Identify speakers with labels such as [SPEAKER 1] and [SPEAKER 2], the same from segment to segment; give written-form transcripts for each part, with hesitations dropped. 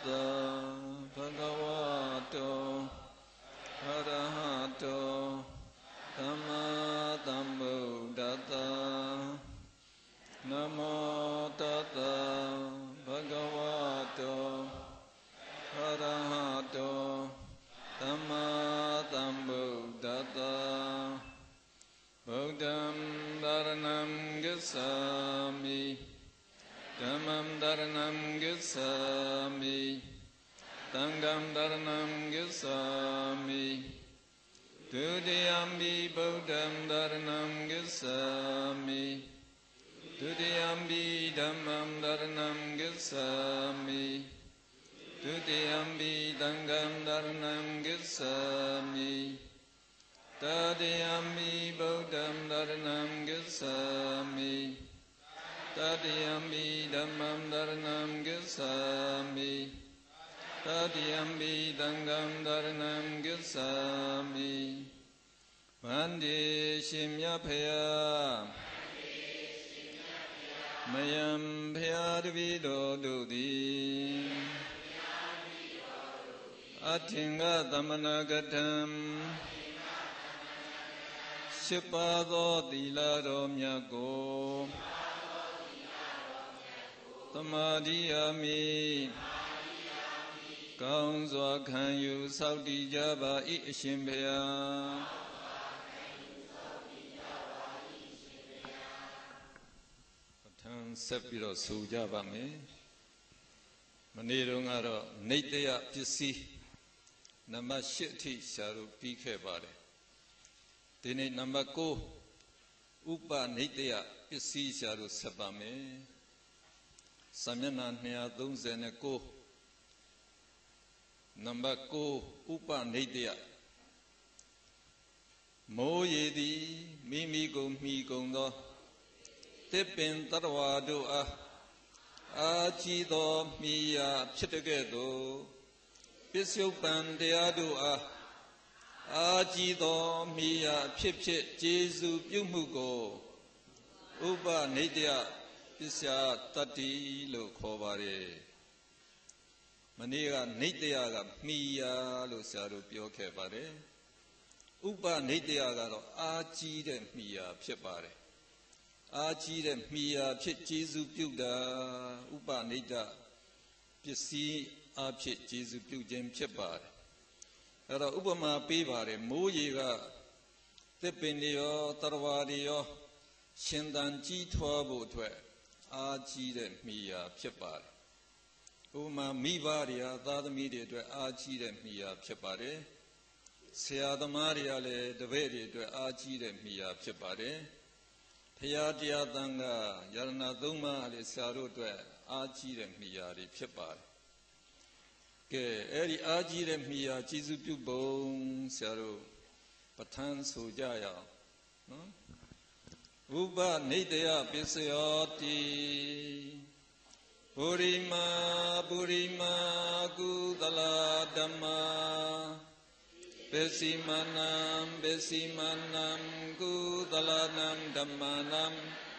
[SPEAKER 1] tha bhagavato arahato Dhamma Sambuddhassa Namo tassa bhagavato arahato Dhamma Sambuddhassa Buddham Dharanam Gacchami Dhammam Dharanam Gacchami Sangham Dharanam Gacchami Dutiyampi Buddham Dharanam Gacchami Dutiyampi Dhammam Dharanam Gacchami Dutiyampi Sangham Dharanam Gacchami Tatiyampi Buddham Dharanam Gacchami Tatiyampi Dhammam Dharanam Gacchami Tatiyampi Sangham Dharanam Gacchami Vande Shimya Phaya Mayam Phaya Davido Dudi Athinga Dhamanagatam Shipado Dilaro Myako Tamadiyami Kaung Zwa Kanyu Saudi Java Ishimbaya Patan Sepiro Sujava Me Manirungaro Nitya Pisi Namashiti Sharu Pike Bade Dini Namako Upa Nitya Pisi Sharu Sabame Samyana Nia Dunzeneko Number 4 Upa Nitya Mo Yedi Mimi Gom Mi Gom Do Tippin Tarwado Aji Do Miya Chitagedo Pisyupan Deado Aji Do Miya Pip Chip Jesu Pumugo Upa Nitya Pisya Tati Lo Kovare Maniga Nityaga Miya Lo Saru Pyoke Bare Upa Nityaga Aji de Miya Pipare Aji de Miya Pip Jesu Puda Upa Nitya Pisi Apit Jesu Pujam Pipare Era Upama Pivare Moyiga Tepinio Tarvadio Shindan Ji Twabo Twe Aji de Miya Pipare Uma Mivaria, the media to Aji and Mia Pipare, Seada Maria le Deveri to Aji and Mia Pipare, Piadia Danga, Yarna Duma le Saru to Aji and Mia Pipare. Ke Eri Aji and Mia Jizu Bone Saru, Patan Sujaya, Uba Nidea Biseoti. Burima Gudala Dhamma Besimanam Gudalanam Dhammanam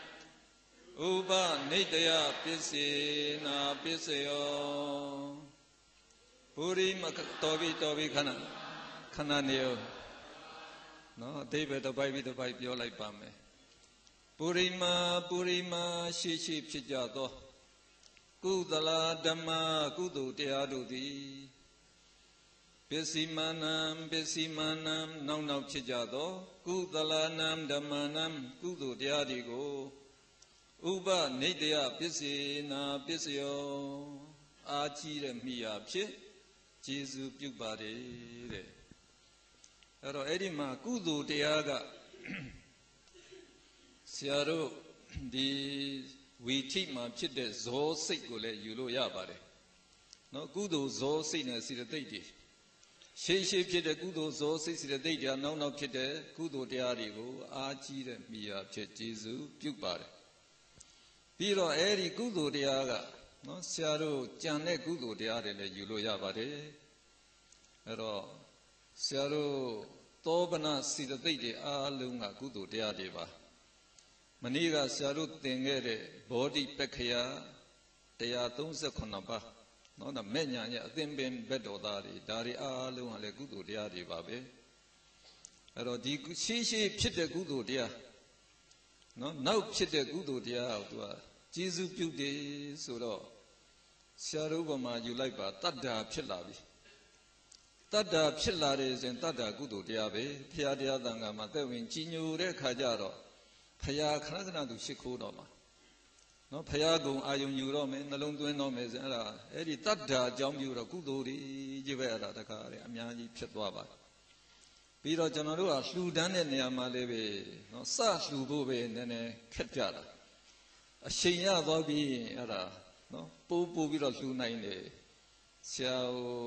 [SPEAKER 1] Uba Nidya Pisina Pisayo Burima Tobi Kana Neo No, David the Bible you're like Bame Burima Shishi Pijado Kudala Dhamma Kudu Teadudi Besimanam Nau Chijado Kudalanam Dhammanam Kudu Teadigo Uba Nidya Pisina Pisayo Aji Miya Pit Jesu Pubade Ero Edima Kudu Teaga Siaro di Witi ma Pit Zo Sikule Yulo Yabare No Kudu Zo Sina Sidati She Pit Kudu Zo Sidati no Pit Kudu Teadigo Aji Miya Pit Jesu Pubade Piro Eri Kudu Teaga No Siaro Jane Kudu Teade Yulo Yabare Ero Siaro Tobana Sidati Alunga Kudu Teadeva Maniga Saru Tengere Body Pekaya Tea Tunsa Konaba နော်ဒါမဲ့ညာရဲ့အသင်ပင်ဘက်တော်သားတွေဒါတွေအားလုံးကလည်းကုသိုလ်တရားတွေပါပဲအဲ့တော့ဒီရှိဖြစ်တဲ့ကုသိုလ်တရားနော်နောက်ဖြစ်တဲ့ကုသိုလ်တရားကိုသူကကျေးဇူးပြုတယ်ဆိုတော့ဆရာတို့ဘမှာယူလိုက်ပါတတ္တာဖြစ်လာပြီတတ္တာဖြစ်လာတယ်ဆိုရင်တတ္တာကုသိုလ်တရားပဲဘုရားတရားသံဃာမှာသက်ဝင်ကြီးညိုတဲ့ခါကျတော့ဘုရားခဏခဏသူရှိခိုးတော့မှာနော်ဘုရားကုံအာယုံယူတော့မယ်နှလုံးသွင်းတော့မယ်ဆိုအဲ့ဒီတတ္တာအကြောင်းပြုတော့ကုသိုလ်တွေကြီးပဲအဲ့ဒါတခါလေအများကြီးဖြစ်သွားပါပြီးတော့ကျွန်တော်တို့ကလှူဒန်းတဲ့နေရာမှာလည်းပဲနော်စလှူဖို့ပဲနည်းနည်းခက်ကြတာအချိန်ရသွားပြီးအဲ့ဒါနော်ပိုးပြီးတော့လှူနိုင်တယ်ဆရာ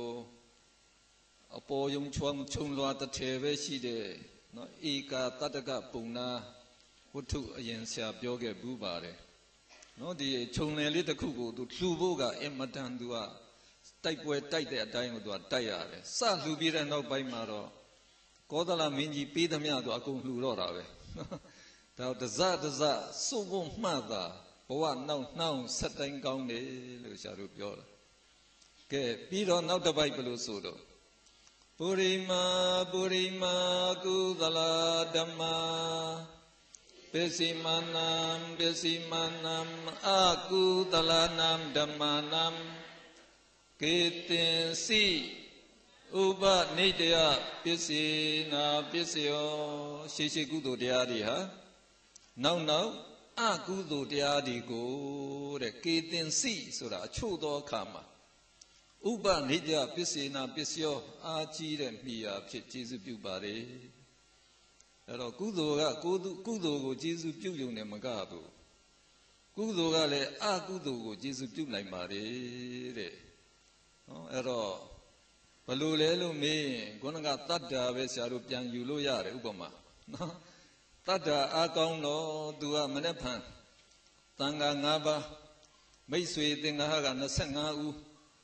[SPEAKER 1] အပေါ်ယုံချုံလွာတထေပဲရှိတယ်နော်ဧကာတတ္တကပုံနာဝတ္ထုအရင်ဆရာပြောခဲ့ဘူးပါတယ်နော်ဒီခြုံလယ်လေးတစ်ခုကိုသူလှူဖို့ကအင်မတန်သူကတိုက်ပွဲတိုက်တဲ့အတိုင်းကိုသူကတိုက်ရတယ်စလှူပြီးတဲ့နောက်ပိုင်းမှာတော့ကောသလမင်းကြီးပေးသမျှသူအကုန်လှူတော့တာပဲဒါတစစုပ်ဖို့မှတ်တာဘဝနောက်နှောင်းဆက်တိုင်းကောင်းတယ်လို့ဆရာတို့ပြောတာကဲပြီးတော့နောက်တစ်ပိုက်ဘယ်လိုဆိုတော့ပုရိမာကုသလဓမ္မာပိစိမနံအကုသလနံဓမ္မနံကေတင်စီဥပနိတယပစ္စေနာပစ္စယောရှိကုသိုလ်တရားတွေဟာနောက်အကုသိုလ်တရားတွေကိုတဲ့ကေတင်စီဆိုတာအချို့သောအခါမှာဥပနိတယပစ္စေနာပစ္စယောအာကြီးတဲ့မိယာဖြစ်ကျေစုပြုပါတယ်အဲ့တော့ကုသိုလ်ကကုသိုလ်ကိုကျေစုပြုရုံနဲ့မကဘူးကုသိုလ်ကလည်းအကုသိုလ်ကိုကျေစုပြုနိုင်ပါတယ်တဲ့နော်အဲ့တော့ဘလို့လဲလို့မေးရင်ခုနကတတ္တာပဲဆရာတို့ပြန်ယူလို့ရတယ်ဥပမာနော်တတ္တာအကောင်းတော့သူကမနေ့ဖန်တန်ခါ၅ပါးမိတ်ဆွေသင်္ဃာက25ဦး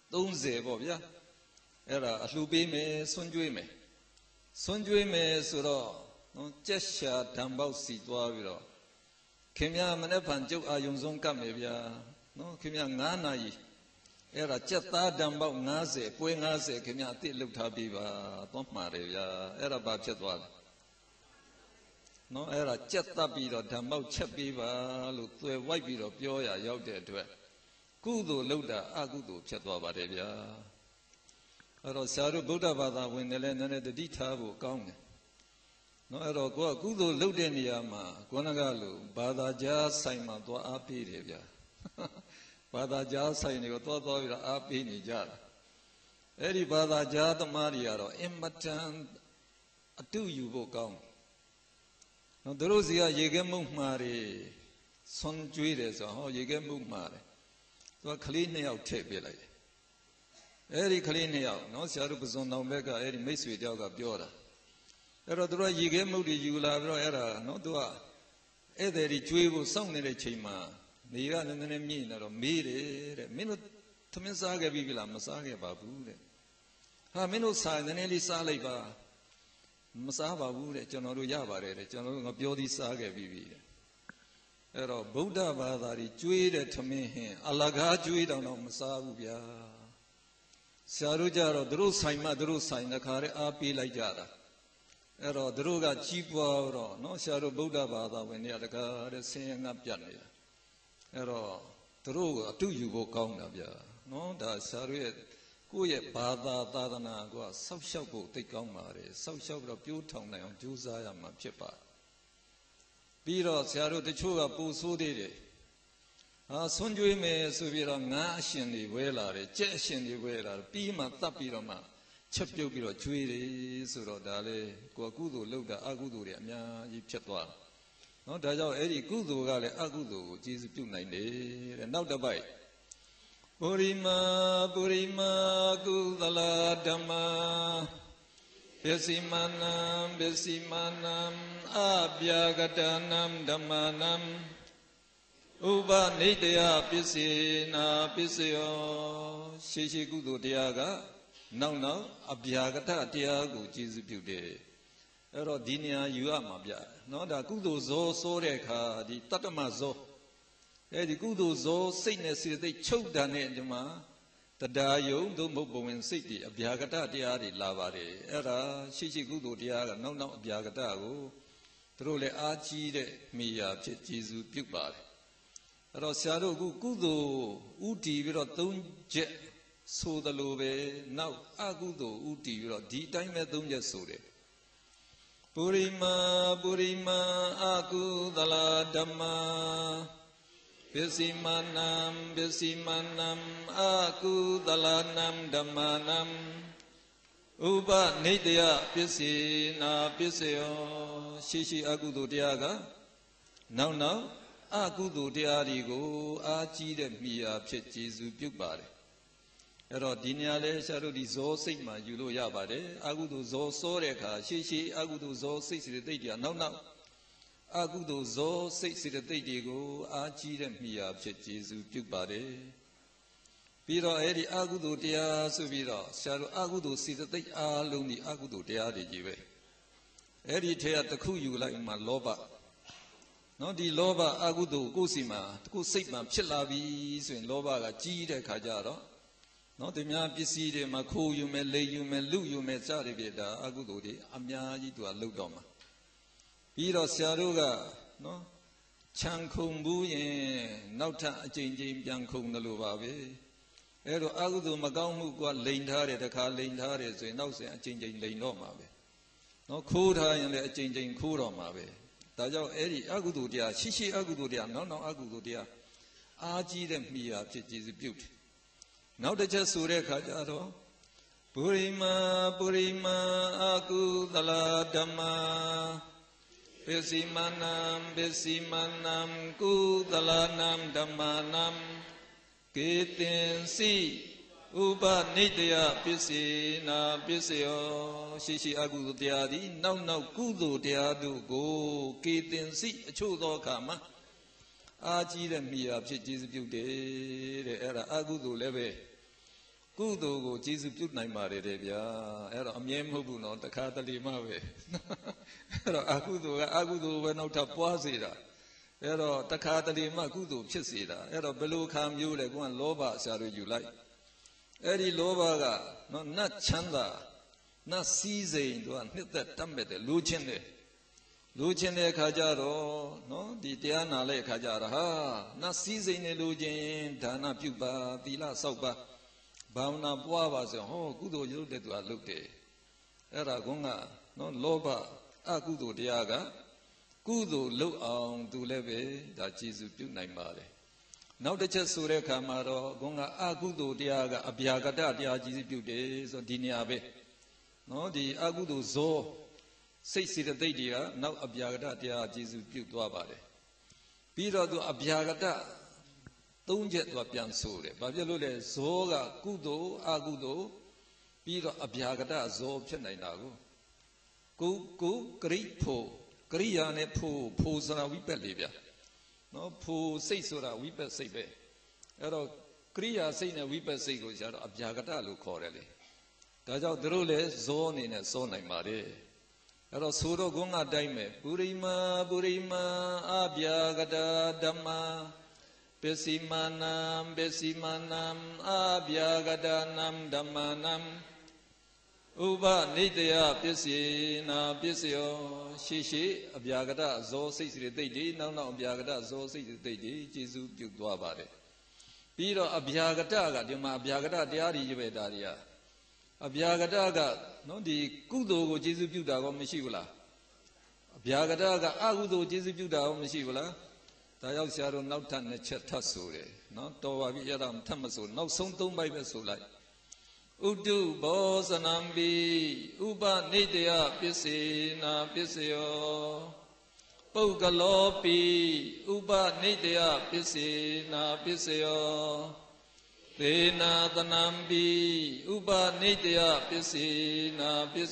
[SPEAKER 1] 30ပေါ့ဗျာအဲ့ဒါအလှူပေးမယ်ဆွန့်ကြွေးမယ်ဆိုတော့နော်ကြက်ရှာဓမ္ပေါက်စီသွားပြီးတော့ခင်ဗျာမနေ့ဖန်ကျုပ်အာယုံဆုံးကပ်မယ်ဗျာနော်ခင်ဗျာ9နာရီအဲ့ဒါကြက်သားဓမ္ပေါက်50ပွဲ50ခင်ဗျာအစ်စ်လှုပ်ထားပြီးပါသွားမှာတယ်ဗျာအဲ့ဒါဘာဖြစ်သွားလဲနော်အဲ့ဒါကြက်တပ်ပြီးတော့ဓမ္ပေါက်ချက်ပေးပါလို့သွယ်ဝိုက်ပြီးတော့ပြောရရောက်တဲ့အတွက်ကုသိုလ်လုပ်တာအကုသိုလ်ဖြစ်သွားပါတယ်ဗျာအဲ့တော့ဆရာတို့ဗုဒ္ဓဘာသာဝင်တယ်လဲနည်းနည်းတတိထားဖို့ကောင်းတယ်နော်အဲ့တော့ကိုကကုသိုလ်လုပ်တဲ့နေရာမှာကိုနကလို့ဘာသာကြားဆိုင်မှာသွားအားပေးတယ်ဗျာဘာသာကြားဆိုင်တွေကိုသွားပြီးတော့အားပေးနေကြတာအဲ့ဒီဘာသာကြားသမားတွေကတော့အင်မတန်အတူယူဖို့ကောင်းနော်သူတို့စီကရေခဲမှုန့်မှားတွေဆွန်ကျွေးတယ်ဆိုဟောရေခဲမှုန့်မှားတယ်သူကကလေး2ယောက်ထည့်ပေးလိုက်တယ်အဲ့ဒီကလေး2ယောက်နော်ဆရာတို့ပဇွန်တောင်ဘက်ကအဲ့ဒီမိတ်ဆွေတယောက်ကပြောတာအဲ့တော့သူတို့ရေခဲမှုန့်တွေယူလာပြီးတော့အဲ့ဒါနော်သူကဧည့်သည်တွေကျွေးဖို့စောင့်နေတဲ့ချိန်မှာနေကနည်းနည်းမြင့်နေတော့မေးတယ်တဲ့မင်းတို့သမင်းစားခဲ့ပြီလားမစားခဲ့ပါဘူးတဲ့ဟာမင်းတို့စားနည်းနည်းလေးစားလိုက်ပါမစားပါဘူးတဲ့ကျွန်တော်တို့ရပါတယ်တဲ့ကျွန်တော်တို့ငါပြောသည်စားခဲ့ပြီတဲ့အဲ့တော့ဗုဒ္ဓဘာသာကြီးကျွေးတဲ့သမင်းဟင်းအလကားကျွေးတောင်မစားဘူးဗျာဆရာတို့ကြတော့သူတို့ဆိုင်မှသူတို့ဆိုင်တခါတည်းအားပေးလိုက်ကြတာအဲ့တော့သူတို့ကကြီးပွားတော့နော်ဆရာတို့ဗုဒ္ဓဘာသာဝင်တွေကတခါတည်းဆင်းရဲငတ်ပြတ်နေတာအဲ့တော့သူတို့ကအတူယူဖို့ကောင်းတာဗျာနော်ဒါဆရာတို့ရဲ့ကိုယ့်ရဲ့ဘာသာသာသနာကဆောက်ရှောက်ဖို့သိကောင်းပါတယ်ဆောက်ရှောက်ပြီးတော့ပြိုးထောင်နိုင်အောင်ကြိုးစားရမှာဖြစ်ပါပြီးတော့ဆရာတို့တချို့ကပူဆိုးသေးတယ်ဟာဆွန်ကြွေးမယ်ဆိုပြီးတော့ငါးအရှင်တွေဝဲလာတယ်ကြက်အရှင်တွေဝဲလာတယ်ပြီးမှတတ်ပြီးတော့မှချက်ပြုတ်ပြီးတော့ကျွေးတယ်ဆိုတော့ဒါလေကိုယ်ကုသိုလ်လုပ်တာအကုသိုလ်တွေအများကြီးဖြစ်သွားတယ်နော်ဒါကြောင့်အဲ့ဒီကုသိုလ်ကလည်းအကုသိုလ်ကိုကျေစုပြုနိုင်တယ်တဲ့နောက်တစ်ပိုက်ပုရိမာကုသလဓမ္မာပစ္စည်းမနံအပြာကတနံဓမ္မနံဥပနိတယပစ္စေနာပစ္စယောရှိကုသိုလ်တရားကနောက်အပြာကတတရားကိုကျေစုပြုတယ်အဲ့တော့ဒီနေရာယူရမှာဗျနော်ဒါကုသိုလ်ဇောဆိုတဲ့အခါဒီတတ္တမဇောအဲ့ဒီကုသိုလ်ဇောစိတ်နဲ့စေတသိက်ချုပ်တာနဲ့ဒီမှာ Tadayung do mukbawin siti abhyagata tiyari labare. Era shishi kudo tiyaga now abhyagata go. Trole aji de miya pit Jesu pyupare. Ero saro kudo uti viro tunje so the lobe now agudo uti viro di time tunje sore. Purima agudala dhamma. Bisimanam akudalanam dhammanam upa nidya pisina pisayo shishi agudo tiyaga now agudo tiyari go aji de miya phit Jesu pyupare. Ero di neya le sharu di zo sight ma yu lo ya pare. Agudo zo so de kha shishi agudo zo sight si de tiat tiya now agudo zo sight si de tiat ti go aji de miya phit Jesu pyupare. Piro edi agudo tiya so piro sharu agudo si de tiat along ni agudo tiya de ji be. Edi theya takhu yu lai ma loba. No di loba agudo ko si ma takhu sight ma phit la bi so yin loba ga ji de kha ja ro. No the mya pisi de ma kho yu me le yu me lu yu me sa de pi da agudo de amya ji tu a luk do ma. Pi ro sia ro ga no chan khung bu yin naut tha a chain chain pyan khung da lo ba be. Ai ro agudo ma kaung mu kwa lain tha de takha lain tha de so yin naut sin a chain chain lain do ma be. No kho tha yin le a chain chain kho do ma be. Da jaw ai di agudo tiya shishi agudo tiya now agudo tiya a ji de miya phit Jesu pyut. Now the just Sure Kajaro Purima Akudala Dhamma Bisimanam Kudalanam Dhammanam Kitin Si Upa Nidya Pisina Pisayo Shishi Agudu Tiadi now Kudu Tiadu Go Kitin Si Chudo Kama Aji de miya phit Jesu pyut de era agudo lebe kudo go Jesu pyut nai pare de bya era amye mhot bu no takha tali ma be era agudo ga agudo be naut tha pwa se da era takha tali ma kudo phit se da era belo kha myo le ko loba sa ro yu lai edi loba ga no nat chanda nat si sein toနှစ်သက်တတ်မဲ့တယ်လိုချင်တယ်လိုချင်တဲ့အခါကျတော့နော်ဒီတရားနာတဲ့အခါကျတော့ဟာနတ်စည်းစိမ်နေလိုချင်ဒါနပြုပါသီလစောက်ပါဘာဝနာပွားပါဆိုဟောကုသိုလ်လုပ်တဲ့သူကလုပ်တယ်အဲ့ဒါကုန်းကနော်လောဘအကုသိုလ်တရားကကုသိုလ်လုပ်အောင်သူလည်းပဲဒါကျေစုပြုနိုင်ပါတယ်နောက်တစ်ချက်ဆိုတဲ့အခါမှာတော့ကုန်းကအကုသိုလ်တရားကအဗျာကတတရားကျေစုပြုတယ်ဆိုဒီနေရာပဲနော်ဒီအကုသိုလ်ဇောစိတ်စေတသိက်တွေကနောက်အဗျာကတတရားကျေစုပြုသွားပါတယ်ပြီးတော့သူအဗျာကတသုံးချက်သူပြန်ဆိုတယ်ဘာဖြစ်လို့လဲဇောကကုသိုလ်အကုသိုလ်ပြီးတော့အဗျာကတဇောဖြစ်နိုင်တာကိုဂရိဖို့ကရိယာနဲ့ဖို့ဆိုတာဝိပက်လေးဗျာနော်ဖို့စိတ်ဆိုတာဝိပက်စိတ်ပဲအဲ့တော့ကရိယာစိတ်နဲ့ဝိပက်စိတ်ကိုကျတော့အဗျာကတလို့ခေါ်တယ်လေဒါကြောင့်သူတို့လည်းဇောအနေနဲ့စောနိုင်ပါတယ်အဲ့တော့ဆိုတော့ကုန်းကအတိုင်းပဲပုရိမာအဗျာကတဓမ္မာပစ္စည်းမနံအဗျာကတနံဓမ္မနံဥပနိတယပစ္စေနာပစ္စယောရှိအဗျာကတဇောစိတ်စိတ်သိတိနောက်အဗျာကတဇောစိတ်စိတ်သိတိကျေစုပြုသွားပါတယ်ပြီးတော့အဗျာကတကဒီမှာအဗျာကတတရားတွေပဲဒါတွေကအဗျာကတကနော်ဒီကုသိုလ်ကိုကျေစုပြုတာကောမရှိဘူးလားအဗျာကတကအကုသိုလ်ကျေစုပြုတာကောမရှိဘူးလားဒါရောက်ဆရာတို့နောက်ထပ်နှစ်ချက်ထပ်ဆိုတယ်နော်တော်ပါပြီအဲ့ဒါထပ်မဆိုနောက်ဆုံး၃ပိုက်ပဲဆိုလိုက်ဥတုဘောဇနံပိဥပနိတယပစ္စေနာပစ္စယောပုဂ္ဂလောပိဥပနိတယပစ္စေနာပစ္စယောသေနာတနံပိဥပနိတယပစ္စေနာပစ္စ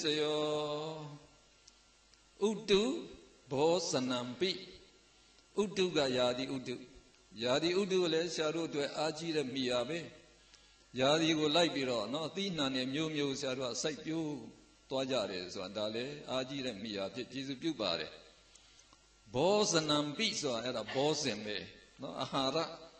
[SPEAKER 1] ယောဥတုဘောဇနံပိဥတုကယာတိဥတုကိုလည်းဆရာတို့အတွက်အားကြီးတဲ့မိယာပဲယာတိကိုလိုက်ပြီးတော့နော်အသီးနှံနဲ့မျိုးဆရာတို့ကစိုက်ပျိုးသွားကြတယ်ဆိုတာဒါလည်းအားကြီးတဲ့မိယာဖြစ်ကျေစုပြုပါတယ်ဘောဇနံပိဆိုတာအဲ့ဒါဘောဇင်ပဲနော်အာဟာရ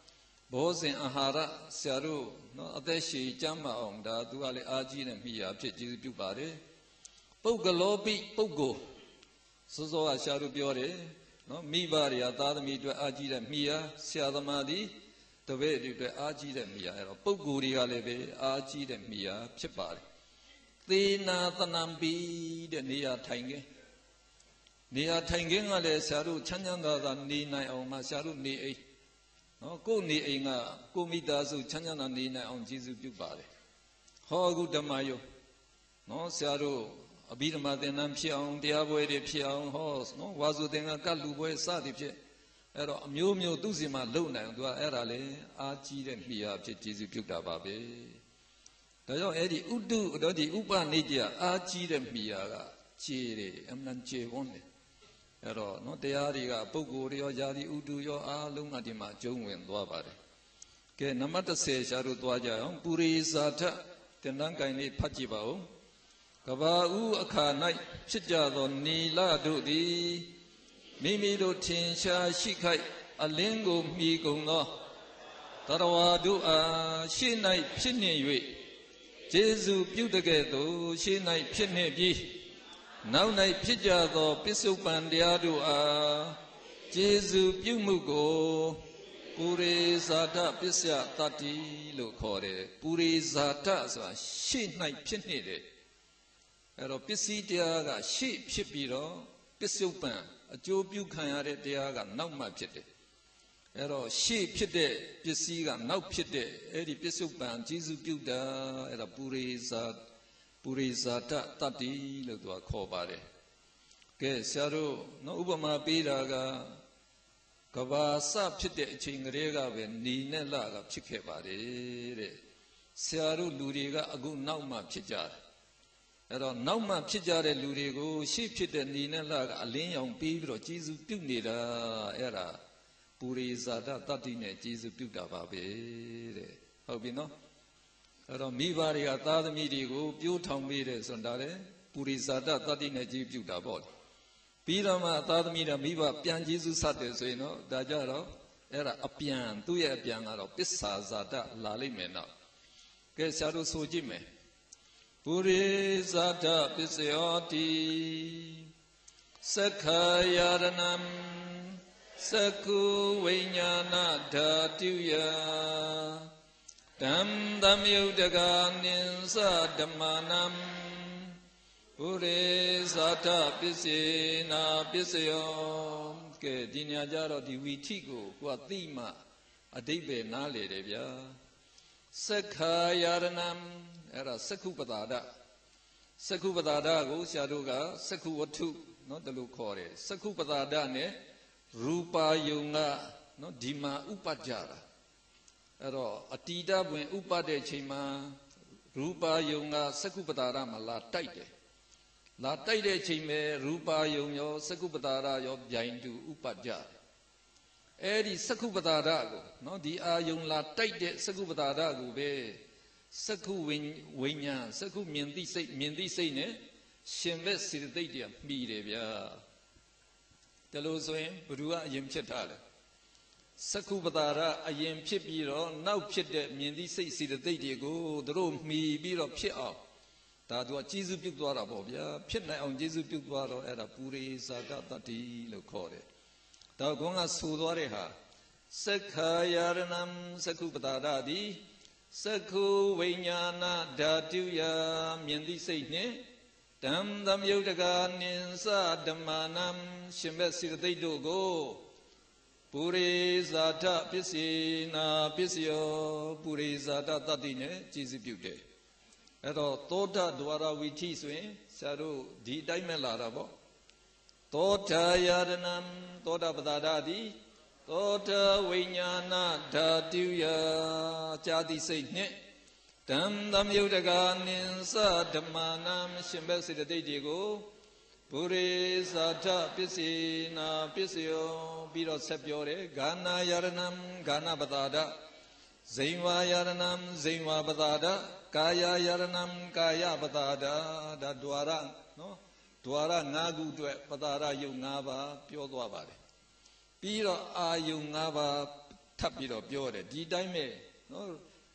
[SPEAKER 1] ဘောဇင်အာဟာရဆရာတို့နော်အသက်ရှည်ကျမ်းမာအောင်ဒါသူကလည်းအားကြီးတဲ့မိယာဖြစ်ကျေးဇူးပြုပါတယ်ပုဂ္ဂလောပိပုဂ္ဂိုလ်စောစောကဆရာတို့ပြောတယ်နော်မိဘတွေကသားသမီးအတွက်အားကြီးတဲ့မိယာဆရာသမားသည်တပည့်တွေအတွက်အားကြီးတဲ့မိယာအဲ့တော့ပုဂ္ဂိုလ်တွေကလည်းပဲအားကြီးတဲ့မိယာဖြစ်ပါတယ်သေနာသနံပိတဲ့နေရာထိုင်ခြင်းနေရာထိုင်ခြင်းကလည်းဆရာတို့ချမ်းချမ်းသာသာနေနိုင်အောင်မှဆရာတို့နေအိမ်နော်ကိုယ်နေအိမ်ကကိုမိသားစုချမ်းချမ်းသာနေနိုင်အောင်ကျေးဇူးပြုပါတယ်ဟောအခုဓမ္မယုံနော်ဆရာတို့အဘိဓမ္မာသင်တန်းဖြစ်အောင်တရားပွဲတွေဖြစ်အောင်ဟောနော်ဝါစုသင်္ကကလူပွဲစသည်ဖြစ်အဲ့တော့အမျိုးမျိုးသူစီမှာလုံနိုင်အောင်သူကအဲ့ဒါလေအားကြီးတဲ့မိယာဖြစ်ကျေးဇူးပြုတာပါပဲဒါကြောင့်အဲ့ဒီဥတုတော့ဒီဥပနိတ္တအားကြီးတဲ့မိယာကခြေတယ်အမှန်ခြေဝန်းတယ်အဲ့တော့နော်တရားတွေကပုဂ္ဂိုလ်တွေရောယာတိဥတုရောအားလုံးကဒီမှာအကျုံးဝင်သွားပါတယ်ကဲနံပါတ်30ရှားတို့သွားကြအောင်ပုရိသထသင်္တန်းကိုင်လေးဖတ်ကြည့်ပါဦးကဘာဥအခါ၌ဖြစ်ကြသောနီလတို့သည်မိမိတို့ထင်ရှားရှိခိုက်အလင်းကိုမှီကုန်သောတရဝါတို့အားရှေ့၌ဖြစ်နေ၍ကျေးဇူးပြုတကဲ့သို့ရှေ့၌ဖြစ်နေပြီးနောက်၌ဖြစ်ကြသောပစ္စုပန်တရားတို့အားကျေးဇူးပြုမှုကိုပုရိသထပစ္စယတတ္တိလို့ခေါ်တယ်ပုရိသထဆိုတာရှေ့၌ဖြစ်နေတယ်အဲ့တော့ပစ္စည်းတရားကရှေ့ဖြစ်ပြီးတော့ပစ္စုပန်အကျိုးပြုခံရတဲ့တရားကနောက်မှဖြစ်တယ်အဲ့တော့ရှေ့ဖြစ်တဲ့ပစ္စည်းကနောက်ဖြစ်တဲ့အဲ့ဒီပစ္စုပန်ကျေးဇူးပြုတာအဲ့ဒါပုရိသထတတ္တိလို့သူကခေါ်ပါတယ်ကဲဆရာတို့နော်ဥပမာပေးတာကကဘာစဖြစ်တဲ့အချိန်ကလေးကပဲနေနဲ့လကဖြစ်ခဲ့ပါတယ်တဲ့ဆရာတို့လူတွေကအခုနောက်မှဖြစ်ကြတယ်အဲ့တော့နောက်မှဖြစ်ကြတဲ့လူတွေကိုရှေ့ဖြစ်တဲ့နေနဲ့လကအလင်းရောင်ပေးပြီးတော့ကျေးဇူးပြုနေတာအဲ့ဒါပုရိသထတတ္တိနဲ့ကျေးဇူးပြုတာပါပဲတဲ့ဟုတ်ပြီနော်အဲ့တော့မိဘတွေကသားသမီးတွေကိုပြိုးထောင်ပေးတယ်ဆိုတာလေပုရိသထတတ္တိနဲ့ကျေးဇူးပြုတာပေါ့ပြီးတော့မှသားသမီးတွေမိဘပြန်ကျေးဇူးဆက်တယ်ဆိုရင်တော့ဒါကြတော့အဲ့ဒါအပြန်သူ့ရဲ့အပြန်ကတော့ပစ္ဆာဇာတလာလိမ့်မယ်တော့ကဲဆရာတို့ဆိုကြည့်မယ်ပုရိသထပစ္စယောတိသက္ခာယရဏံသက္ကုဝိညာဏဓာတုယဓမ္မယုတ်တကနိသဓမ္မနံပုရိသထပစ္စေနာပစ္စယောကဲဒီညာကြတော့ဒီဝီထိကိုကိုကသိမှအဓိပ္ပာယ်နားလေတယ်ဗျာသက္ခာယရဏံအဲ့ဒါသက္ခုပတာဒသက္ခုပတာဒကိုဆရာတို့ကသက္ခုဝတ္ထုနော်တလို့ခေါ်တယ်သက္ခုပတာဒနဲ့ရူပါယုံကနော်ဒီမှာဥပကြတာအဲ့တော့အတ္တိတပွင့်ဥပတဲ့ချိန်မှာရူပါယုံကသက္ခုပတာဒမှာလာတိုက်တယ်လာတိုက်တဲ့ချိန်ပဲရူပါယုံရောသက္ခုပတာဒရောပြိုင်တူဥပကြတယ်အဲ့ဒီသက္ခုပတာဒကိုနော်ဒီအာယုံလာတိုက်တဲ့သက္ခုပတာဒကိုပဲသက္ခုဝိညာဉ်သက္ခုမြင်သိစိတ်နဲ့ရှင်ဘက်စေတသိက်တွေမှီတယ်ဗျာဒါလို့ဆိုရင်ဘ누구ကအရင်ဖြစ်တာလဲသက္ခုပတာဒအရင်ဖြစ်ပြီးတော့နောက်ဖြစ်တဲ့မြင်သိစိတ်စေတသိက်တွေကိုသူတို့မှီပြီးတော့ဖြစ်အောင်ဒါသူကကျေးဇူးပြုသွားတာပေါ့ဗျာဖြစ်နိုင်အောင်ကျေးဇူးပြုသွားတော့အဲ့ဒါပုရိသထတတ္တိလို့ခေါ်တယ်ဒါကောကဆိုသွားတဲ့ဟာသက္ခာယရဏံသက္ခုပတာဒသည်သက္ခုဝိညာဏဓာတုယမြင်သိစိတ်နှင့်ဓမ္မယုတ်တကနိသဓမ္မနံရှင်ဘက်စေတသိက်တို့ကိုပုရိသထပစ္စေနာပစ္စယောပုရိသထတတ္တိနဲ့ကျေးဇူးပြုတယ်အဲ့တော့သောထဒွါရဝိထိဆိုရင်ဆရာတို့ဒီအတိုင်းပဲလာတာပေါ့သောထယရဏံသောထပတာဒသည်သောထဝိညာဏဓာတုယကြာတိစိတ်နှင့်ဓမ္မယုတ်တကနိသဓမ္မနံရှင်ဘက်စေတသိက်တွေကိုပုရိသထပစ္စေနာပစ္စယောပြီးတော့ဆက်ပြောတယ်ဂာနာယရဏံဂာနာပတာဒဇိဝါယရဏံဇိဝါပတာဒကာယယရဏံကာယပတာဒဒါဒွါရနော်ဒွါရ၅ခုအတွက်ပတာဒယုတ်၅ပါးပြောသွားပါတယ်ပြီးတော့အာယုံ၅ပါး thắp bị đó biểu đấy đi đây mẹ nó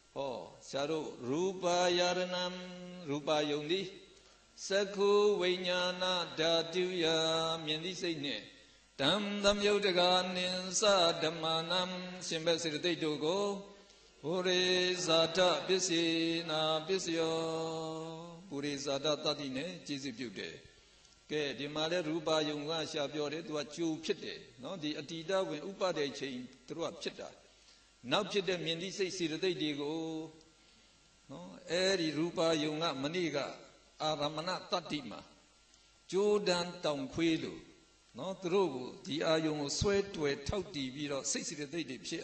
[SPEAKER 1] sao đâu rupa yaranam rupa dùng đi sakhu vinyana dhatuya miền đi xây nè tam tam yodaka ninsa dhammanam simba sirte dogo Puri Zata Pisina Pisyo Puri Zata Tatine Jisu Pyude Ke Dimale Rupa Yunga Shabyo to a Chu Pite, no the Atida when Upa de chain through a chita. Now Chita Mindi say Sirte Digo no Eri Rupa Yunga Maniga Aramana Tatima Jordan Town Quilu no through the Ayung sweat to a tauti viro 60 days.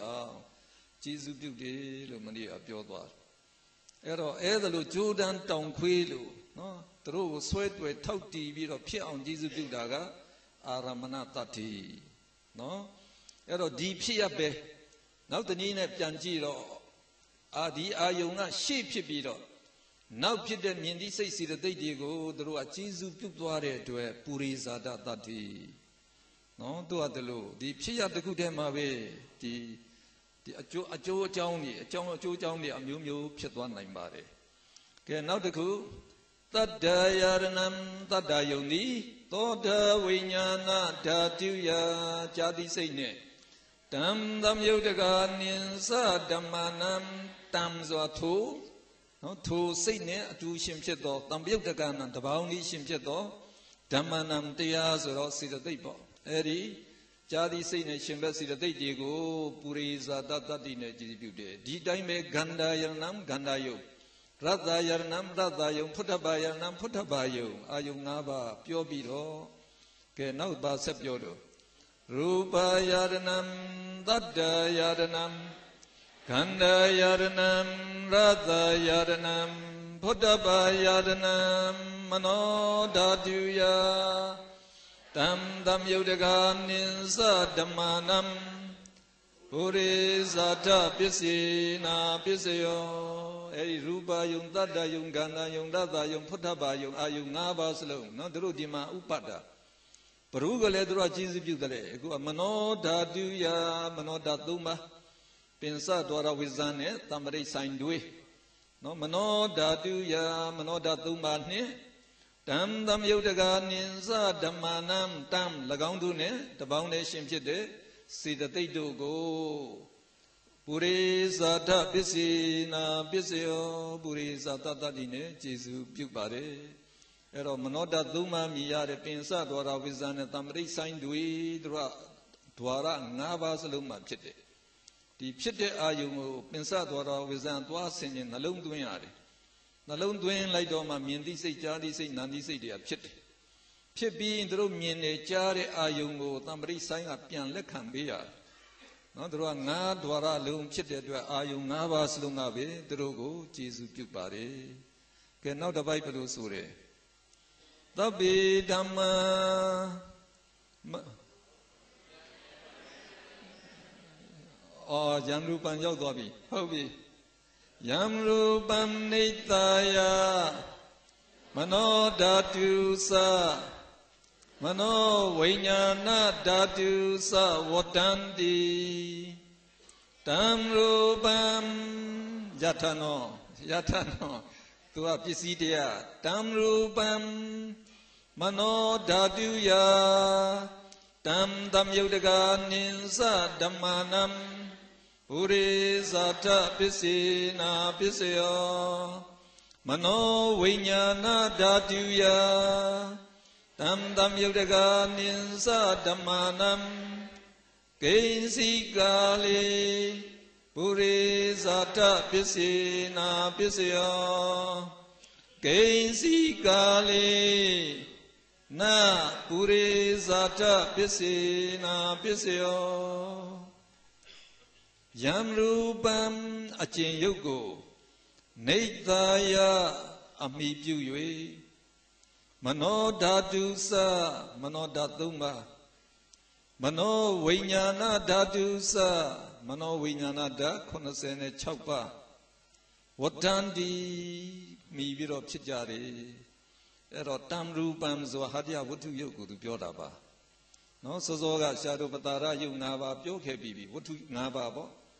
[SPEAKER 1] Jesus beauty, Lumani of your door. Ero, either Jordan town quilu, no, through sweat with tauti, we appear on Jesus Budaga, Aramanatati, no, Ero, deep here be, now the Nina Piangiro, Adi Ayunga, sheep biro. Now Peter Mindi says the day they go through a Jesus Buduare to a Purizada Tati, no, to Adelo, the Pia the good away, the a Joe Johnny, a Joe Johnny, a Mumu Pitwan Nambare. Can now the coup that Dayaranam, that Dayoni, Toda Winyana, Datuya, Jadi Sene, Tam Dam Yodagan, Ninsa, Damanam, Tamzo, no, to Sene, to Shimcheto, Tam Yodagan, and the Bounty Shimcheto, Damanam, Tias, or Sita Depo, Eddie. Jadi Sine Shimbasi the Digo, Puriza Datine Jibude, Didaime Ganda Yarnam, Gandayo, Rada Yarnam, Radayo, Putabayarnam, Putabayo, Ayunaba, Piobiro, Kenau Basepiodo, Rupa Yarnam, Dada Yarnam, Ganda Yarnam, Rada Yarnam, Putabayarnam, Mano Daduya. Tam Tam Yodagan Ninsa Dhammanam Puri Zata Pisina Pisayo Eri Rupa Yung Dada Yung Ganda Yung Dada Yung Putaba Yung Ayung Ngaba Salong No Drudima Upada Perugale Dura Jesus Bugale Egu Mano Daduya Mano Daduma Pinsa Dwara Wizane Tamari Saindui No Mano Daduya Mano Daduma Ne Tam Tam Yodaga Ninsa Dhammanam Tam Lagaundune, the foundation Chide, see the Taidugo Puri Zata Pisina Pisio, Puri Zata Dine, Jesu Pubare, Ero Manoda Duma Miyare Pinsa, Dora Vizana Tamri Saindui, Dwara Navas Luma Chide. The Chide Ayungo, Pinsa Dora Vizan Dwasin in Alum Duinari. Nalone Dwayne like Doma, Mindi say, Jari say, Nandi say, they are chit. Chip be in the room, Mine, Jari Ayungo, Tamari sign up Pian Lekambia. Not the one, Dwara, Lum, Chit, Ayung, Navas, Lungabe, Drogo, Jesus Pupare. Can now the Bible Sure. Tabi Dhamma. Oh, Janrupan Yogabi, Hobby. Yamrupam Nitaya Mano Dhatusa Mano Vinyana Dhatusa Vatandi Tamrupam Yatano Tua Pisidia Tamrupam Mano Dhatuya Tam Tam Yodaga Ninsa Dhammanam Puri Zata Pisina Pisayo Mano Vinyana Dhatuya Tam Tam Yodaga Ninsa Dhammanam Kainsi Kali Puri Zata Pisina Pisayo Kainsi Kali Na Puri Zata Pisina Pisayo Yamrupam Achin Yogo Naithaya Ami Pyuyue Mano Dhatusa Mano Dhatumba Mano Vinyana Dhatusa Mano Vinyana Dha Khonasene Chaupa Vatandi Mibiro Chijari Ero Tamrupam Zohadia Vatu Yogo to Pyodaba No Sozoga Shadow Patara Yunava Pyoke Bibi Vatu Nava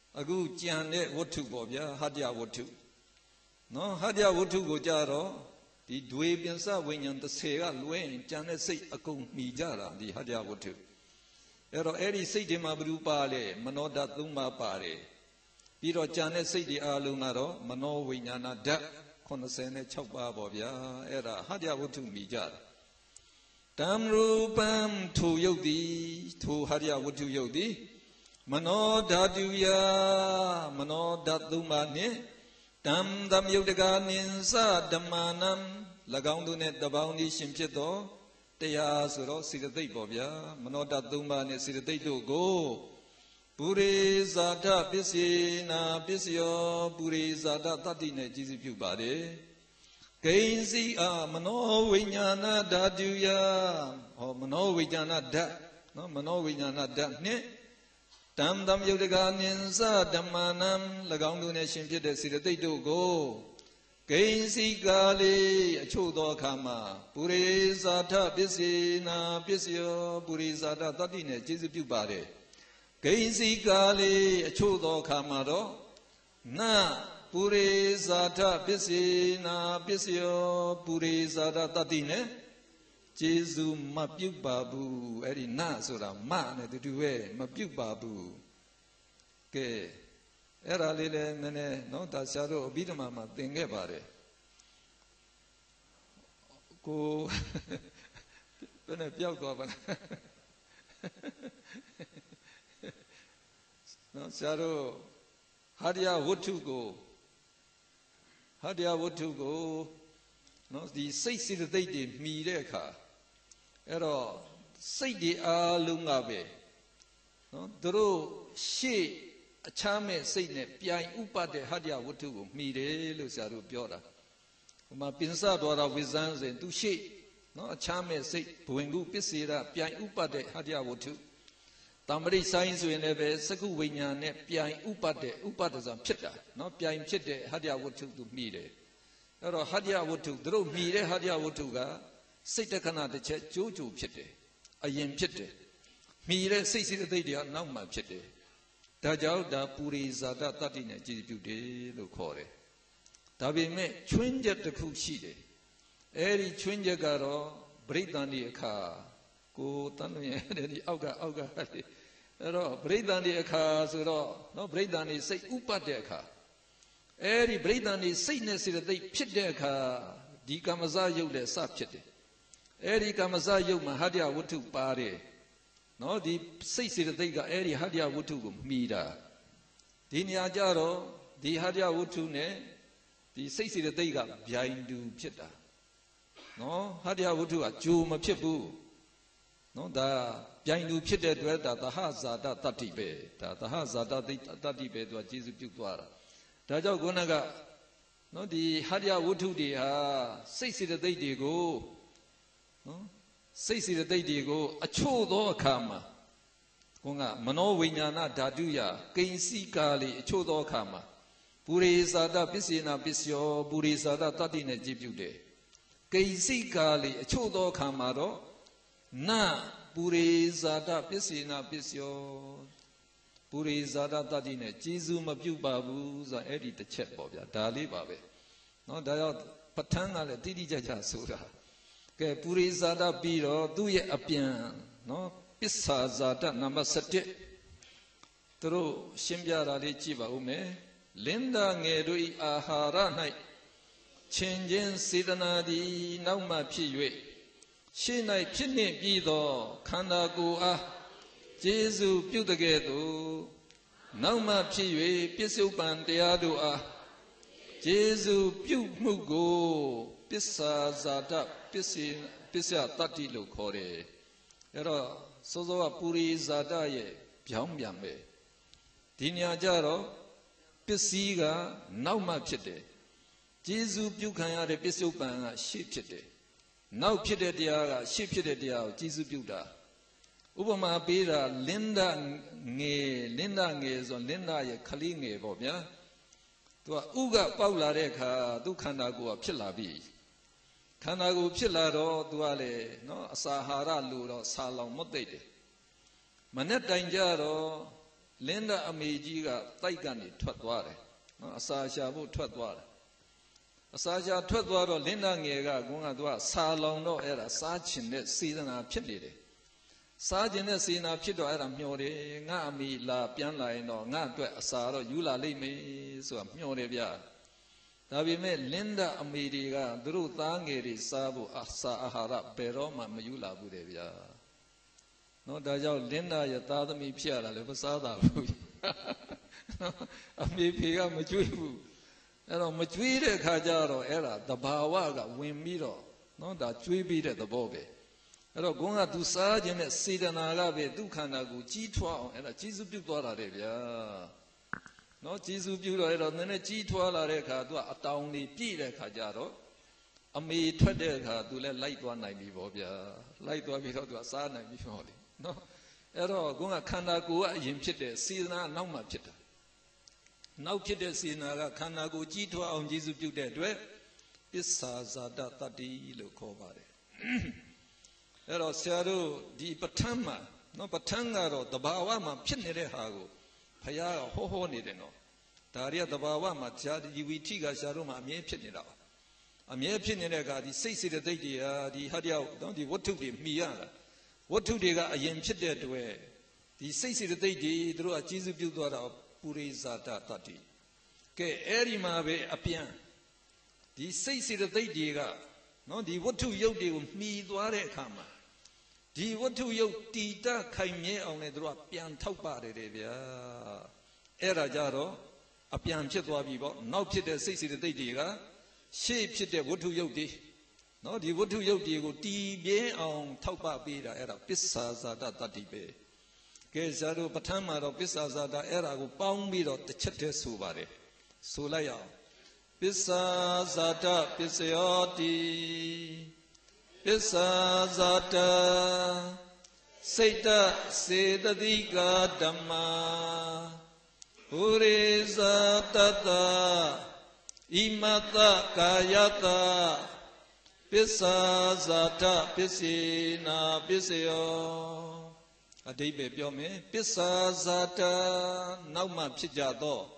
[SPEAKER 1] အခုကြံတဲ့ဝတ္ထုပေါ့ဗျာဟတ္တယဝတ္ထုနော်ဟတ္တယဝတ္ထုကိုကြတော့ဒီဒွေပင်စဝိညာဉ်30ကလွဲရင်ကြံတဲ့စိတ်အကုန်မှီကြတာဒီဟတ္တယဝတ္ထုအဲ့တော့အဲ့ဒီစိတ်တွေမှာဘယ်သူပါလဲမနောဓာတ်3ပါးပါတယ်ပြီးတော့ကြံတဲ့စိတ်တွေအားလုံးကတော့မနောဝိညာဏဓာတ်86ပါးပေါ့ဗျာအဲ့ဒါဟတ္တယဝတ္ထုမှီကြတာတံရူပံထိုယုတ်တိထိုဟတ္တယဝတ္ထုယုတ်တိမနောဓာတုယမနောဓာတ်3ပါးနှင့်တံသမယုတ်တကာနိသဓမ္မာနံ၎င်းတို့နဲ့တပေါင်းဤရှင်ဖြစ်သောတရားဆိုတော့စေတသိက်ပေါ့ဗျာမနောဓာတ်3ပါးနဲ့စေတသိက်တို့ကိုပုရိဇာတပစ္စေနာပစ္စယောပုရိဇာတတတ္တိနဲ့ကြီးစုပြုပါတယ်ဂိဉ္စီအာမနောဝိညာဏဓာတုယဟောမနောဝိညာဏဓာတ်နော်မနောဝိညာဏဓာတ်နှင့်တံသမယုတ်တကာနိသဓမ္မာနံ၎င်းတို့နဲ့ရှင်ဖြစ်တဲ့စေတသိက်တို့ကိုဂိဉ္စီကာလေးအချို့သောအခါမှာပုရိဇာထပစ္စေနာပစ္စယောပုရိဇာထတတ္တိနဲ့ကျေးဇူးပြုပါတယ်ဂိဉ္စီကာလေးအချို့သောအခါမှာတော့နပုရိဇာထပစ္စေနာပစ္စယောပုရိဇာထတတ္တိနဲ့ကျေးဇူးမပြုတ်ပါဘူးအဲ့ဒီနဆိုတာမနဲ့တူတူပဲမပြုတ်ပါဘူးကဲအဲ့ဒါလေးလည်းနည်းနည်းနော်ဒါဆရာတို့အဘိဓမ္မာမှာသင်ခဲ့ပါတယ်ကိုဘယ်နဲ့ပြောက်သွားပါလဲနော်ဆရာတို့ဟတ္တယဝတ္ထုကိုနော်ဒီစိတ်စေတသိက်တွေမှီတဲ့အခါအဲ့တော့စိတ်တွေအားလုံးကပဲနော်သူတို့ရှေ့အခြားမဲ့စိတ်နဲ့ပြိုင်ဥပတ်တဲ့ဟတ္တယဝတ္ထုကိုမှီတယ်လို့ဆရာတို့ပြောတာဟိုမှာပင်စတော်တာဝိဇ္ဇန်စဉ်သူရှေ့နော်အခြားမဲ့စိတ်ဘဝင်ကုပစ္စေရပြိုင်ဥပတ်တဲ့ဟတ္တယဝတ္ထုတမ္ပရိဆိုင်ဆိုရင်လည်းပဲစကုဝိညာဉ်နဲ့ပြိုင်ဥပတ်တဲ့ဥပတ်ဆိုတာဖြစ်တာနော်ပြိုင်ဖြစ်တဲ့ဟတ္တယဝတ္ထုသူမှီတယ်အဲ့တော့ဟတ္တယဝတ္ထုသူတို့မှီတဲ့ဟတ္တယဝတ္ထုကစိတ်တခဏတစ်ချက်ကြိုးကြိုဖြစ်တယ်အရင်ဖြစ်တယ်မှီတဲ့စိတ်စေတသိက်တွေကနောက်မှဖြစ်တယ်ဒါကြောင့်ဒါပုရိဇာတတတ္တိနဲ့ကြည်ပြုတယ်လို့ခေါ်တယ်ဒါပေမဲ့ချွင်းချက်တစ်ခုရှိတယ်အဲ့ဒီချွင်းချက်ကတော့ပရိသန္တိအခါကိုတန်လို့ရဲ့ဒီအောက်ကအဲ့တော့ပရိသန္တိအခါဆိုတော့နော်ပရိသန္တိစိတ်ဥပတ်တဲ့အခါအဲ့ဒီပရိသန္တိစိတ်နဲ့စေတသိက်ဖြစ်တဲ့အခါဒီကမ္မဇယုတ်လည်းစဖြစ်တယ်အဲ့ဒီကမ္မဇယုတ်မှာဟတ္တယဝတ္ထုပါတယ်နော်ဒီစိတ်စေတသိက်ကအဲ့ဒီဟတ္တယဝတ္ထုကိုမှီတာဒီနေရာကြတော့ဒီဟတ္တယဝတ္ထုနဲ့ဒီစိတ်စေတသိက်ကဗျိုင်တူဖြစ်တာနော်ဟတ္တယဝတ္ထုကကြိုမဖြစ်ဘူးနော်ဒါဗျိုင်တူဖြစ်တဲ့အတွက်ဒါသဟဇာတတတ္တိပဲဒါသဟဇာတတတ္တိပဲသူကကျေစုပြုသွားတာဒါကြောင့်ခုနကနော်ဒီဟတ္တယဝတ္ထုတွေဟာစိတ်စေတသိက်တွေကိုနော်စိတ်စေတသိက်တွေကိုအချို့သောအခါမှာကိုကမနောဝိညာဏဓာတုယကိဉ္စီကာလေးအချို့သောအခါမှာပုရိဇာတပစ္စေနာပစ္စယောပုရိဇာတတတ္တိနဲ့ကြည်ပြုတယ်ကိဉ္စီကာလေးအချို့သောအခါမှာတော့နပုရိဇာတပစ္စေနာပစ္စယောပုရိဇာတတတ္တိနဲ့ကျေးဇူးမပြုပါဘူးဆိုအဲ့ဒီတစ်ချက်ပေါ့ဗျာဒါလေးပါပဲနော်ဒါကြောင့်ပဋ္ဌာန်းကလည်းတိတိကျကျဆိုတာကဲပုရိဇာတပြီးတော့သူ့ရဲ့အပြန်နော်ပစ္ဆာဇာတနံပါတ်7သူတို့ရှင်းပြတာလေးကြည့်ပါဦးမယ်လင်္ဒငယ်တို့ဤအာဟာရ၌ချင်းချင်းစေတနာသည်နောက်မှဖြစ်၍ရှေ့၌ဖြစ်နှင့်ပြီးသောခန္ဓာကိုယ်အားကျေးဇူးပြုတကဲ့သို့နောက်မှဖြစ်၍ပစ္စုပန်တရားတို့အားကျေးဇူးပြုမှုကိုပစ္ဆာဇာတပစ္စယတတ္တိလို့ခေါ်တယ်အဲ့တော့စောစောကပုရိဇာတရဲ့ပြောင်းပြန်ပဲဒီညကြတော့ပစ္စည်းကနောက်မှဖြစ်တယ်ကျေးဇူးပြုခံရတဲ့ပစ္စုပန်ကရှေ့ဖြစ်တယ်နောက်ဖြစ်တဲ့တရားကရှေ့ဖြစ်တဲ့တရားကိုကျေးဇူးပြုတာဥပမာပေးတာလင်္ဒငယ်ဆိုလင်္ဒရဲ့ခလေးငယ်ပေါ့ဗျာသူကဥကပေါက်လာတဲ့အခါသူခန္ဓာကိုယ်ကဖြစ်လာပြီခန္ဓာကိုယ်ဖြစ်လာတော့သူကလေနော်အစာဟာရလို့တော့ဆာလောင်မွတ်သိပ်တယ်မနဲ့တိုင်ကြတော့ Linda Amejiga, Taikani, Twatware, Asasha, Twatware. Asasha, Twatware, Linda Nega, Gungadwa, Salon, no era, Sachin, season of Chili. Sergeant Sina Pito era Mure, Nami, La Pianla, no, Nat, Asaro, Yula Lime, so Murebia. Davime, Linda Amejiga, Drew Tangeri, Sabu, Asa Ahara, Peroma, Mayula Budevia. No, Daja Linda, Yatadami Piara, Levasada. Amipiga Majuibu. Era Majuide Kajaro era, the Bawaga, Wimiro, no, that Chui beat at the Bobe. Era Gonga to Sergeant Sidanaga, Dukanagu, G12, and a Jisu Butora Revia. No Jisu Butora, then a G12 Reka, a towny Pire Kajaro. A me Tredeka, do let light one night before, light one without a sad night before. No, Ero Gonga Kanagu, Yimchite, Sina, Nama Chita. Now Chita Sina, Kanagu, G12 on Jisu Butora, Pissa Zada Tadi Locovare. Ero Saru di Patama, no Patangaro, the Bawama, Pinere Hago, Paya, Hoho Nideno, Daria the Bawama, Jadi, Vitiga, Sharuma, Mie Pinera. A mere Pinera, the Sisi the Dadia, the Hadia, don't the what to be Miana. What to dig a yam chit there to wear. The Sisi the Dadi, drew a Jisu Budora, Puriza Tati. Ke Erima be Apian. The Sisi the Dadiga, no, the what to Yodi, me, Dware Kama. Di what to you tita kaime on a drop pian taupa revia. Era jaro, a pian chitwa vivo, no pit the sixty the diga, shape chit the what to you di. No, the what to you digo, di bien on taupa bida era pissa zada dibe. Gezaro patama of pissa zada era go pound me of the chete subare. Sulaya pissa zada pisseoti. Pissa Zata Seta Sedadika Dhamma Uriza Tata Imata Kayata Pissa Zata Pissina Pissio Adibe Piome Pissa Zata Nauma Pijado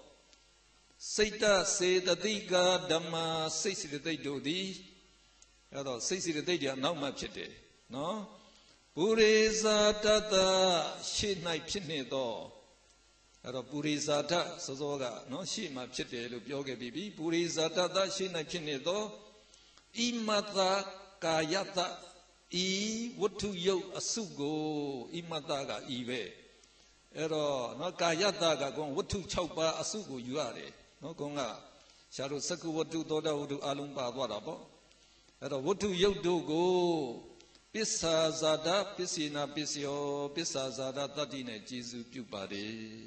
[SPEAKER 1] Seta Sedadika Dhamma Sisi de Dodi Sisi the day, now much it, no? Puriza Tata, she night pinnedo. At a Purizata, Sozoga, no, she my chite, Yoga bibi, Puriza Tata, she night pinnedo. Imata Kayata, what to you a sugo, Imataga, Ive. Ero, no Kayataga, gone, what to chaupa a sugo, you are, no gonga. Shadow Saku, what to Doda, Alumba, what about? What do you do go? Pissa Zada, Pissina Pissio, Pissa Zada, Tadine, Jesu Pupari.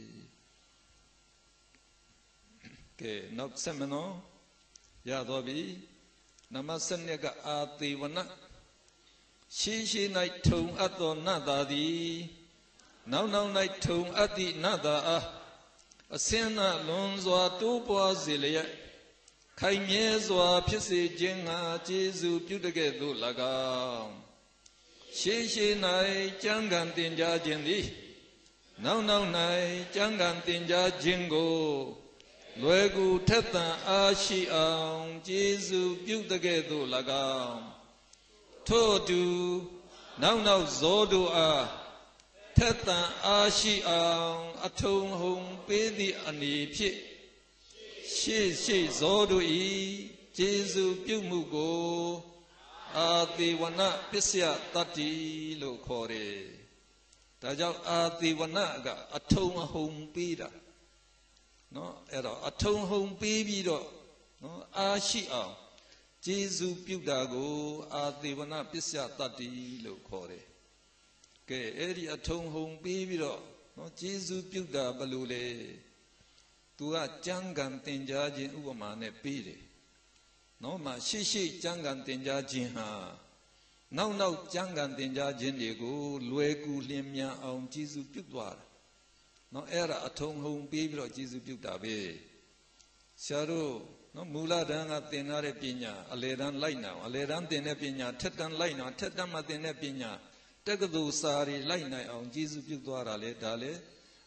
[SPEAKER 1] Okay, not semino. Yadobi, Namasanega Ati Wana. She night tongue at the Nadadi. Now night tongue at the Nada. A sena lonzo to Boazilia. Kaimezwa Pisi Jenga, Jesu Putagedu Laga. She night, Jangan Tinja Jendi. Now night, Jangan Tinja Jingo. Luegu Teta Ashi Ang, Jesu Putagedu Laga. Todu, now Zodu A. Teta Ashi Ang, Atong Hong Pedi Anipi. She Zodu E, Jesu Pumugo, Adi Wana Pisia Tati Locore. Tajal Adi Wanaga, a tone home bida. No, era a tone home baby do. No, Ashia, Jesu Pudago, Adi Wana Pisia Tati Locore. Ke Eri a tone home baby do. No, Jesu Puda Balule. Tua Jangan Tinjajin Uamane Piri. No ma Shishi Jangan Tinjajin ha. Now Jangan Tinjajin Lego, Luegu Limia on Jesu Pudwar. No era a tongue home baby or Jesu Pudabe. Sharu, no Mula Danga Tenare Pina, a ledan light now, a ledan Tenepina, Tetan light now, Tetama Tenepina, Tegadu Sari light night on Jesu Pudwara le Dale.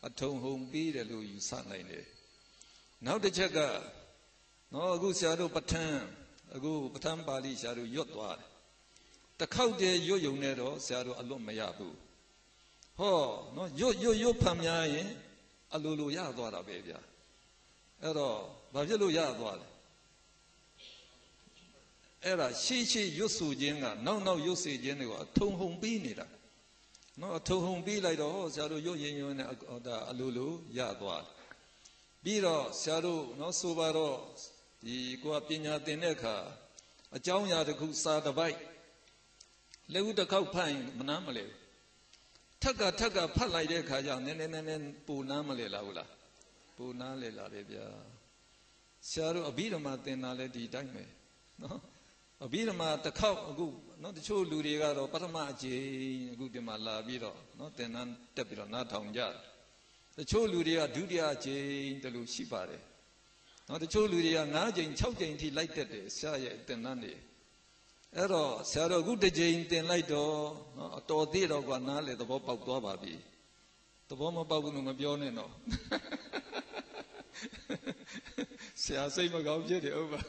[SPEAKER 1] အထုံဟုံပြီးတယ်လို့ယူဆနိုင်တယ်နောက်တစ်ချက်ကနော်အခုဆရာတို့ပဋ္ဌာန်းအခုပဋ္ဌာန်းပါဠိဆရာတို့ရွတ်သွားတယ်တစ်ခေါက်တည်းရွတ်ယုံနဲ့တော့ဆရာတို့အလွတ်မရဘူးဟောနော်ရွတ်ဖတ်များရင်အလိုလိုရသွားတာပဲဗျာအဲ့တော့ဘာဖြစ်လို့ရသွားလဲအဲ့ဒါရှေ့ရွတ်ဆိုခြင်းကနောက်ရွတ်စေခြင်းတွေကိုအထုံဟုံပြီးနေတာနော်အထုံဟုံပြီးလိုက်တော့ဟောဆရာတို့ရွတ်ရင်နဲ့ဒါအလိုလိုရသွားပြီးတော့ဆရာတို့နော်ဆိုပါတော့ဒီကိုကပညာသင်တဲ့အခါအကြောင်းအရာတစ်ခုစာတစ်ပိုက်လက်ဦးတစ်ခေါက်ဖတ်ရင်မနားမလဲထက်ကဖတ်လိုက်တဲ့အခါကျနည်းပူနားမလဲလားဟုတ်လားပူနားလဲလာတယ်ဗျာဆရာတို့အဘိဓမ္မာသင်တာလဲဒီတိုင်းပဲနော်အဘိဓမ္မာတစ်ခေါက်အခုနော်တချို့လူတွေကတော့ပထမအကြိမ်အခုဒီမှာလာပြီးတော့နော်သင်တန်းတက်ပြီးတော့နားထောင်ကြတချို့လူတွေကဒုတိယအကြိမ်တလို့ရှိပါတယ်နော်တချို့လူတွေက9ကြိမ်6ကြိမ်ထိလိုက်တက်တယ်ဆရာရဲ့သင်တန်းတွေအဲ့တော့ဆရာတော်အခုတစ်ကြိမ်သင်လိုက်တော့နော်အတော်သေးတော့ကနားလေသဘောပေါက်သွားပါပြီသဘောမပေါက်ဘူးလို့မပြောနဲ့တော့ဆရာစိတ်မကောင်းဖြစ်တယ်ဟုတ်ပါ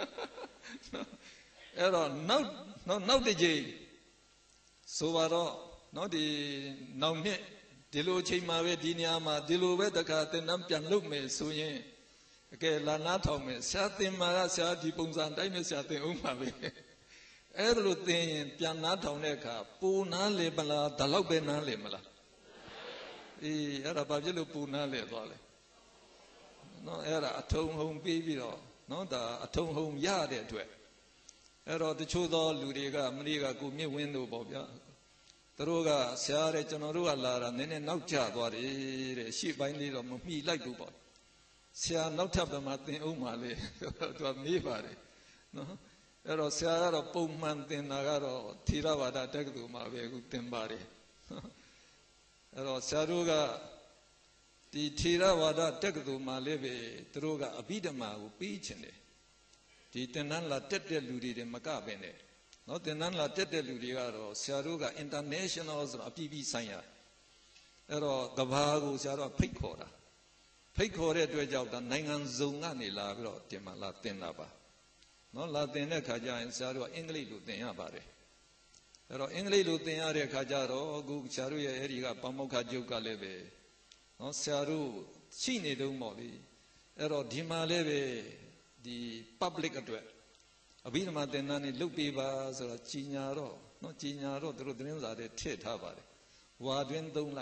[SPEAKER 1] အဲ့တော့နောက်တစ်ကြိမ်ဆိုပါတော့နော်ဒီနောက်နှစ်ဒီလိုအချိန်မှာပဲဒီနေရာမှာဒီလိုပဲတခါသင်တန်းပြန်လုပ်မယ်ဆိုရင်အကယ်လာနားထောင်မယ်ဆရာသင်မှာကဆရာဒီပုံစံတိုင်းနဲ့ဆရာသင်အောင်ပါပဲအဲ့ဒါလို့သင်ရင်ပြန်နားထောင်တဲ့အခါပူနားလေမလားဒါတော့ပဲနားလေမလားအေးအဲ့ဒါဘာဖြစ်လို့ပူနားလေသွားလဲနော်အဲ့ဒါအထုံဟုံပြီးပြီးတော့နော်ဒါအထုံဟုံရတဲ့အတွက်အဲ့တော့တချို့သောလူတွေကမနေ့ကကိုမြင့်ဝင်းတို့ပေါ့ဗျာသူတို့ကဆရာတဲ့ကျွန်တော်တို့ကလာတာနည်းနည်းနောက်ကျသွားတယ်တဲ့ရှေ့ပိုင်းလေးတော့မမှီလိုက်ဘူးပေါ့ဆရာနောက်ထပ်ဗမာသင်အောင်ပါလေသူကမေးပါတယ်နော်အဲ့တော့ဆရာကတော့ပုံမှန်သင်တာကတော့ထေရဝါဒတက္ကသိုလ်မှာပဲအခုသင်ပါတယ်အဲ့တော့ဆရာတို့ကဒီထေရဝါဒတက္ကသိုလ်မှာလည်းပဲသူတို့ကအဘိဓမ္မာကိုပြီးချင်တယ်ဒီသင်္นานလာတက်တဲ့လူတွေမကပဲနဲ့နော်သင်္นานလာတက်တဲ့လူတွေကတော့ဆရာတို့က international ဆိုတော့အပြည်ပြည်ဆိုင်ရာအဲ့တော့ကဘာကိုဆရာတို့ဖိတ်ခေါ်တာဖိတ်ခေါ်တဲ့အတွက်ကြောင့်ဒါနိုင်ငံစုံကနေလာပြီးတော့ဒီမှာလာသင်တာပါနော်လာသင်တဲ့ခါကျရင်ဆရာတို့ကအင်္ဂလိပ်လိုသင်ရပါတယ်အဲ့တော့အင်္ဂလိပ်လိုသင်ရတဲ့ခါကျတော့အခုဆရာတို့ရဲ့အဲ့ဒီကပမောက္ခချုပ်ကလည်းပဲနော်ဆရာတို့ရှိနေတုန်းပေါ့လေအဲ့တော့ဒီမှာလည်းပဲဒီ public အတွက်အဘိဓမ္မာသင်တန်းတွေလုပ်ပေးပါဆိုတော့ကြီးညာတော့နော်ကြီးညာတော့သူတို့သတင်းစာတွေထည့်ထားပါတယ်ဝါတွင်3လ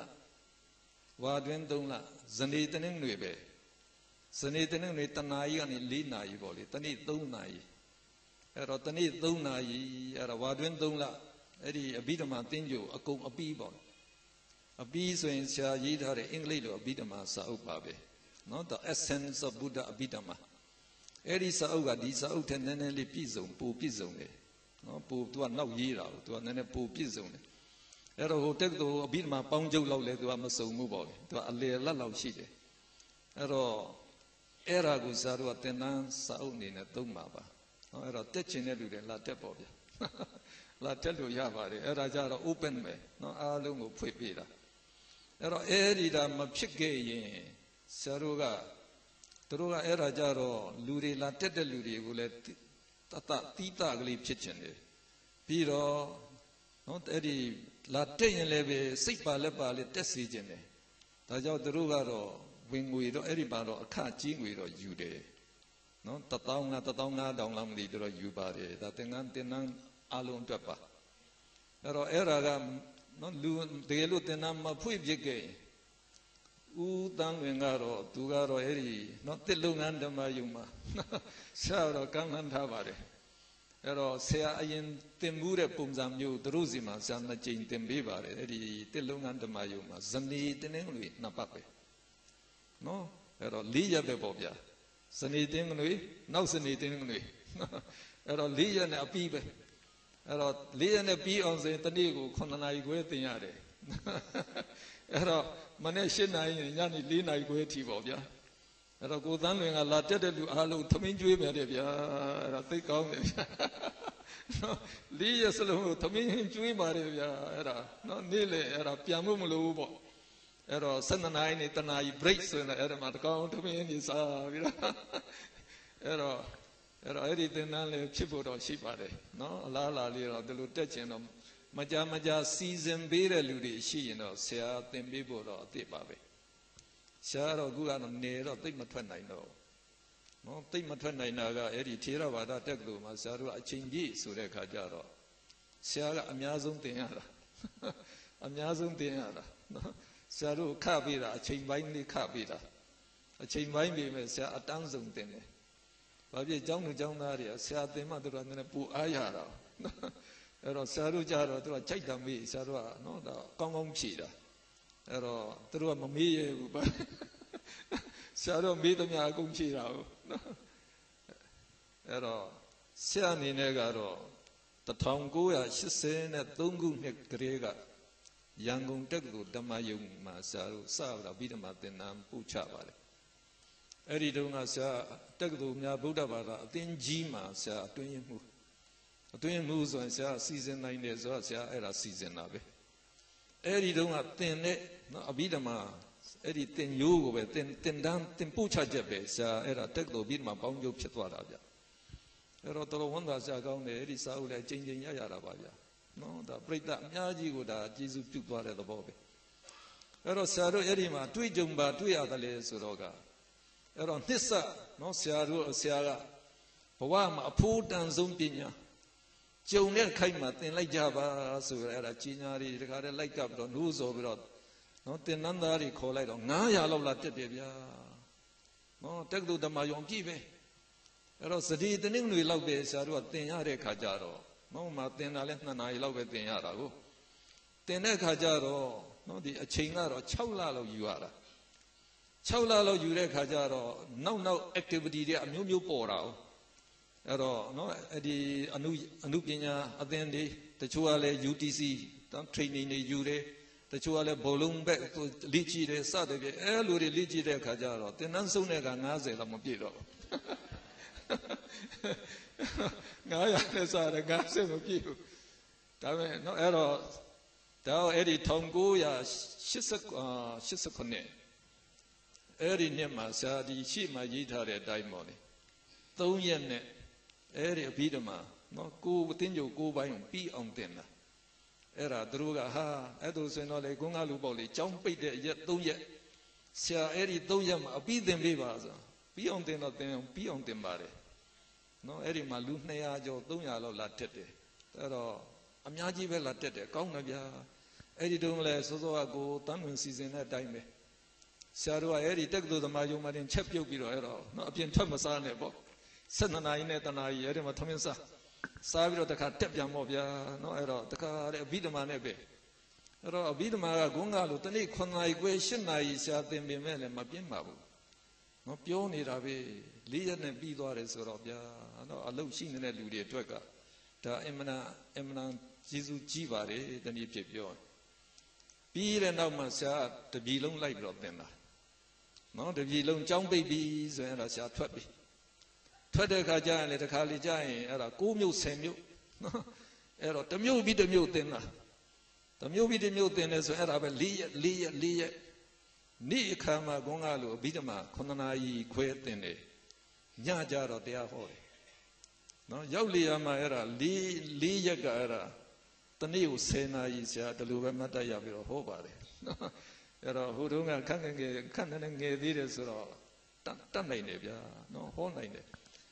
[SPEAKER 1] ဇနေတနင်္ဂနွေပဲဇနေတနင်္ဂနွေတနာရီကနေ4နာရီပေါ့လေတနေ့3နာရီအဲ့တော့တနေ့3နာရီအဲ့တော့ဝါတွင်3လအဲ့ဒီအဘိဓမ္မာသင်ကြိုအကုန်အပြီးပေါ့အပြီးဆိုရင်ဆရာရေးထားတဲ့အင်္ဂလိပ်လိုအဘိဓမ္မာစာအုပ်ပါပဲနော် The Essence of Buddha အဘိဓမ္မာအဲ့ဒီစာအုပ်ကဒီစာအုပ်ထက်နည်းနည်းလေးပြည့်စုံပိုပြည့်စုံတယ်နော်ပိုသူကနောက်ရေးတာကိုသူကနည်းနည်းပိုပြည့်စုံတယ်အဲ့တော့ဟိုတက္ကသိုလ်အဘိဓမ္မာပေါင်းချုပ်လောက်လဲသူကမစုံဘူးပေါ့လေသူကအလေလက်လောက်ရှိတယ်အဲ့တော့အဲ့ဒါကိုစာတို့ကသင်တန်းစာအုပ်အနေနဲ့သုံးပါပါနော်အဲ့တော့တက်ချင်တဲ့လူတွေလာတက်ပေါ့ဗျာလာတက်လို့ရပါတယ်အဲ့ဒါကြတော့ open ပဲနော်အားလုံးကိုဖွင့်ပေးတာအဲ့တော့အဲ့ဒီဒါမဖြစ်ခဲ့ရင်ဆရာတို့ကသူတို့ကအဲ့ဒါကြတော့လူတွေလာတက်တဲ့လူတွေကိုလည်းတိတကလေးဖြစ်ချင်တယ်ပြီးတော့နော်အဲ့ဒီလာတက်ရင်လည်းပဲစိတ်ပါလက်ပါလေးတက်စေချင်တယ်ဒါကြောင့်သူတို့ကတော့ဝင်ငွေတော့အဲ့ဒီပါတော့အခကြီးငွေတော့ယူတယ်နော်1,500လောက်မသိတော့ယူပါတယ်ဒါသင်္ကန်းတင်နန်းအလုံးအတွက်ပါအဲ့တော့အဲ့ဒါကနော်လူတကယ်လို့တင်နန်းမဖွင့်ဖြစ်ခဲ့ဦးတန်းလွင်ကတော့သူကတော့အဲ့ဒီနော်တစ်လုပ်ငန်းဓမ္မယုံမှာဆရာတော်ကမ်းလှမ်းထားပါတယ်အဲ့တော့ဆရာအရင်သင်မှုတဲ့ပုံစံမျိုးသူတို့စီမှာဆရာနှစ်ကြိမ်သင်ပေးပါတယ်အဲ့ဒီတစ်လုပ်ငန်းဓမ္မယုံမှာဇနီးတင်းငွေနှစ်ပတ်ပဲနော်အဲ့တော့4ရက်ပဲပေါ့ဗျာဇနီးတင်းငွေနောက်ဇနီးတင်းငွေအဲ့တော့4ရက်နဲ့အပြီးပဲအဲ့တော့4ရက်နဲ့ပြီးအောင်ဆိုရင်တနေ့ကို9နာရီခွဲသင်ရတယ်အဲ့တော့မနေ့7နာရီညနေ4နာရီခွဲထိပေါ့ဗျာအဲ့တော့ကိုသန်းလွင်ကလာတက်တဲ့လူအားလုံးသမင်းကျွေးမယ်တဲ့ဗျာအဲ့ဒါသိကောင်းတယ်ဗျာနော်4ရက်စလုံးကိုသမင်းကျွေးပါတယ်ဗျာအဲ့ဒါနော်နေ့လေအဲ့ဒါပြန်ဖို့မလိုဘူးပေါ့ Sananai ni tanai break so na kau tu ni sa bila eri tenan le chipu ro shipare no la li ro dulu tetchin no maja season be de lu de shi yin no sia tin pi pho ro atit pa be sia ro ku ka no ne ro tit ma thwat nai no no tit ma thwat nai na ga eri Theravada tek lu ma sia ro a chain ji so de kha ja ro sia ga a mya song tin ya da a mya song tin ya da no sia ro kha pi da a chain bain li kha pi da a chain bain pi me sia a tang song tin neဘာဖြစ်ကျောင်းသူကျောင်းသားတွေဆရာသင်မှသူတို့ကနည်းနည်းပူအားရတာအဲ့တော့ဆရာတို့ကြတော့သူကကြိုက်တာမေးဆရာတို့ကနော်ဒါကောင်းကောင်းဖြေတာအဲ့တော့သူတို့ကမမေးရဘူးဗျဆရာတို့မေးသမျှအကုန်ဖြေတာဟုတ်နော်အဲ့တော့ဆရာအနေနဲ့ကတော့1983ခုနှစ်ကလေးကရန်ကုန်တက္ကသိုလ်ဓမ္မယုံမှာဆရာတို့စတာဗိဓမာသင်တန်းပို့ချပါတယ်အဲ့ဒီတုန်းကဆရာတက္ကသိုလ်များဗုဒ္ဓဘာသာအသင်းကြီးမှာဆရာအတွင်းမှုဆိုရင်ဆရာစီစဉ်နိုင်တယ်ဆိုတော့ဆရာအဲ့ဒါစီစဉ်တာပဲအဲ့ဒီတုန်းကသင်တဲ့နော်အဘိဓမ္မာအဲ့ဒီသင်ရိုးကိုပဲသင်တန်းသင်ပို့ချချက်ပဲဆရာအဲ့ဒါတက္ကသိုလ်အဘိဓမ္မာပေါင်းချုပ်ဖြစ်သွားတာဗျအဲ့တော့တော်ဝန်သားဆရာကောင်းတယ်အဲ့ဒီစာအုပ်လည်းချိန်ရတာပါဗျနော်ဒါပြိတ္တအများကြီးကိုဒါကျေးဇူးပြုသွားတဲ့သဘောပဲအဲ့တော့ဆရာတို့အဲ့ဒီမှာတွေ့ကြုံပါတွေ့ရတယ်လေဆိုတော့ကအဲ့တော့နှစ်ဆက်နော်ဆရာကဘဝမှာအဖို့တန်ဆုံးပညာကျုံတဲ့ခိုက်မှာသင်လိုက်ကြပါဆိုရအဲ့ဒါကြီးညာတွေတခါတည်းလိုက်ကပ်ပြီးတော့နှိုးဆော်ပြီးတော့နော်သင်္นานသားတွေခေါ်လိုက်တော့900လောက်လာတက်တယ်ဗျာနော်တက္ကသိုလ်ဓမ္မယုံပြည့်ပဲအဲ့တော့စတိတနည်းတွေလောက်ပဲဆရာတို့ကသင်ရတဲ့ခါကြတော့နော်မှာသင်တာလဲ2 နာရီလောက်ပဲသင်ရတာကိုသင်တဲ့ခါကြတော့နော်ဒီအချိန်ကတော့6 လလောက်ယူရတာ6 လလောက်ယူတဲ့ခါကျတော့နောက် activity တွေအမျိုးမျိုးပေါ်တာ哦အဲ့တော့နော်အဲ့ဒီအနုပညာအသင်းတွေတချို့ကလည်း UTC training တွေယူတယ်တချို့ကလည်းဘောလုံးဘက်လေ့ကျင့်တယ်စတယ်ပြအဲ့လိုတွေလေ့ကျင့်တဲ့ခါကျတော့သင်တန်းဆုံးတဲ့က90လောက်မပြည့်တော့900နဲ့စားတယ်90မပြည့်ဘူးဒါပေမဲ့နော်အဲ့တော့ဒါအဲ့ဒီ1989အဲ့ဒီနှစ်မှာဆရာဒီရှိမှရေးထားတဲ့အတိုင်းပေါ့လေ3 ရက်နဲ့အဲ့ဒီအဘိဓမ္မာနော်ကိုအတင်းကြိုကိုပိုင်းပြီးအောင်တင်တာအဲ့ဒါသူတို့ကဟာအဲ့ဒါဆိုရင်တော့လေကွန်းကားလူပေါ့လေကြောင်းပိတ်တဲ့ရက်3 ရက်ဆရာအဲ့ဒီ3 ရက်မှာအပြီးသင်ပေးပါဆိုပြီးအောင်တင်တော့ပြီးအောင်တင်ပါတယ်နော်အဲ့ဒီမှာလူ200ကျော်300လောက်လာတက်တယ်အဲ့တော့အများကြီးပဲလာတက်တယ်ကောင်းတယ်ဗျာအဲ့ဒီတုန်းကလည်းစောစောကကိုတန်းဝင်စီစဉ်တဲ့အတိုင်းပဲဆရာတို့ကအဲ့ဒီတက္ကသိုလ်သမားယုံမှတင်ချက်ပြုတ်ပြီးတော့အဲ့တော့နော်အပြင်ထွက်မစားနဲ့ပေါ့12 နာရီနဲ့တနာရီအဲ့ဒီမှာထမင်းစားပြီးတော့တခါတက်ပြန်ပေါ့ဗျာနော်အဲ့တော့တခါတဲ့အဘိဓမ္မာနဲ့ပဲအဲ့တော့အဘိဓမ္မာကဂုံးကလို့တနေ့9 နာရီခွဲ8 နာရီဆရာသင်ပင်မဲ့လည်းမပြင်းပါဘူးနော်ပြောနေတာပဲ4 ရက်နဲ့ပြီးသွားတယ်ဆိုတော့ဗျာနော်အလုပ်ရှိနေတဲ့လူတွေအတွက်ကဒါအင်မနာကျေးဇူးကြီးပါတယ်တနည်းဖြစ်ပြောပြီးတဲ့နောက်မှာဆရာတပြည်လုံးလိုက်ပြီးတော့သင်တာနော်တပြည်လုံးကြောင်းပိတ်ပြီးဆိုရင်အဲ့ဒါဆရာထွက်ပြီထွက်တဲ့ခါကျရင်လေတခါလေကျရင်အဲ့ဒါ9 မြို့ 10 မြို့နော်အဲ့တော့တစ်မြို့ပြီးတစ်မြို့သင်တာတစ်မြို့ပြီးတစ်မြို့သင်တယ်ဆိုအဲ့ဒါပဲ4 ရက်နေ့အခါမှာဂုံးကားလို့အဘိဓမ္မာ9 နာရီခွဲသင်တယ်ညကြတော့တရားဟောတယ်နော်ရောက်လေရမှာအဲ့ဒါ4 ရက်ကအဲ့ဒါတနေ့ကို10 နာရီဆရာဒီလိုပဲမှတ်တတ်ရပြီးတော့ဟောပါတယ်နော်အဲ့တော့ဟိုတုန်းကခန့်နေငယ်သေးတယ်ဆိုတော့တတ်နိုင်တယ်ဗျာနော်ဟောနိုင်တယ်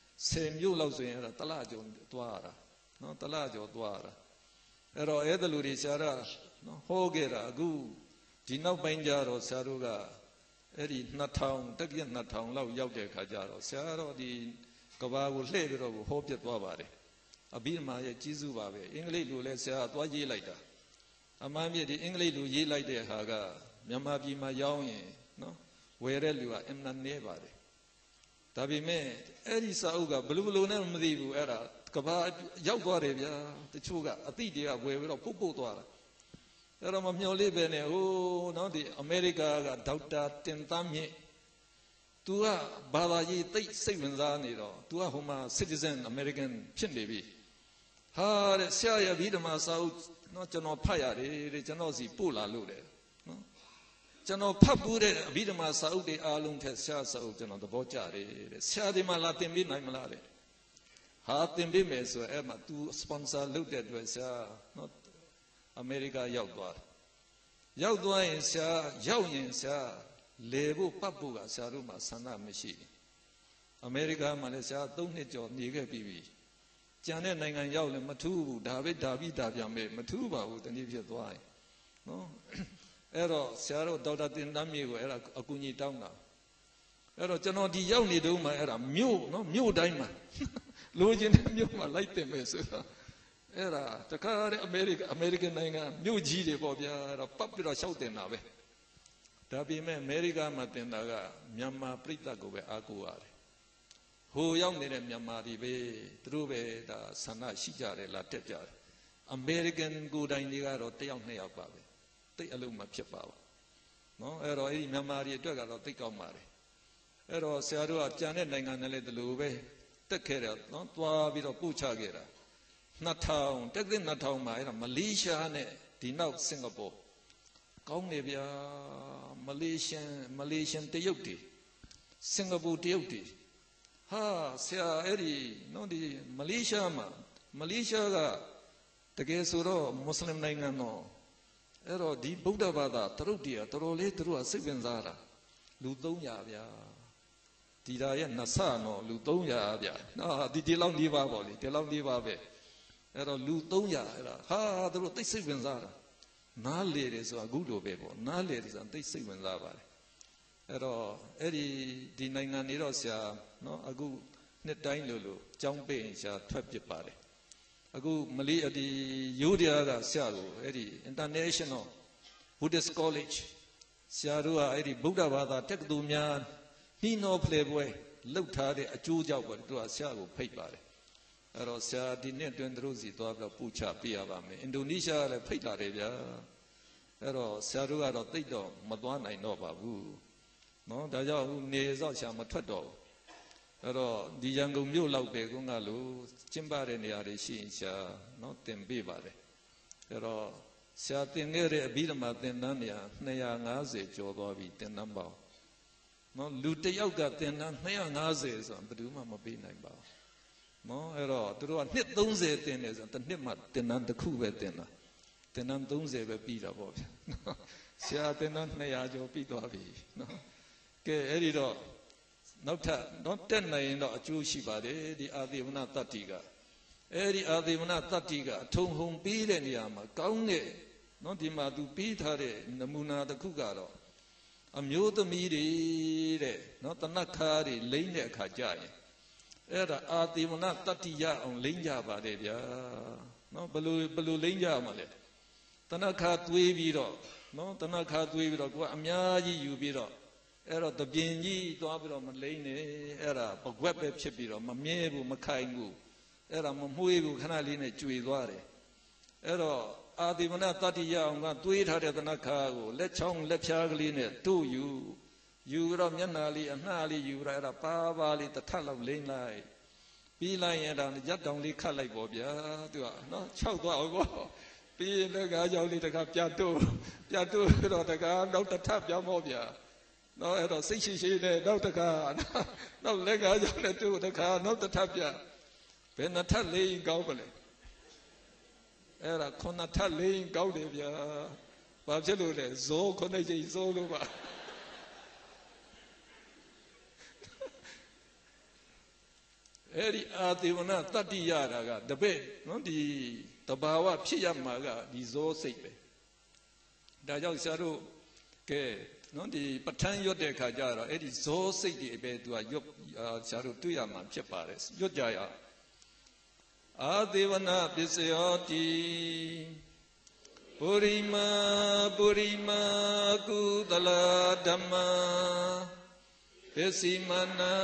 [SPEAKER 1] 10 မြို့လောက်ဆိုရင်အဲ့ဒါတလကျော်သွားရတာနော်တလကျော်သွားရတာအဲ့တော့အဲ့ဒါလူတွေဆရာကနော်ဟောခဲ့တာအခုဒီနောက်ပိုင်းကျတော့ဆရာတို့ကအဲ့ဒီ2000တက်ပြည့်2000လောက်ရောက်တဲ့ခါကျတော့ဆရာတော့ဒီကဘာကိုလှည့်ပြီးတော့ဟောပြသွားပါတယ်အဘိဓမ္မာရဲ့ကြီးစုပါပဲအင်္ဂလိပ်လိုလဲဆရာသွားရေးလိုက်တာအမှန်ပြည့်ဒီအင်္ဂလိပ်လိုရေးလိုက်တဲ့ဟာကမြန်မာပြည်မှာရောက်ရင်နော်ဝယ်တဲ့လူကအင်မတန်နည်းပါတယ်ဒါပေမဲ့အဲ့ဒီစာအုပ်ကဘလို့နဲ့မသိဘူးအဲ့ဒါကဘာရောက်သွားတယ်ဗျာတချို့ကအသိတွေကဝယ်ပြီးတော့ပုတ်သွားတာအဲ့တော့မမျှော်လင့်ပဲနဲ့ဟိုနော်ဒီအမေရိကကဒေါက်တာတင်သန်းမြင့်သူကဘာသာရေးသိစိတ်ဝင်စားနေတော့သူကဟိုမှာ citizen American ဖြစ်နေပြီဟာတဲ့ဆရာရဲ့ဗိဓမာစာအုပ်နော်ကျွန်တော်ဖတ်ရတယ်တဲ့ကျွန်တော်စီပို့လာလို့တယ်နော်ကျွန်တော်ဖတ်ဘူးတဲ့အဘိဓမ္မာစာအုပ်တွေအားလုံးထက်ဆရာစာအုပ်ကျွန်တော်သဘောကျတယ်တဲ့ဆရာဒီမှာလာသင်ပေးနိုင်မလားတဲ့ဟာသင်ပေးမယ်ဆိုရင်အဲ့မှာ तू sponsor လုပ်တဲ့အတွက်ဆရာနော်အမေရိကရောက်သွားတယ်ရောက်သွားရင်ဆရာရောက်ရင်ဆရာလေဖို့ပတ်ဖို့ကဆရာတို့မှာဆန္ဒမရှိဘူးအမေရိကမှာလည်းဆရာ3နှစ်ကျော်နေခဲ့ပြီကျန်တဲ့နိုင်ငံရောက်လည်းမထူးဘူးဒါပြန်မယ်မထူးပါဘူးတနည်းဖြစ်သွားရင်နော်အဲ့တော့ဆရာတို့ဒေါက်တာတင်တန်းမြေကိုအဲ့ဒါအကူအညီတောင်းတာအဲ့တော့ကျွန်တော်ဒီရောက်နေတုန်းမှာအဲ့ဒါမြို့နော်မြို့တိုင်းမှာလိုချင်တဲ့မြို့မှာလိုက်တင်မယ်ဆိုတော့အဲ့ဒါတခါတဲ့အမေရိကန်နိုင်ငံမြို့ကြီးတွေပေါ့ဗျာအဲ့တော့ပတ်ပြီးတော့ရှောက်တင်တာပဲဒါပေမဲ့အမေရိကမှာတင်တာကမြန်မာပြည်သက်ကိုပဲအားကိုးရတယ်ဟိုရောက်နေတဲ့မြန်မာတွေပဲသူတို့ပဲဒါဆန္ဒရှိကြတယ်လားတက်ကြတယ်အမေရိကန်ကိုယ်တိုင်တွေကတော့တယောက်နှစ်ယောက်ပါပဲတိတ်အလုံးမဖြစ်ပါဘူးနော်အဲ့တော့အဲ့ဒီမြန်မာတွေအတွက်ကတော့တိတ်ကောင်းပါတယ်အဲ့တော့ဆရာတို့ကကြံတဲ့နိုင်ငံနဲ့လည်းဒီလိုပဲတက်ခဲ့တယ်နော်သွားပြီးတော့ပို့ချခဲ့တာ2000တက်တဲ့2000မှာအဲ့ဒါမလေးရှားနဲ့ဒီနောက်စင်ကာပူကောင်းနေဗျာမလေးရှားတရုတ်တွေစင်ကာပူတရုတ်တွေဟာဆရာအဲ့ဒီနော်ဒီမလေးရှားကတကယ်ဆိုတော့မွတ်စလင်နိုင်ငံတော့အဲ့တော့ဒီဗုဒ္ဓဘာသာတရုတ်တွေကတော်တော်လေးသူတို့ကစိတ်ဝင်စားတာလူ300ဗျာဒီဓာရဲ့နှစ်ဆနော်လူ300ဗျာနော်ဒီလောက်နေပါပေါ့လေဒီလောက်နေပါပဲအဲ့တော့လူ300အဲ့ဒါဟာသူတို့သိစိတ်ဝင်စားတာနားလေတယ်ဆိုတာအခုလိုပဲပေါ့နားလေတယ်ဆိုတာသိစိတ်ဝင်စားပါတယ်အဲ့တော့အဲ့ဒီနိုင်ငံနေတော့ဆရာနော်အခုနှစ်တိုင်းလို့ကြောင်းပိတ်ရင်ဆရာထွက်ပစ်ပါတယ်အခုမလေးဒီယူဒီယာကဆရာကိုအဲ့ဒီ International Buddhist College ဆရာတို့ကအဲ့ဒီဗုဒ္ဓဘာသာတက္ကသိုလ်များနှီးနှောဖလှယ်ပွဲလှုပ်ထားတဲ့အကျိုးကြောင့်ပေါ့သူကဆရာကိုဖိတ်ပါတယ်အဲ့တော့ဆရာဒီနှစ်အတွင်းသူတို့စီသွားပြီးတော့ပူချပေးရပါမယ်အင်ဒိုနီးရှားကလည်းဖိတ်လာတယ်ဗျာအဲ့တော့ဆရာတို့ကတော့တိတ်တော့မသွားနိုင်တော့ပါဘူးနော်ဒါကြောင့်အခုနေစောက်ဆရာမထွက်တော့ဘူးအဲ့တော့ဒီရန်ကုန်မြို့လောက်ပဲကုန်းကလို့ကျင်းပတဲ့နေရာတွေရှိရင်ဆရာနော်တင်ပေးပါတယ်အဲ့တော့ဆရာတင်ခဲ့တဲ့အဘိဓမ္မာသင်တန်းနေရာ250ကျော်သွားပြီသင်တန်းပေါင်းနော်လူတစ်ယောက်ကသင်တန်း250ဆိုတော့ဘယ်သူမှမပေးနိုင်ပါဘူးနော်အဲ့တော့သူတို့ကနှစ်30တင်တယ်ဆိုတော့တစ်နှစ်မှသင်တန်းတစ်ခုပဲတင်တာသင်တန်း30ပဲပြီးတာပေါ့ဗျာဆရာသင်တန်း200ကျော်ပြီးသွားပြီနော်ကဲအဲ့ဒီတော့နောက်ထပ်တော့တက်နိုင်ရင်တော့အကျိုးရှိပါတယ်ဒီအာသေဝနတတ္တိကအဲ့ဒီအာသေဝနတတ္တိကအထုံဟုံပြီးတဲ့နေရာမှာကောင်းတဲ့နော်ဒီမှာသူပြီးထားတဲ့နမူနာတစ်ခုကတော့အမျိုးသမီးတွေတဲ့နော်တဏ္ဍခါတွေလိမ့်တဲ့အခါကြရင်အဲ့ဒါအာသေဝနတတ္တိရအောင်လိမ့်ကြပါတယ်ဗျာနော်ဘယ်လိုလိမ့်ကြမှာလဲတဏ္ဍခါသွေးပြီးတော့နော်တဏ္ဍခါသွေးပြီးတော့ကိုကအများကြီးယူပြီးတော့အဲ့တော့တပြင်းကြီးသွားပြီးတော့မလိမ့်နဲ့အဲ့ဒါပကွက်ပဲဖြစ်ပြီးတော့မမြဲဘူးမခိုင်ဘူးအဲ့ဒါမမှုေးဘူးခဏလေးနဲ့ကျွေသွားတယ်အဲ့တော့အာသေဝနတတ္တိယအောင်ကတွေးထားတဲ့သနခါကိုလက်ချောင်းလက်ဖြားကလေးနဲ့တို့ယူတော့မျက်နှာလေးအနှားလေးယူရအဲ့ဒါပါလေးတစ်ထပ်လောက်လိမ့်လိုက်ပြီးလိုက်ရင်ဒါရက်တောင်လေးခတ်လိုက်ပေါ့ဗျာသူကနော်6သွားအောင်ပေါ့ပြီးရင်လည်း9ကြောင်လေးတခါပြတ်တို့တော့တခါနောက်တစ်ထပ်ပြောင်းပေါ့ဗျာနော်အဲ့တော့စိတ်ရှိနဲ့နောက်တခါနောက်လက်9ကြောင်နဲ့တို့တခါနောက်တစ်ထပ်ပြဘယ်နှစ်ထပ်လေးကောင်းမလဲအဲ့ဒါ9ထပ်လေးကောင်းတယ်ဗျာဘာဖြစ်လို့လဲဇော9ချိန်ဇောလို့ပါအဲ့ဒီအာသေဝနတတ္တိရတာကတပည့်နော်ဒီတဘာဝဖြစ်ရမှာကဒီဇောစိတ်ပဲဒါကြောင့်ဆရာတို့ကဲနော်ဒီပဋ္ဌာန်းရွတ်တဲ့အခါကျတော့အဲ့ဒီဇောစိတ်တွေပဲသူကရွတ်ဆရာတို့တွေ့ရမှာဖြစ်ပါတယ်ရွတ်ကြရအာသေဝနပစ္စယောတိပုရိမာကုသလဓမ္မာပစ္စည်းမနံ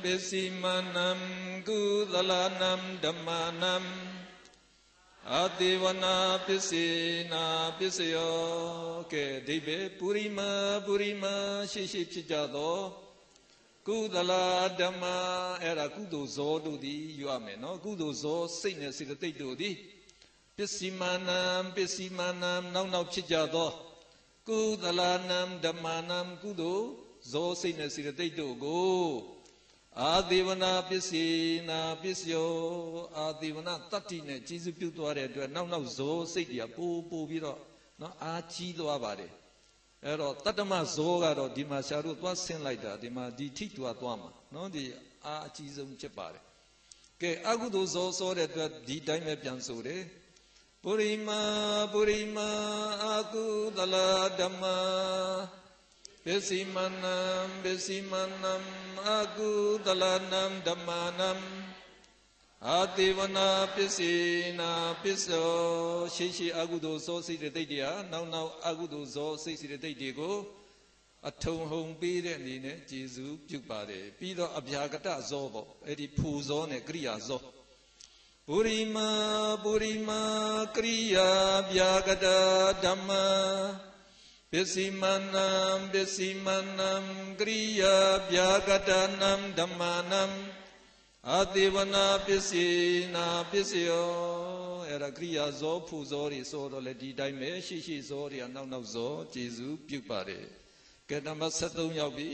[SPEAKER 1] ကုသလနံဓမ္မာနံအာသေဝနာပစ္စေနာပစ္စယောကဲဒိဗေပုရိမာရှိဖြစ်ကြသောကုသလဓမ္မာအဲ့ဒါကုသိုလ်ဇောတို့သည်ယူရမယ်နော်ကုသိုလ်ဇောစိတ်နဲ့စေတသိက်တို့သည်ပစ္စည်းမနံနောက်ဖြစ်ကြသောကုကုသလနံဓမ္မနံကုသိုလ်ဇောစိတ်နဲ့စေတသိက်တို့ကိုအာသေဝနာပစ္စေနာပစ္စယောအာသေဝနာတတ္တိနဲ့ကျေစုပြုသွားတဲ့အတွက်နောက်ဇောစိတ်တွေကပို့ပြီးတော့နော်အာကြီးသွားပါတယ်အဲ့တော့တတ္တမဇောကတော့ဒီမှာဆရာတို့သွားဆင်းလိုက်တာဒီမှာဒီထိတွားသွားမှာနော်ဒီအာအကြီးဆုံးဖြစ်ပါတယ်ကဲအကုသိုလ်ဇောစောတဲ့အတွက်ဒီတိုင်းပဲပြန်ဆိုတယ်ပုရိမာအကုသလဓမ္မာပစ္စည်းမနံအကုသလနံဓမ္မာနံအာတိဝနာပစ္စေနာပစ္စောရှိအကုသိုလ်ဇောစိတ်တိတ်တရားနောက်အကုသိုလ်ဇောစိတ်တိတ်တွေကိုအထုံဟုံပေးတဲ့အနေနဲ့ကျေစုပြုပါတယ်ပြီးတော့အဗျာကတဇောပေါ့အဲ့ဒီဖူဇောနဲ့ကရိယာဇောပုရိမာကရိယာဗျာကတဓမ္မာပစ္စည်းမနံကရိယာဗျာကတနံဓမ္မာနံအာတိဝနာပစ္စေနာပစ္စယောအဲ့ဒါကရိယာဇောဖူဇောတွေဆိုတော့လေဒီတိုင်းပဲရှိဇောတွေကနောက်ဇောကျေစုပြုပါတယ်ကဲနံပါတ်73ရောက်ပြီ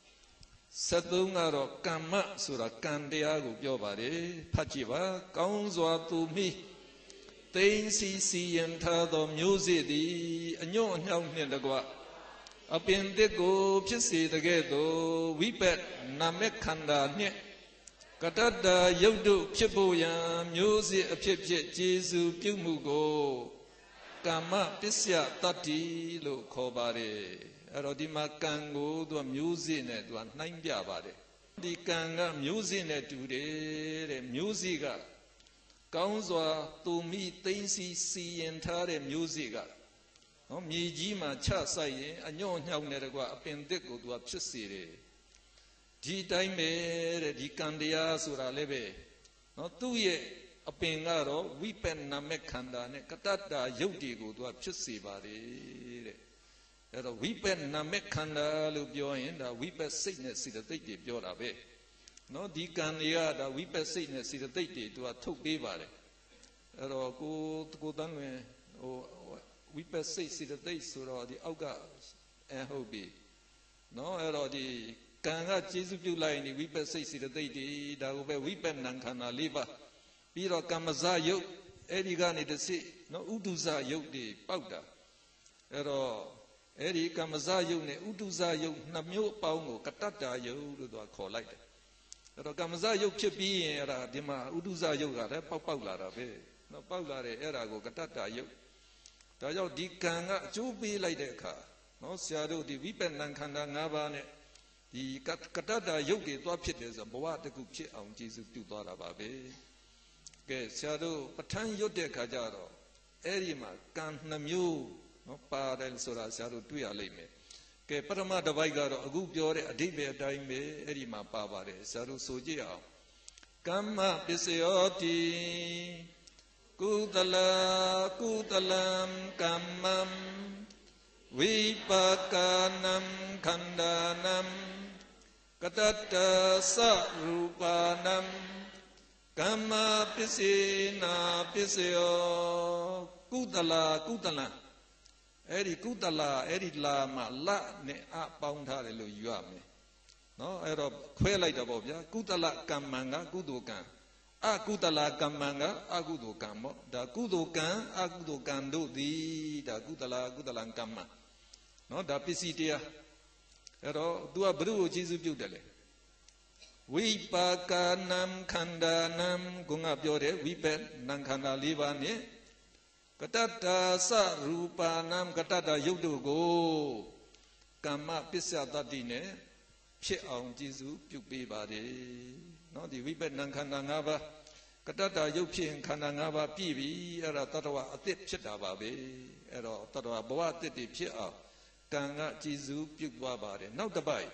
[SPEAKER 1] 73ကတော့ကမ္မဆိုတာကံတရားကိုပြောပါတယ်ဖတ်ကြည့်ပါကောင်းစွာသူမိသိမ့်စီရင်ထားသောမျိုးစေ့သည်အညွန့်အညောင်းနှင့်တကွအပင်တစ်ကိုဖြစ်စေတကဲ့သို့ဝိပက်နာမခန္ဓာနှင့်ကတ္တယုတ်တို့ဖြစ်ဖို့ရန်မျိုးစေ့အဖြစ်ကျေစုပြုမှုကိုကမ္မပစ္စယတတ္တိလို့ခေါ်ပါတယ်အဲ့တော့ဒီမှာကံကိုသူကမျိုးစေ့နဲ့သူကနှိုင်းပြပါတယ်ဒီကံကမျိုးစေ့နဲ့တူတယ်တဲ့မျိုးစေ့ကကောင်းစွာသူမိသိမ့်စီရင်ထားတဲ့မျိုးစေ့ကနော်မြေကြီးမှာချဆိုင်ရင်အညွန့်ညောင်းတဲ့ကွာအပင်သစ်ကိုသူကဖြစ်စေတယ်ဒီတိုင်းပဲတဲ့ဒီကံတရားဆိုတာလည်းပဲနော်သူ့ရဲ့အပင်ကတော့ဝိပဿနာမဲ့ခန္ဓာနဲ့ကတ္တယုတ်တွေကိုသူကဖြစ်စေပါတယ်တဲ့အဲ့တော့ဝိပဿနာမဲ့ခန္ဓာလို့ပြောရင်ဒါဝိပဿစိတ်နဲ့စေတသိက်တွေပြောတာပဲနော်ဒီကံတွေကဒါဝိပဿစိတ်နဲ့စေတသိက်တွေသူကထုတ်ပေးပါတယ်အဲ့တော့ကိုတန်းလွင်ဟိုဝိပဿစိတ်စေတသိက်ဆိုတော့ဒီအောက်ကဟုတ်ပြီနော်အဲ့တော့ဒီကံကကျေစုပြုလိုက်ရင်ဝိပဿစိတ်စေတသိက်တွေဒါကိုပဲဝိပဿနာခန္ဓာ၄ပါးပြီးတော့ကမ္မဇယုတ်အဲ့ဒီကနေတစ်စိနော်ဥဒုဇယုတ်တွေပေါက်တာအဲ့တော့အဲ့ဒီကမ္မဇယုတ်နဲ့ဥဒုဇယုတ်နှစ်မျိုးအပေါင်းကိုကတ္တယုတ်လို့သူကခေါ်လိုက်တယ်အဲ့တော့ကမ္မဇယုတ်ဖြစ်ပြီးရင်အဲ့ဒါဒီမှာဥဒုဇယုတ်ကလည်းပေါက်လာတာပဲနော်ပေါက်လာတယ်အဲ့ဒါကိုကတ္တယုတ်ဒါကြောင့်ဒီကံကအကျိုးပေးလိုက်တဲ့အခါနော်ဆရာတို့ဒီဝိပဿနာခန္ဓာ၅ပါးနဲ့ဒီကတ္တယုတ်တွေသွားဖြစ်တယ်ဆိုဘဝတစ်ခုဖြစ်အောင်ကျေစုပြုသွားတာပါပဲကဲဆရာတို့ပဋ္ဌာန်းရွတ်တဲ့အခါကျတော့အဲ့ဒီမှာကံနှမျိုးနော်ပါတယ်ဆိုတာဆရာတို့တွေ့ရလိမ့်မယ်ကဲပထမတစ်ပိုက်ကတော့အခုပြောတဲ့အဓိပ္ပာယ်အတိုင်းပဲအဲ့ဒီမှာပါပါတယ်ဆရာတို့ဆိုကြည့်အောင်ကမ္မပစ္စယောတိကုသလံကမ္မံဝိပါကနံခန္ဓာနံကတ္တသရူပနံကမ္မပစ္စေနာပစ္စယောကုသလအဲ့ဒီကုသလအဲ့ဒီလာမှာလနဲ့အပေါင်းထားတယ်လို့ယူရမယ်နော်အဲ့တော့ခွဲလိုက်တော့ဗောဗျာကုသလကမ္မံကကုသိုလ်ကံအကုသလကမ္မံကအကုသိုလ်ကံပေါ့ဒါကုသိုလ်ကံအကုသိုလ်ကံတို့သည်ဒါကုသလကမ္မံနော်ဒါပစ္စည်းတရားအဲ့တော့ तू ကဘုရုကိုကျေးဇူးပြုတယ်လေဝိပါကနံခန္ဓာနံကိုငါပြောတယ်ဝိပဿနာခန္ဓာ၄ပါးနဲ့ကတ္တသရူပနံကတ္တယုတ်တို့ကိုကမ္မပစ္စယတတ္တိနဲ့ဖြစ်အောင်ကျေးဇူးပြုပေးပါတယ်နော်ဒီဝိပဿနာခန္ဓာ၅ပါးကတ္တယုတ်ဖြစ်ရင်ခန္ဓာ၅ပါးပြည့်ပြီအဲ့ဒါတတ္တဝအသစ်ဖြစ်တာပါပဲအဲ့တော့တတ္တဝဘဝအသစ်တွေဖြစ်အောင်ကံကကျေးဇူးပြုသွားပါတယ်နောက်တစ်ပိုက်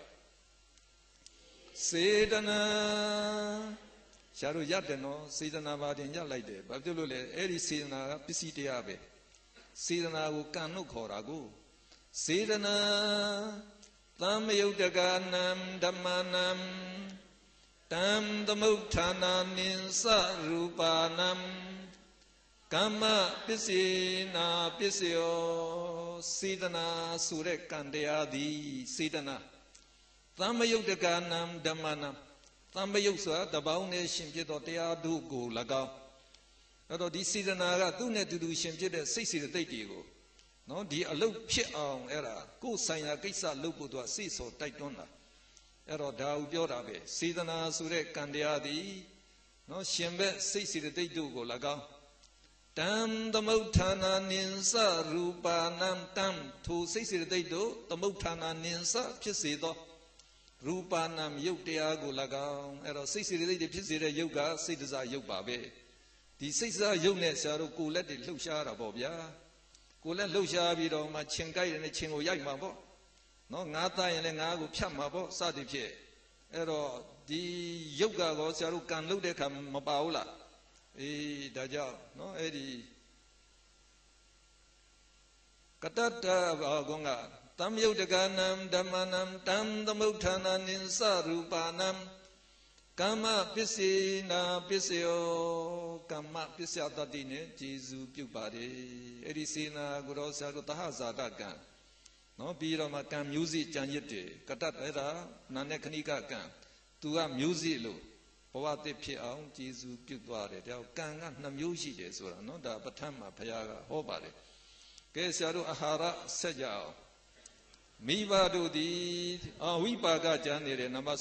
[SPEAKER 1] စေတနာရှားတို့ရတယ်နော်စေတနာပါတင်ရလိုက်တယ်ဘာဖြစ်လို့လဲအဲ့ဒီစေတနာကပစ္စည်းတရားပဲစေတနာကိုကံလို့ခေါ်တာကိုစေတနာသမ္မယုတ်တကနံဓမ္မနံတံသမုဋ္ဌာနာနိသရူပနံကမ္မပစ္စေနာပစ္စယောစေတနာဆိုတဲ့ကံတရားသည်စေတနာသမ္မယုတ်တကနံဓမ္မနံသမ္မယုတ်ဆိုတာတပေါင်းနဲ့ရှင်ဖြစ်သောတရားတို့ကို၎င်းအဲ့တော့ဒီစေတနာကသူ့နဲ့တူတူရှင်ဖြစ်တဲ့စိတ်စေတသိက်တွေကိုနော်ဒီအလုတ်ဖြစ်အောင်အဲ့ဒါကိုယ်ဆိုင်ရာကိစ္စလုပ်ဖို့သူကစိတ်စောတိုက်တွန်းတာအဲ့တော့ဒါကိုပြောတာပဲစေတနာဆိုတဲ့ကံတရားသည်နော်ရှင်ဘက်စိတ်စေတသိက်တို့ကို၎င်းတံသမုဋ္ဌာနာနိစ္စရူပါနံတံထိုစိတ်စေတသိက်တို့သမုဋ္ဌာနာနိစ္စဖြစ်စေသောရူပါနံယုတ်တရားကို၎င်းအဲ့တော့စိတ်စေတသိက်တွေဖြစ်စေတဲ့ယုတ်ကစိတ်တစားယုတ်ပါပဲဒီစိတ်စားယုတ်နဲ့ဆရာတို့ကိုယ်လက်တွေလှုပ်ရှားတာပေါ့ဗျာကိုယ်လက်လှုပ်ရှားပြီးတော့မှခြင်ကြိုက်တယ်နဲ့ခြင်ကိုရိုက်မှာပေါ့နော်ငါးသားရင်လည်းငါးကိုဖြတ်မှာပေါ့စသည်ဖြင့်အဲ့တော့ဒီယုတ်ကောဆရာတို့ကံလှုပ်တဲ့ခါမပါဘူးလားအေးဒါကြောင့်နော်အဲ့ဒီကတတ္တဘာကောကတမ္ယုတ်တကနံဓမ္မနံတံသမုဋ္ဌာနာနိစ္စရူပါနံကမ္မပစ္စေနာပစ္စယောကမ္မပစ္စယတတိနဲ့ကျေစုပြုပါတယ်အဲ့ဒီစေနာကိုတော့ဆရာတို့သဟဇာတကံနော်ပြီးတော့မှကံမျိုးစိကြံရစ်တယ်ကတ္တအဲ့ဒါနာနဲ့ခဏိကကံသူကမျိုးစိလို့ဘဝတည်ဖြစ်အောင်ကျေစုပြုသွားတယ်ဒါကံက2မျိုးရှိတယ်ဆိုတာနော်ဒါပဋ္ဌာန်းမှာဘုရားကဟောပါတယ်ကဲဆရာတို့အာဟာရဆက်ကြအောင်မိဘတို့သည်ဝိပါကကျမ်းနေတယ်နံပါတ်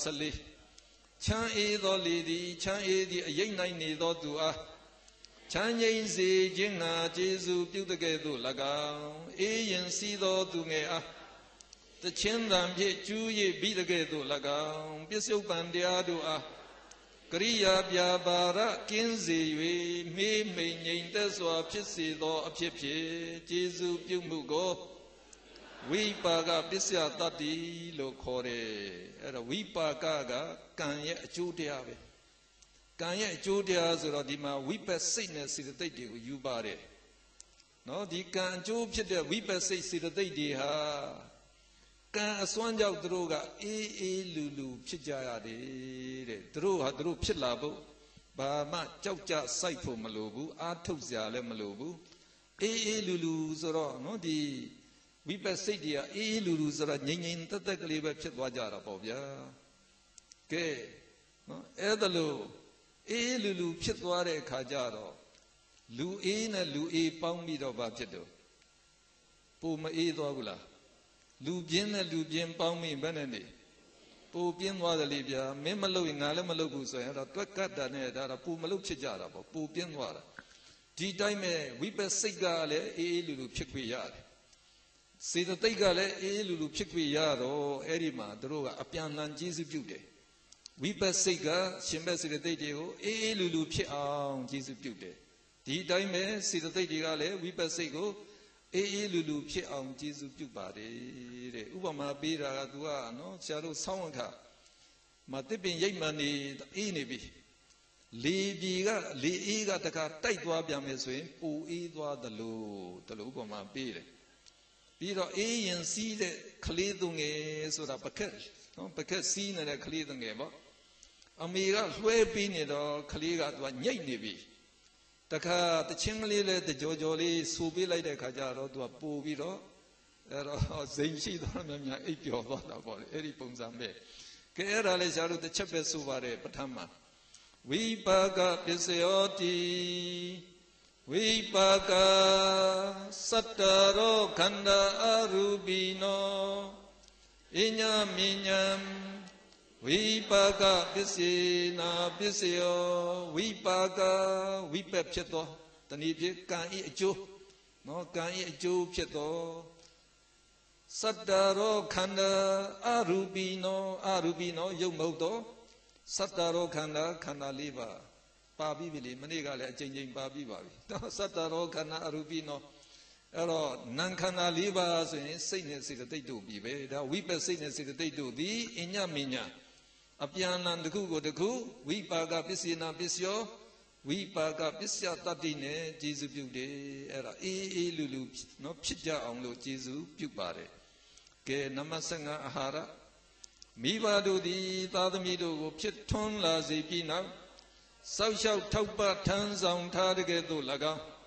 [SPEAKER 1] 14ချမ်းအေးသောလေသည်ချမ်းအေးသည့်အရိပ်၌နေသောသူအားချမ်းငြိမ်းစေခြင်းငါကျေးဇူးပြုတဲ့ကဲ့သို့၎င်းအေးရင်စီးသောသူငယ်အားတခြင်းတံဖြင့်ကျူးရစ်ပြီးတဲ့ကဲ့သို့၎င်းပစ္စုပန်တရားတို့အားကရိယာပြာပါရကင်းစေ၍မေးမိန်ငြိမ်သက်စွာဖြစ်စေသောအဖြစ်ဖြင့်ကျေးဇူးပြုမှုကိုဝိပါကပစ္စယတတ္တိလို့ခေါ်တယ်အဲ့တော့ဝိပါကကကံရဲ့အကျိုးတရားပဲကံရဲ့အကျိုးတရားဆိုတော့ဒီမှာဝိပဿစိတ်နဲ့စေတသိက်တွေကိုယူပါတယ်နော်ဒီကံအကျိုးဖြစ်တဲ့ဝိပဿစိတ်စေတသိက်တွေဟာကံအစွမ်းကြောင့်သူတို့ကအေးအေးလူလူဖြစ်ကြရတယ်တဲ့သူတို့ဟာသူတို့ဖြစ်လာဖို့ဘာမှကြောက်ကြစိုက်ဖို့မလိုဘူးအာထုတ်စရာလည်းမလိုဘူးအေးအေးလူလူဆိုတော့နော်ဒီဝိပဿစိတ်တွေကအေးအေးလူလူဆိုတော့ငြိမ်ငြိမ်သက်သက်ကလေးပဲဖြစ်သွားကြတာပေါ့ဗျာကဲနော်အဲ့ဒါလို့အေးလူလူဖြစ်သွားတဲ့အခါကျတော့လူအေးနဲ့လူအေးပေါင်းပြီးတော့ဘာဖြစ်တော့ပိုမအေးသွားဘူးလားလူပြင်းနဲ့လူပြင်းပေါင်းပြီးဘယ်နဲ့နေပိုပြင်းသွားတယ်လေဗျာမင်းမလုပ်ရင်ငါလည်းမလုပ်ဘူးဆိုရင်အဲ့တော့တွက်ကတ်တာနဲ့ဒါတော့ပိုမလုပ်ဖြစ်ကြတာပေါ့ပိုပြင်းသွားတာဒီတိုင်းမဲ့ဝိပဿစိတ်ကလည်းအေးအေးလူလူဖြစ်ခွင့်ရတယ်စေတသိက်ကလည်းအေးအေးလူလူဖြစ်ခွင့်ရတော့အဲ့ဒီမှာတို့ကအပြန်အလှန်ကျေးဇူးပြုတယ်ဝိပဿစိတ်ကရှင်ဘက်စေတသိက်တွေကိုအေးအေးလူလူဖြစ်အောင်ကျေးဇူးပြုတယ်ဒီတိုင်းပဲစေတသိက်တွေကလည်းဝိပဿစိတ်ကိုအေးအေးလူလူဖြစ်အောင်ကျေးဇူးပြုပါတယ်တဲ့ဥပမာပေးတာကသူကနော်ဆရာတို့ဆောင်းအခါမတစ်ပင်ရိပ်မှန်နေအေးနေပြီလေပြည်ကလေအေးကတခါတိုက်သွားပြန်မယ်ဆိုရင်ပူအေးသွားသလိုဥပမာပေးတယ်ပြီးတော့အေးရင်စီးတဲ့ကလေးသူငယ်ဆိုတာပကက်နော်ပကက်စီးနေတဲ့ကလေးသူငယ်ပေါ့အမေကလွှဲပြီးနေတော့ကလေးကသူကညိတ်နေပြီတခါတချင်းကလေးလဲတကြောကြောလေးဆူပေးလိုက်တဲ့ခါကျတော့သူကပူပြီးတော့အဲ့တော့ဇိမ်ရှိသွားမှများအိပ်ပျော်သွားတာပေါ့လေအဲ့ဒီပုံစံပဲကဲအဲ့ဒါလေးဆရာတို့တစ်ချက်ပဲဆိုပါတယ်ပဋ္ဌာန်းမှာဝိပါကပစ္စယောတိဝိပါကစတ္တရောခန္ဓာအရူပိနောအညမိညာဝိပါကပစ္စေနာပစ္စယောဝိပါကဝိပက်ဖြစ်သောတဏှိဖြစ်ကံဤအကျိုးနော်ကံဤအကျိုးဖြစ်သောစတ္တရောခန္ဓာအရူပိနောယုတ်မဟုတ်သောစတ္တရောခန္ဓာ၄ပါးပါပြီးပြီလေမနေ့ကလည်းအချိန်ပါပြီးပါပြီနော်စတ္တရောခန္ဓာအရူပိနောအဲ့တော့နံခန္ဓာ၄ပါးဆိုရင်စိတ်နဲ့စေတသိက်တို့ပြီပဲဒါဝိပဿစိတ်နဲ့စေတသိက်တို့သည်အညမညာအပြန်အလှန်တစ်ခုကိုတစ်ခုဝိပါကပစ္စေနာပစ္စယောဝိပါကပစ္စယတတ္တိနဲ့ကျေစုပြုတယ်အဲ့ဒါအေးအေးလူလူနော်ဖြစ်ကြအောင်လို့ကျေစုပြုပါတယ်ကဲနံပါတ်15အာဟာရမိဘတို့သည်သားသမီးတို့ကိုဖြစ်ထွန်းလာစေပြီးနောက်စောက်ရှောက်ထောက်ပံ့ထမ်းဆောင်ထားတဲ့ကဲ့သို့၎င်း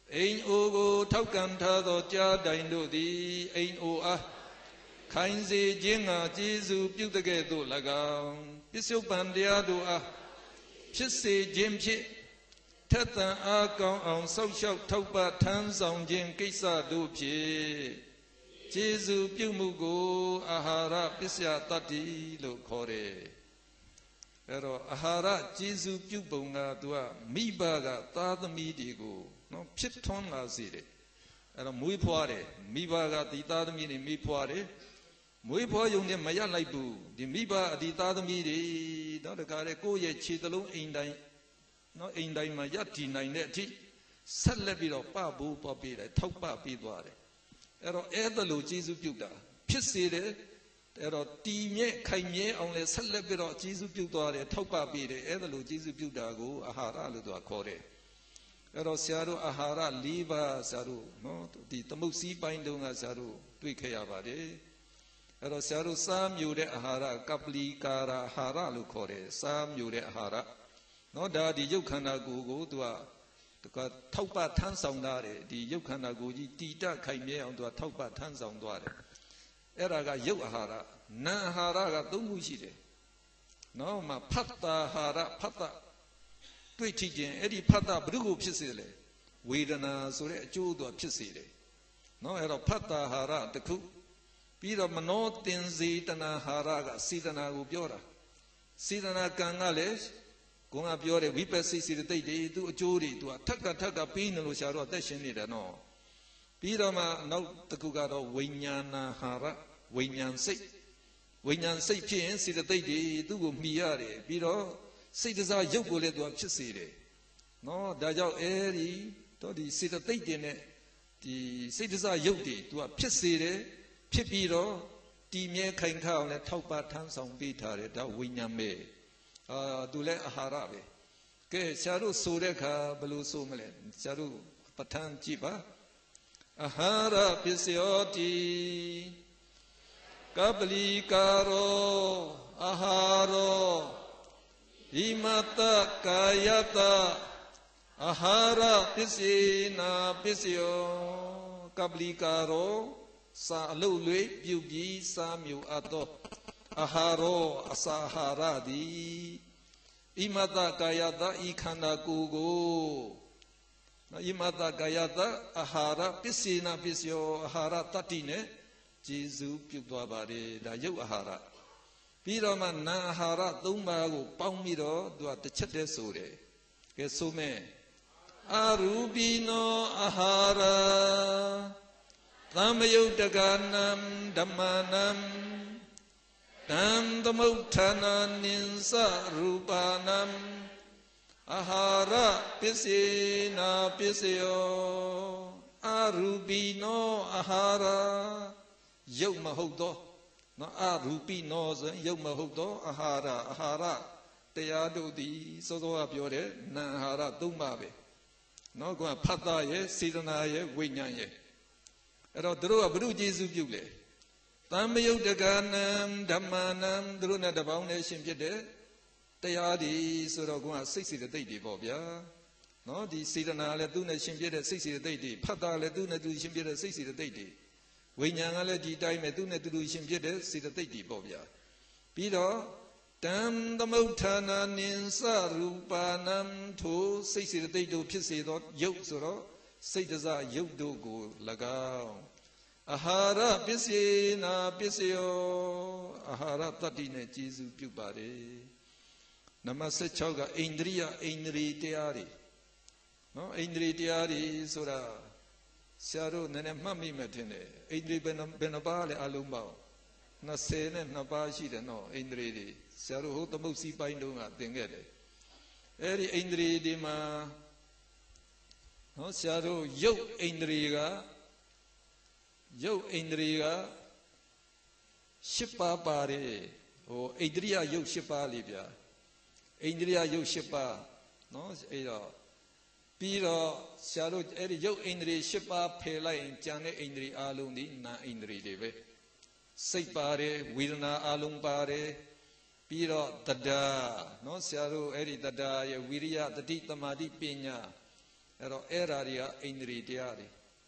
[SPEAKER 1] အိမ်အိုကိုထောက်ကန်ထားသောကြားတိုင်တို့သည်အိမ်အိုအားခိုင်စေခြင်းငါကျေးဇူးပြုတကဲ့သို့၎င်းပစ္စုပန်တရားတို့အားဖြစ်စေခြင်းဖြင့်ထက်သန်အားကောင်းအောင်ဆောက်ရှောက်ထောက်ပံ့ထမ်းဆောင်ခြင်းကိစ္စတို့ဖြင့်ကျေးဇူးပြုမှုကိုအာဟာရပစ္စယတတ္တိလို့ခေါ်တယ်အဲ့တော့အာဟာရကျေးဇူးပြုပုံကသူကမိဘကသားသမီးတွေကိုနော်ဖြစ်ထွန်းလာစေတယ်အဲ့တော့မွေးဖွားတယ်မိဘကဒီသားသမီးတွေမိဖွားတယ်မွေးဖွားရုံနဲ့မရလိုက်ဘူးဒီမိဘဒီသားသမီးတွေနော်တခါလေကိုယ့်ရဲ့ခြေသလုံးအိမ်တိုင်းနော်အိမ်တိုင်းမှာရတည်နိုင်တဲ့အထိဆက်လက်ပြီးတော့ပဖို့ပေါ်ပေးတယ်ထောက်ပပေးသွားတယ်အဲ့တော့အဲ့ဒါလိုကျေးဇူးပြုတာဖြစ်စေတယ်အဲ့တော့တီမြဲခိုင်မြဲအောင်လဲဆက်လက်ပြီးတော့ကျေးဇူးပြုသွားတယ်ထောက်ပပေးတယ်အဲ့ဒါလိုကျေးဇူးပြုတာကိုအာဟာရလို့သူကခေါ်တယ်အဲ့တော့ဆရာတို့အာဟာရ၄ပါးဆရာတို့နော်ဒီသမုတ်စည်းပိုင်းတုန်းကဆရာတို့တွေ့ခဲ့ရပါတယ်အဲ့တော့ဆရာတို့စားမျိုးတဲ့အာဟာရကပလီကာရအာဟာရလို့ခေါ်တယ်စားမျိုးတဲ့အာဟာရနော်ဒါဒီရုပ်ခန္ဓာကိုယ်ကိုသူကထောက်ပထမ်းဆောင်တာတယ်ဒီရုပ်ခန္ဓာကိုယ်ကြီးတည်တတ်ခိုင်မြဲအောင်သူကထောက်ပထမ်းဆောင်သွားတယ်အဲ့ဒါကရုပ်အာဟာရနာအာဟာရက၃ခုရှိတယ်နော်မှာဖတ်တာအာဟာရဖတ်တာတွေ့ထိခြင်းအဲ့ဒီဖတ်တာဘု து ကိုဖြစ်စေတယ်ဝေဒနာဆိုတဲ့အကျိုးသူဖြစ်စေတယ်နော်အဲ့တော့ဖတ်တာအာဟာရတစ်ခုပြီးတော့မနောတင်စေတနာအာဟာရကစေတနာကိုပြောတာစေတနာကံကလည်းကိုကပြောတယ်ဝိပဿနာစေတသိက်တွေသူအကျိုးတွေသူကထက်ကပြီးနေလို့ရှာတော့အသက်ရှင်နေတယ်နော်ပြီးတော့မှနောက်တစ်ခုကတော့ဝိညာဏအာဟာရဝိညာဉ်စိတ်ဖြစ်ရင်စေတသိက်တွေသူ့ကိုမှီရတယ်ပြီးတော့စိတ်တစားရုပ်ကိုလည်းသူကဖြစ်စေတယ်နော်ဒါကြောင့်အဲဒီတော့ဒီစေတသိက်တွေနဲ့ဒီစိတ်တစားရုပ်တွေသူကဖြစ်စေတယ်ဖြစ်ပြီးတော့တည်မြဲခိုင်ခန့်အောင်လည်းထောက်ပံ့ထမ်းဆောင်ပေးထားတယ်ဒါဝိညာဉ်ပဲသူလည်းအာဟာရပဲကဲဆရာတို့ဆိုတဲ့အခါဘယ်လိုဆိုမလဲဆရာတို့ပဋ္ဌာန်းကြည့်ပါအာဟာရပစ္စယောတိကပလီကာရောအာဟာရောဣမတကာယတအာဟာရပစ္စေနာပစ္စယောကပလီကာရောစာအလုတ်လွေပြုပြီးစာမျိုးအပ်သောအာဟာရောအစာအာဟာရသည်ဣမတကာယတဤခန္ဓာကိုယ်ကိုဣမတကာယတအာဟာရပစ္စေနာပစ္စယောအာဟာရတတ္တိနဲ့ကျေစုပြုသွားပါတယ်ဒါရုပ်အာဟာရပြီးတော့မှနာအာဟာရ၃ပါးကိုပေါင်းပြီးတော့သူကတစ်ချက်တည်းဆိုတယ်ကဲဆိုမယ်အရူပိနောအာဟာရသမယုတ်တကနံဓမ္မနံတံသမုဋ္ဌာနာနိသရူပနံအာဟာရပစ္စေနာပစ္စယောအရူပိနောအာဟာရရုပ်မဟုတ်သောနော်အရူပိနောဆိုရင်ရုပ်မဟုတ်သောအာဟာရတရားတို့သည်စောစောကပြောတဲ့နာအာဟာရ၃ပါးပဲနော်ကဖတ်တာရဲ့စေတနာရဲ့ဝိညာဉ်ရဲ့အဲ့တော့တို့ကဘုရုကျေစုပြုလေတမ္မယုတ်တကနံဓမ္မနံတို့နဲ့တပေါင်းနဲ့ရှင်ဖြစ်တဲ့တရားဒီဆိုတော့ကစိတ်စေတသိက်တွေပေါ့ဗျာနော်ဒီစေတနာလည်းသူနဲ့ရှင်ဖြစ်တဲ့စိတ်စေတသိက်တွေဖတ်တာလည်းသူနဲ့သူရှင်ဖြစ်တဲ့စိတ်စေတသိက်တွေဝိညာဉ်ကလည်းဒီတိုင်းပဲသူနဲ့သူရှင်ဖြစ်တဲ့စေတသိက်တွေပေါ့ဗျာပြီးတော့တံသမုဋ္ဌာနာနိသရူပနံထိုစိတ်စေတသိက်တို့ဖြစ်စေသောရုပ်ဆိုတော့စိတ်တစားရုပ်တို့ကို၎င်းအာဟာရပစ္စေနာပစ္စယောအာဟာရတတ္တိနဲ့ကျေစုပြုပါတယ်နံပါတ်16ကအိန္ဒြိယတရားတွေနော်အိန္ဒြိတရားတွေဆိုတာဆရာတို့နည်းနည်းမှတ်မိမှထင်တယ်အိန္ဒြိဘယ်နှပါးလဲအလုံးပေါင်း22ပါးရှိတယ်နော်အိန္ဒြိတွေဆရာတို့ဟိုသမုတ်စီပိုင်းတုန်းကသင်ခဲ့တယ်အဲ့ဒီအိန္ဒြိတွေမှာနော်ဆရာတို့ရုပ်အိန္ဒြိက8ပါးပါတယ်ဟိုအိန္ဒြိယရုပ်8ပါးလေးဗျာအိန္ဒြိယရုပ်8ပါးနော်အဲ့တော့ပြီးတော့ဆရာတို့အဲ့ဒီရုပ်အိန္ဒြေ8ပါးဖယ်လိုက်ရင်ကြံတဲ့အိန္ဒြေအလုံးဒီနာအိန္ဒြေတွေပဲစိတ်ပါတယ်ဝေဒနာအလုံးပါတယ်ပြီးတော့တဒါနော်ဆရာတို့အဲ့ဒီတဒါရဲ့ဝိရိယတတိသမာဓိပညာ ero eraria indri diari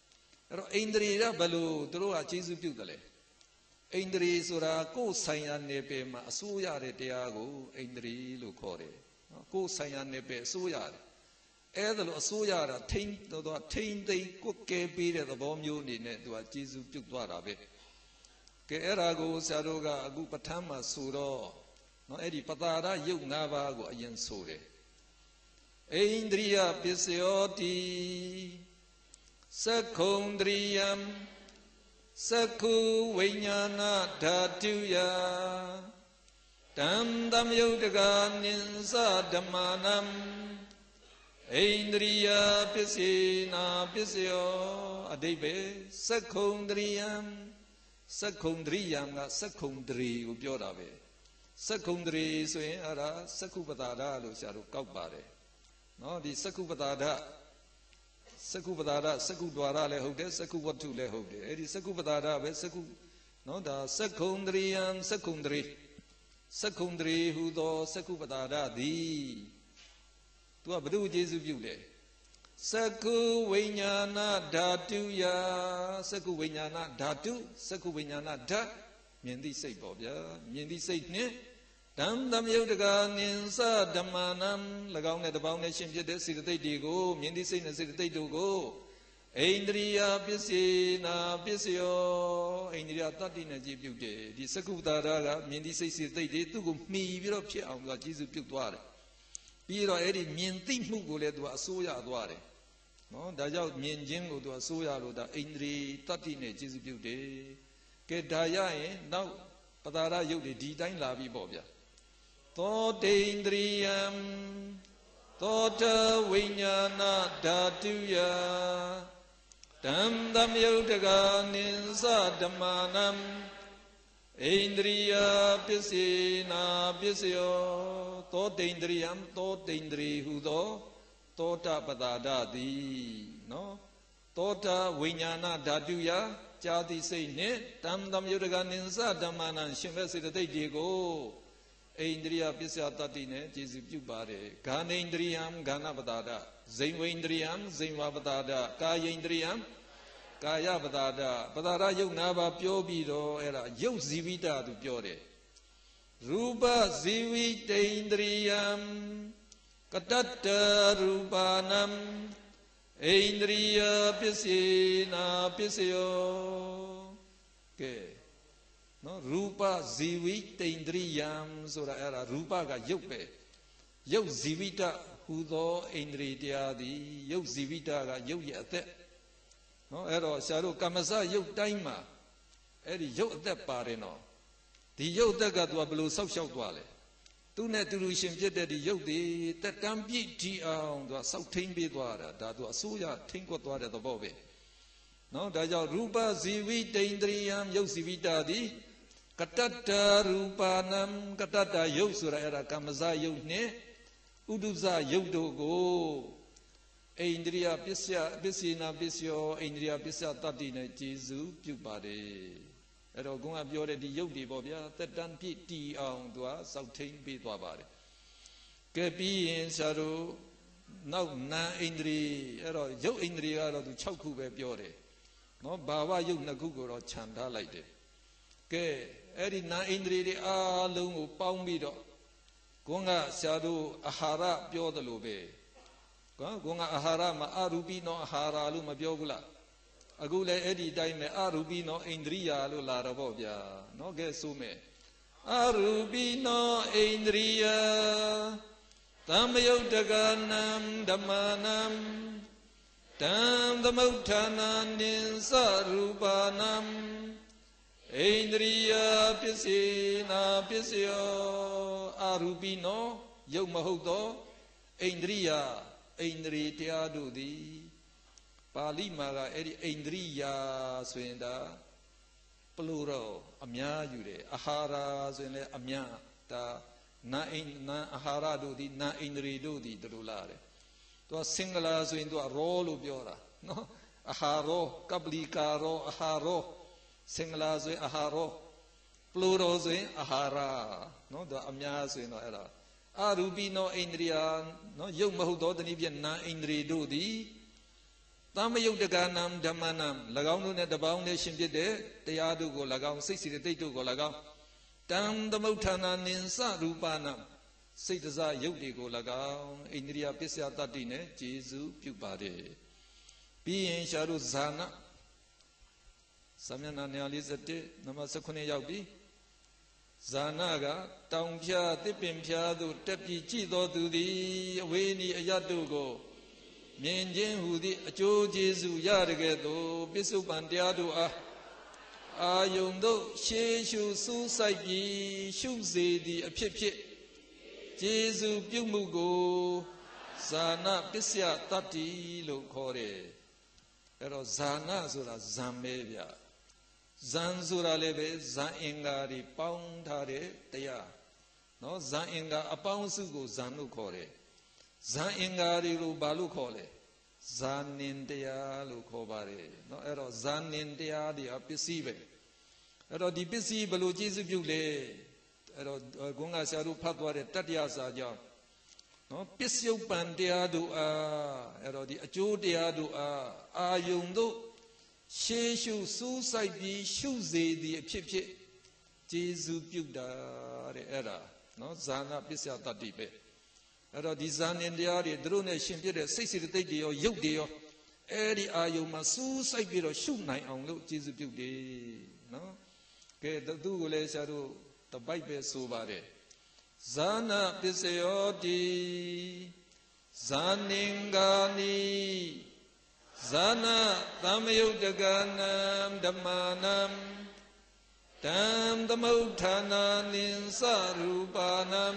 [SPEAKER 1] ero indri ra balu turu a Jesuပြုတယ်လေအိန္ဒြေဆိုတာကိုယ်ဆိုင်ရာနယ်ပယ်မှာအစိုးရတဲ့တရားကိုအိန္ဒြေလို့ခေါ်တယ်နော်ကိုယ်ဆိုင်ရာနယ်ပယ်အစိုးရတယ်အဲ့ဒါလို့အစိုးရတာထိန်းတော့ထိန်းသိမ်းကွက်ကဲပေးတဲ့သဘောမျိုးအနေနဲ့သူကကျေစုပြုတ်သွားတာပဲကဲအဲ့ဒါကိုဆရာတို့ကအခုပဋ္ဌာန်းမှာဆိုတော့နော်အဲ့ဒီပတာရယုတ်၅ပါးကိုအရင်ဆိုတယ်အိန္ဒြိယပစ္စယောတိသက္ခုံဒရိယံသက္ခုဝိညာဏဓာတုယတံသမယုတ်တကနိသဓမ္မနံအိန္ဒြိယပစ္စေနာပစ္စယောအဓိပ္ပာယ်သက္ခုံဒရိယံသက္ခုံဒရိယံကသက္ခုံဒရီကိုပြောတာပဲသက္ခုံဒရီဆိုရင်အဲ့ဒါသက္ခုပတာဒလို့ဆရာတို့ကောက်ပါတယ်နော်ဒီသက္ခုပတာဒသက္ခုပတာဒသက္ခု द्वार လည်းဟုတ်တယ်သက္ခုဝတ္ထုလည်းဟုတ်တယ်အဲ့ဒီသက္ခုပတာဒပဲသက္ခုနော်ဒါသက္ခုံဒရိယံသက္ခုံဒရီသက္ခုံဒရီဟူသောသက္ခုပတာဒသည်သူကဘုဒ္ဓကျေးဇူးပြုလေသက္ခုဝိညာဏဓာတုယသက္ခုဝိညာဏဓာတုသက္ခုဝိညာဏဓာတ်မြင်သိစိတ်ပေါ့ဗျာမြင်သိစိတ်နဲ့ဓမ္မသမယုတ်တကနိသဓမ္မနံ၎င်းနဲ့တပေါင်းနဲ့ရှင်ဖြစ်တဲ့စေတသိက်တွေကိုမြင်သိစိတ်နဲ့စေတသိက်တို့ကိုအိန္ဒြိယပစ္စေနာပစ္စယောအိန္ဒြိယတတ္တိနဲ့ကြည်ပြုတယ်ဒီသက္ခုတာရကမြင်သိစိတ်စေတသိက်တွေသူ့ကိုမှီပြီးတော့ဖြစ်အောင်သူကကျေးဇူးပြုသွားတယ်ပြီးတော့အဲ့ဒီမြင်သိမှုကိုလည်းသူကအစိုးရသွားတယ်နော်ဒါကြောင့်မြင်ခြင်းကိုသူအစိုးရလို့ဒါအိန္ဒြေတတ္တိနဲ့ကျေးဇူးပြုတယ်ကဲဒါရရင်နောက်ပတာရယုတ်တွေဒီတိုင်းလာပြီပေါ့ဗျာသောတိန္ဒြိယံသောတဝိညာဏဓာတုယတံသမယုတ်တကနိသဓမ္မနံအိန္ဒြိယပစ္စေနာပစ္စယောသောတိန္ဒြိယံသောတိန္ဒြေဟူသောသောတပတာဒသည်နော်သောတဝိညာဏဓာတုယကြာတိစိတ်နှင့်တံသမယုတ်တကနိသဓမ္မနံရှင်မဲ့စေတသိက်တွေကိုအိန္ဒြိယပစ္စယတတ္တိနဲ့ကျေစုပြုပါတယ်ဂာနိန္ဒြိယံဂာနပတာဒဇိဝိန္ဒြိယံဇိဝပတာဒကာယိန္ဒြိယံကာယပတာဒပတာရယုတ်၅ပါးပြောပြီးတော့အဲ့ဒါယုတ်ဇီဝိတသူပြောတယ်ရူပဇီဝိတိန္ဒြိယံကတတ္တရူပနံအိန္ဒြိယပစ္စေနာပစ္စယောကဲနော်ရူပဇီဝိတိန္ဒြိယံဆိုတာအဲ့ဒါရူပကယုတ်ပဲယုတ်ဇီဝိတဟူသောအိန္ဒြေတရားသည်ယုတ်ဇီဝိတကယုတ်ရဲ့အသက်နော်အဲ့တော့ဆရာတို့ကမ္မစယုတ်တိုင်းမှာအဲ့ဒီယုတ်အသက်ပါတယ်နော်ဒီယုတ်အသက်ကသူကဘယ်လိုဆောက်ရှောက်သွားလဲသူနဲ့တူတူရှင်ဖြစ်တဲ့ဒီယုတ်တွေတက်တမ်းပြည့်ဒီအောင်သူကစောက်ထိန်ပေးသွားတာဒါသူအစိုးရထိန်ကွက်သွားတဲ့သဘောပဲနော်ဒါကြောင့်ရူပဇီဝိတိန္ဒြိယံယုတ်ဇီဝိတသည်ကတတ္တရူပနံကတတ္တယုတ်ဆိုတာအဲ့ဒါကမ္မဇယုတ်နဲ့ဥဒုဇယုတ်တို့ကိုအိန္ဒြိယပစ္စေနာပစ္စယောအိန္ဒြိယပစ္စယတတ္တိနဲ့ကျေစုပြုပါတယ်အဲ့တော့ကိုကပြောတဲ့ဒီယုတ်တွေပေါ့ဗျာတက်တန်းပြည့်တီအောင်သူကစောက်ထိန်ပေးသွားပါတယ်ကဲပြီးရင်ဆရာတို့နောက်နာအိန္ဒြေအဲ့တော့ယုတ်အိန္ဒြေကတော့သူ6ခုပဲပြောတယ်နော်ဘာဝယုတ်2ခုကိုတော့ခြံထားလိုက်တယ်ကဲအဲ့ဒီနာအိန္ဒြေတွေအားလုံးကိုပေါင်းပြီးတော့ကိုကဆရာတို့အာဟာရပြောတယ်လို့ပဲကိုကအာဟာရမှာအရူပိနောအာဟာရလို့မပြောဘူးလားအခုလည်းအဲ့ဒီတိုင်းပဲအရူပိနောအိန္ဒြိယလို့လာတော့ဗောဗျာနော်ကဲဆိုမယ်အရူပိနောအိန္ဒြိယသမယုတ်တကနံဓမ္မနံတံသမုဋ္ဌာနာနိသရူပနံအိန္ဒြိယပစ္စေနာပစ္စယောအရူပိနောယုတ်မဟုတ်သောအိန္ဒြိယအိန္ဒြေတရားတို့သည်ပါဠိမှာကအဲ့ဒီအိန္ဒြိယဆိုရင်ဒါပလူရောအများယူတယ်အာဟာရဆိုရင်လည်းအများဒါနာအာဟာရတို့သည်နာအိန္ဒြေတို့သည်တို့လိုလာတယ်သူကစင်္ဂလာဆိုရင်သူကရောလို့ပြောတာနော်အာဟာရောကပလီကာရောအာဟာရောစင်္ဂလာဆိုရင်အာဟာရောပလူရောဆိုရင်အာဟာရနော်ဒါအများဆိုရင်တော့အဲ့ဒါအရူပိနောအိန္ဒြိယနော်ယုတ်မဟုတ်သောတနည်းဖြင့်နာအိန္ဒြေတို့သည် Tama Yudganam Damanam, Lagano the Bound Nation did it, the Adu go Lagao, 60 the Tato go Lagao, Tam the Mutana Ninsa Rupanam, Sitaza Yudi go Lagao, Indria Pisia Tatine, Jesu Pupade. Being Sharu Zana Samyana Nealizate, Namasakune Yabi Zanaga, Town Pia, Tipim Piado, Tepi Chido to the Winnie Ayadugo. Mienjin hudi acho Jesu yaragedo bisu pandiadu ayundo sheshu su saigi shu zedi apit pit Jesu pyumugo zana bisya tati lo khore ero zana sura zamme bya zan sura le be zan inga ri paung tha de taya no zan inga apaung su ko zan lo khore Zan ingari lu balu khole Zan India lu khobare no ero Zan India di apisi be ero di pisi balu Jesu pyu le ero gunga saru phat twa de tatya sa jaw no pisyup pan tya du ero di acho tya du ayung do she shu su sai pi shu se di aphit phit Jesu pyu da de era no zana pisya tatti be Ero di Zan India di drone shimpire 60 the yo yuk de yo eri ayu ma su sai pi ro shu nai aung lo Jesu pyu de no ke tu ko le sha ro tabai be so ba de Zana pisayo di Zaningani Zana tamayudaganam dhammanam Tam dhammautthana ninsarupanam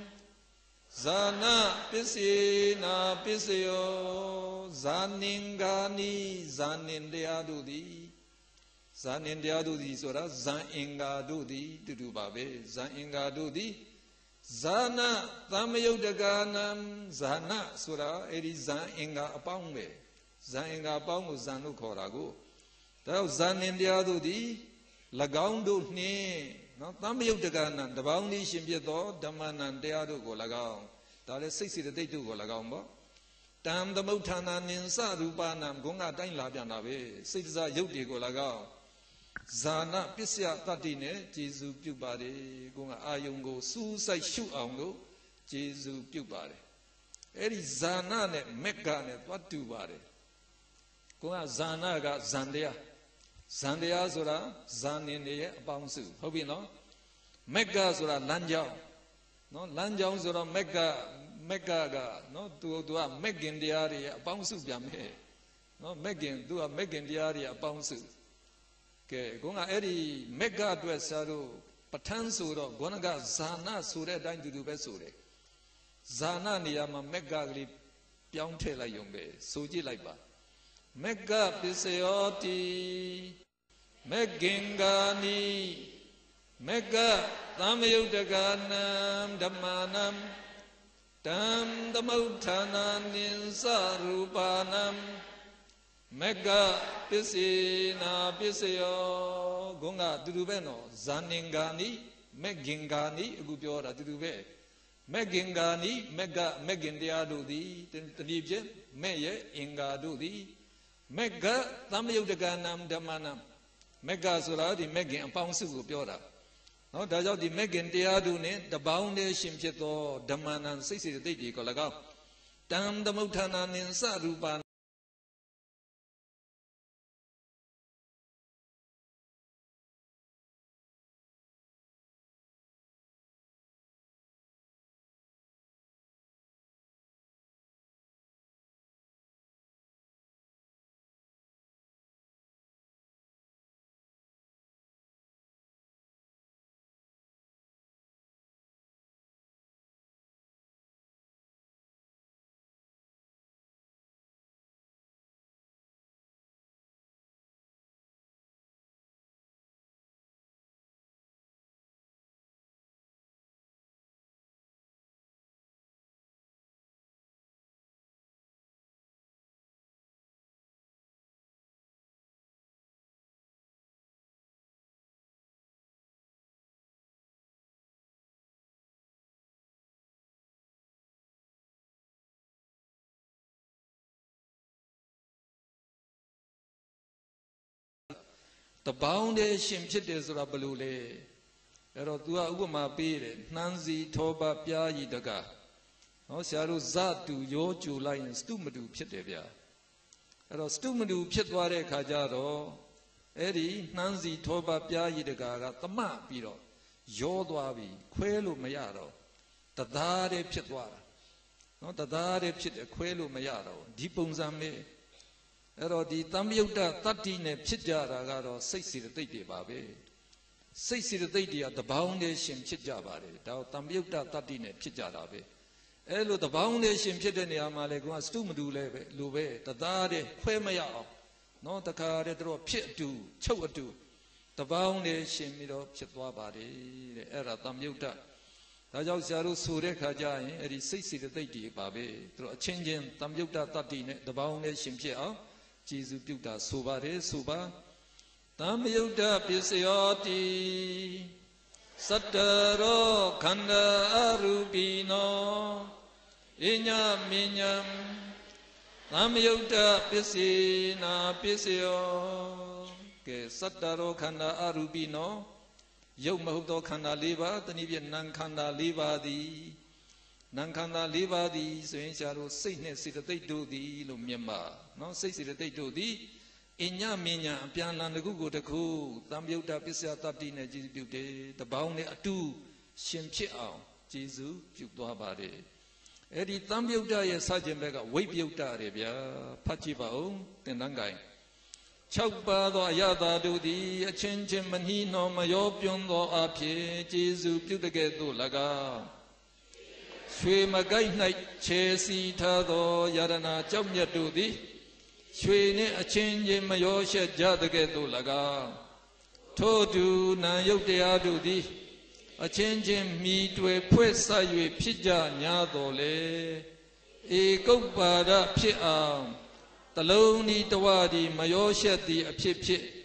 [SPEAKER 1] Zana pisina pisayo Zaningani Zanindayadudi Zanindayadudi sora Zaningadudi Tudubabe Zaningadudi Zana Tamayudaganam Zana sora Eri Zaninga apangbe Zaninga apangu Zanu korago Tao Zanindayadudi Lagaundo ni No, Tamayudaganam, the bounty shimpiato, Damanan deadu go lagao. Tale 60 the day to go lagao. Tam the Mutana Ninsa Rupanam, Gunga Tain Labianabe, Sitza Yuti go lagao. Zana Pisia Tatine, Jesu Pubare, Gunga Ayungo, Susai Shu Ango, Jesu Pubare. Eri Zana ne Mekane, what do bare? Gunga Zana got Zandia. Zandaya sura Zaninde Bangsu. Hope you know? Mega sura Lanjao. No, Lanjao sura Mega no to a Megin diary Bangsu Yame. No, Megin do a Megin diary Bangsu. Okay, Gonga Eri Mega Dwesaro Patan Suro, Gonaga Zana Sure Dine to do Besure. Zana Niama Mega Pion Tela Yombe, Soji Laiba. Mega Pisayoti Megingani Mega Tamayudaganam Dhammanam Tam Dhammautthana Ninsarupanam Mega Pisina Pisayo Gunga Dudubeno Zaningani Megingani Gubiora Dudube Megingani Mega Megindiadudi Tenibje Meye Ingadudi Mega Tamayudaganam Dhammanam Mega Sura di Megin Pangsu Piora. No, Dajo di Megin Diadune, the bound Shimcheto, Dhammanan 60 the Colagao. Tam the Mutana Ninsa Rupan. The bound shim chites rabulule. Erotua Uma Pere, Nanzi, Toba, Piayi Daga. No Saru Zatu, Yoju Lion, Stumadu Pitevia. Ero Stumadu Pitware Kajaro, Eri, Nanzi, Toba, Piayi Daga, Tama Piro, Yodwabi, Quelu Mayaro, Tadare Pitwara. No Tadare Pit, Quelu Mayaro, Dipunzame. Ero di Tamyuta, Tatine, Pitjara, Garo, 60 Babe. 60 the foundation Chijabari, Tao Tambuta Tatine, Chijarabe. Elo the foundation Chidani Amalego, Stumadu Leve, Lube, Tadade, Quemaya, no the Caredro, Pit to, Chowatu, the foundation Mido Chitwabari, the Era Tambuta. Tajau Saru Sureka Jai, Eri 60 Babe, through a changing Tambuta Tatine, the foundation Chia, Jesus Buta, Subare, Suba. Tamyuta Pisayati Sataro Kanda Arubino Inya Minyam Tamyuta Pisina Pisayo Ke Sataro Kanda Arubino Yog Mahudo Kanda Liva, the Nibian Nankanda Liva di Nankanda Liva di Suinsharo Saintness that they do the Lumyama, no say that they do the Inya minya pianlan the Google the coup, Tambuta Pisa Tatine, Jesus, the bound atu, Shimchao, Jesus, Pukdwabade. Eddie Tambuta is Sergeant Bega, Wapiuta, Arabia, Pachibao, Tenangai. Chokba, Ayada, do the change him and he no Mayopion do Apie, Jesus, Pugato, Laga. Swe Magai night, Chesi, Tado, Yarana, Chomya do the. Shwene a change in Mayosha Jadageto Laga. Todu na Yotea do di. A change in me to a puesa you pija nyadole. E gopada pia. The lonely Tawadi Mayosha di a pip.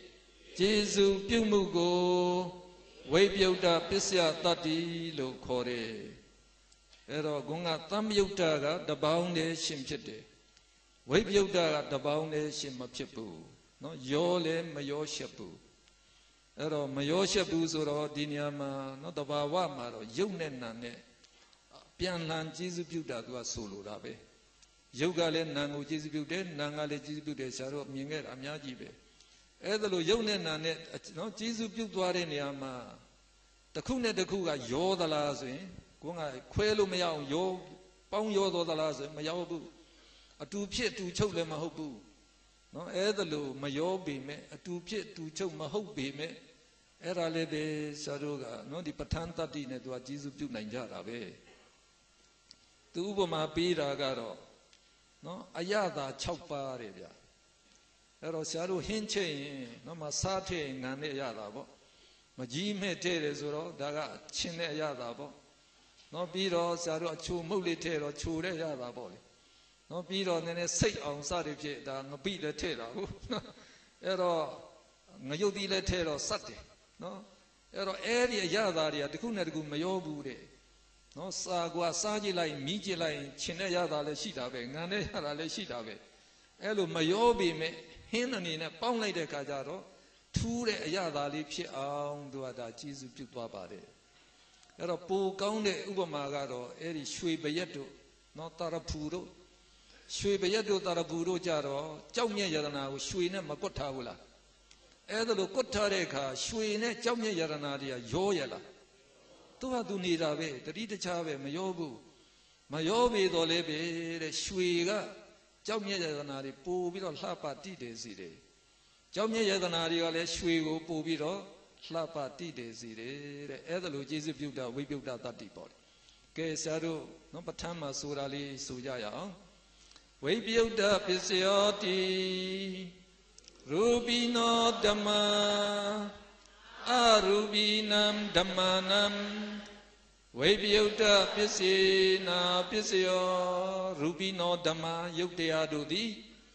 [SPEAKER 1] Jesu Pumugo. Wabiota Pisia Tati lo core. Ero Gunga Tamyutaga, the bound shimchete. Wabiota the bound shimapipu, no Yole Mayoshapu. Ero Mayoshapu Zoro Dinyama, not the Bawama, Yunenane, Pianlan Jesus Buda to a solo rabe. Yogale Nangu Jesus Bude, Nangale Jesus Bude, Saro Minger, Amyajibe. Edalo Yunenane, no Jesus Budware Niama. The Kuna de Kuga, Yo the Lazin, Gunga, Quelo Mayao, Yo, Pong Yo the Lazin, Mayabu. A two pit to choke them a hobu. No, Edalo, Mayo be me, a two pit to choke my hope be me. Erale de Saruga, no the Patanta dine to a Jesus do Ninjara be. To Ubama Pira Garo, no, Ayada Chokpa area. Ero Saru Hinche, no Masate, Nane Yadabo. Majime Teresuro, Daga, Chine Yadabo. No Biro, Saru, Chu Mulitero, Chure Yadabo. No Biro, then a say on Saripi, the beat the tailor. Ero Nayodi Letero Sati. No Ero area Yadaria, the Kunagu Mayobure. No Sagua Saji line, Miji line, Chine Yada Shitabe, Nane Yada Shitabe. Elo Mayobi me, Hinanina, Pound de Cajaro, Ture Yada Lipsi on Duada, Jesus Putwabade. Ero Po Gaunde Ubamagaro, Eri Shui Bayeto, not Tarapuro. Shui Bayeto Tarapuro Jaro, Jaunya Yarana, Shuina Makotavula. Edalo Kotareka, Shuine, Jaunya Yaranaria, Yoyala. Tua Dunirabe, the Rita Chave, Mayobu, Mayobi Dolebe, Shuiga, Jaunya Yaranari, Pubiro, Lapa Tide Zide. Jaunya Yaranari, Shuigo, Pubiro, Lapa Tide Zide, Edalo Jesus Buda, we built that depot. Que Sadu, no Patama Surali Sujaya. We built up Pisioti, Rubino Dama, Arubinam Damanam, we built up Pisina, Pisio, Rubino Dama, Yodeadudi,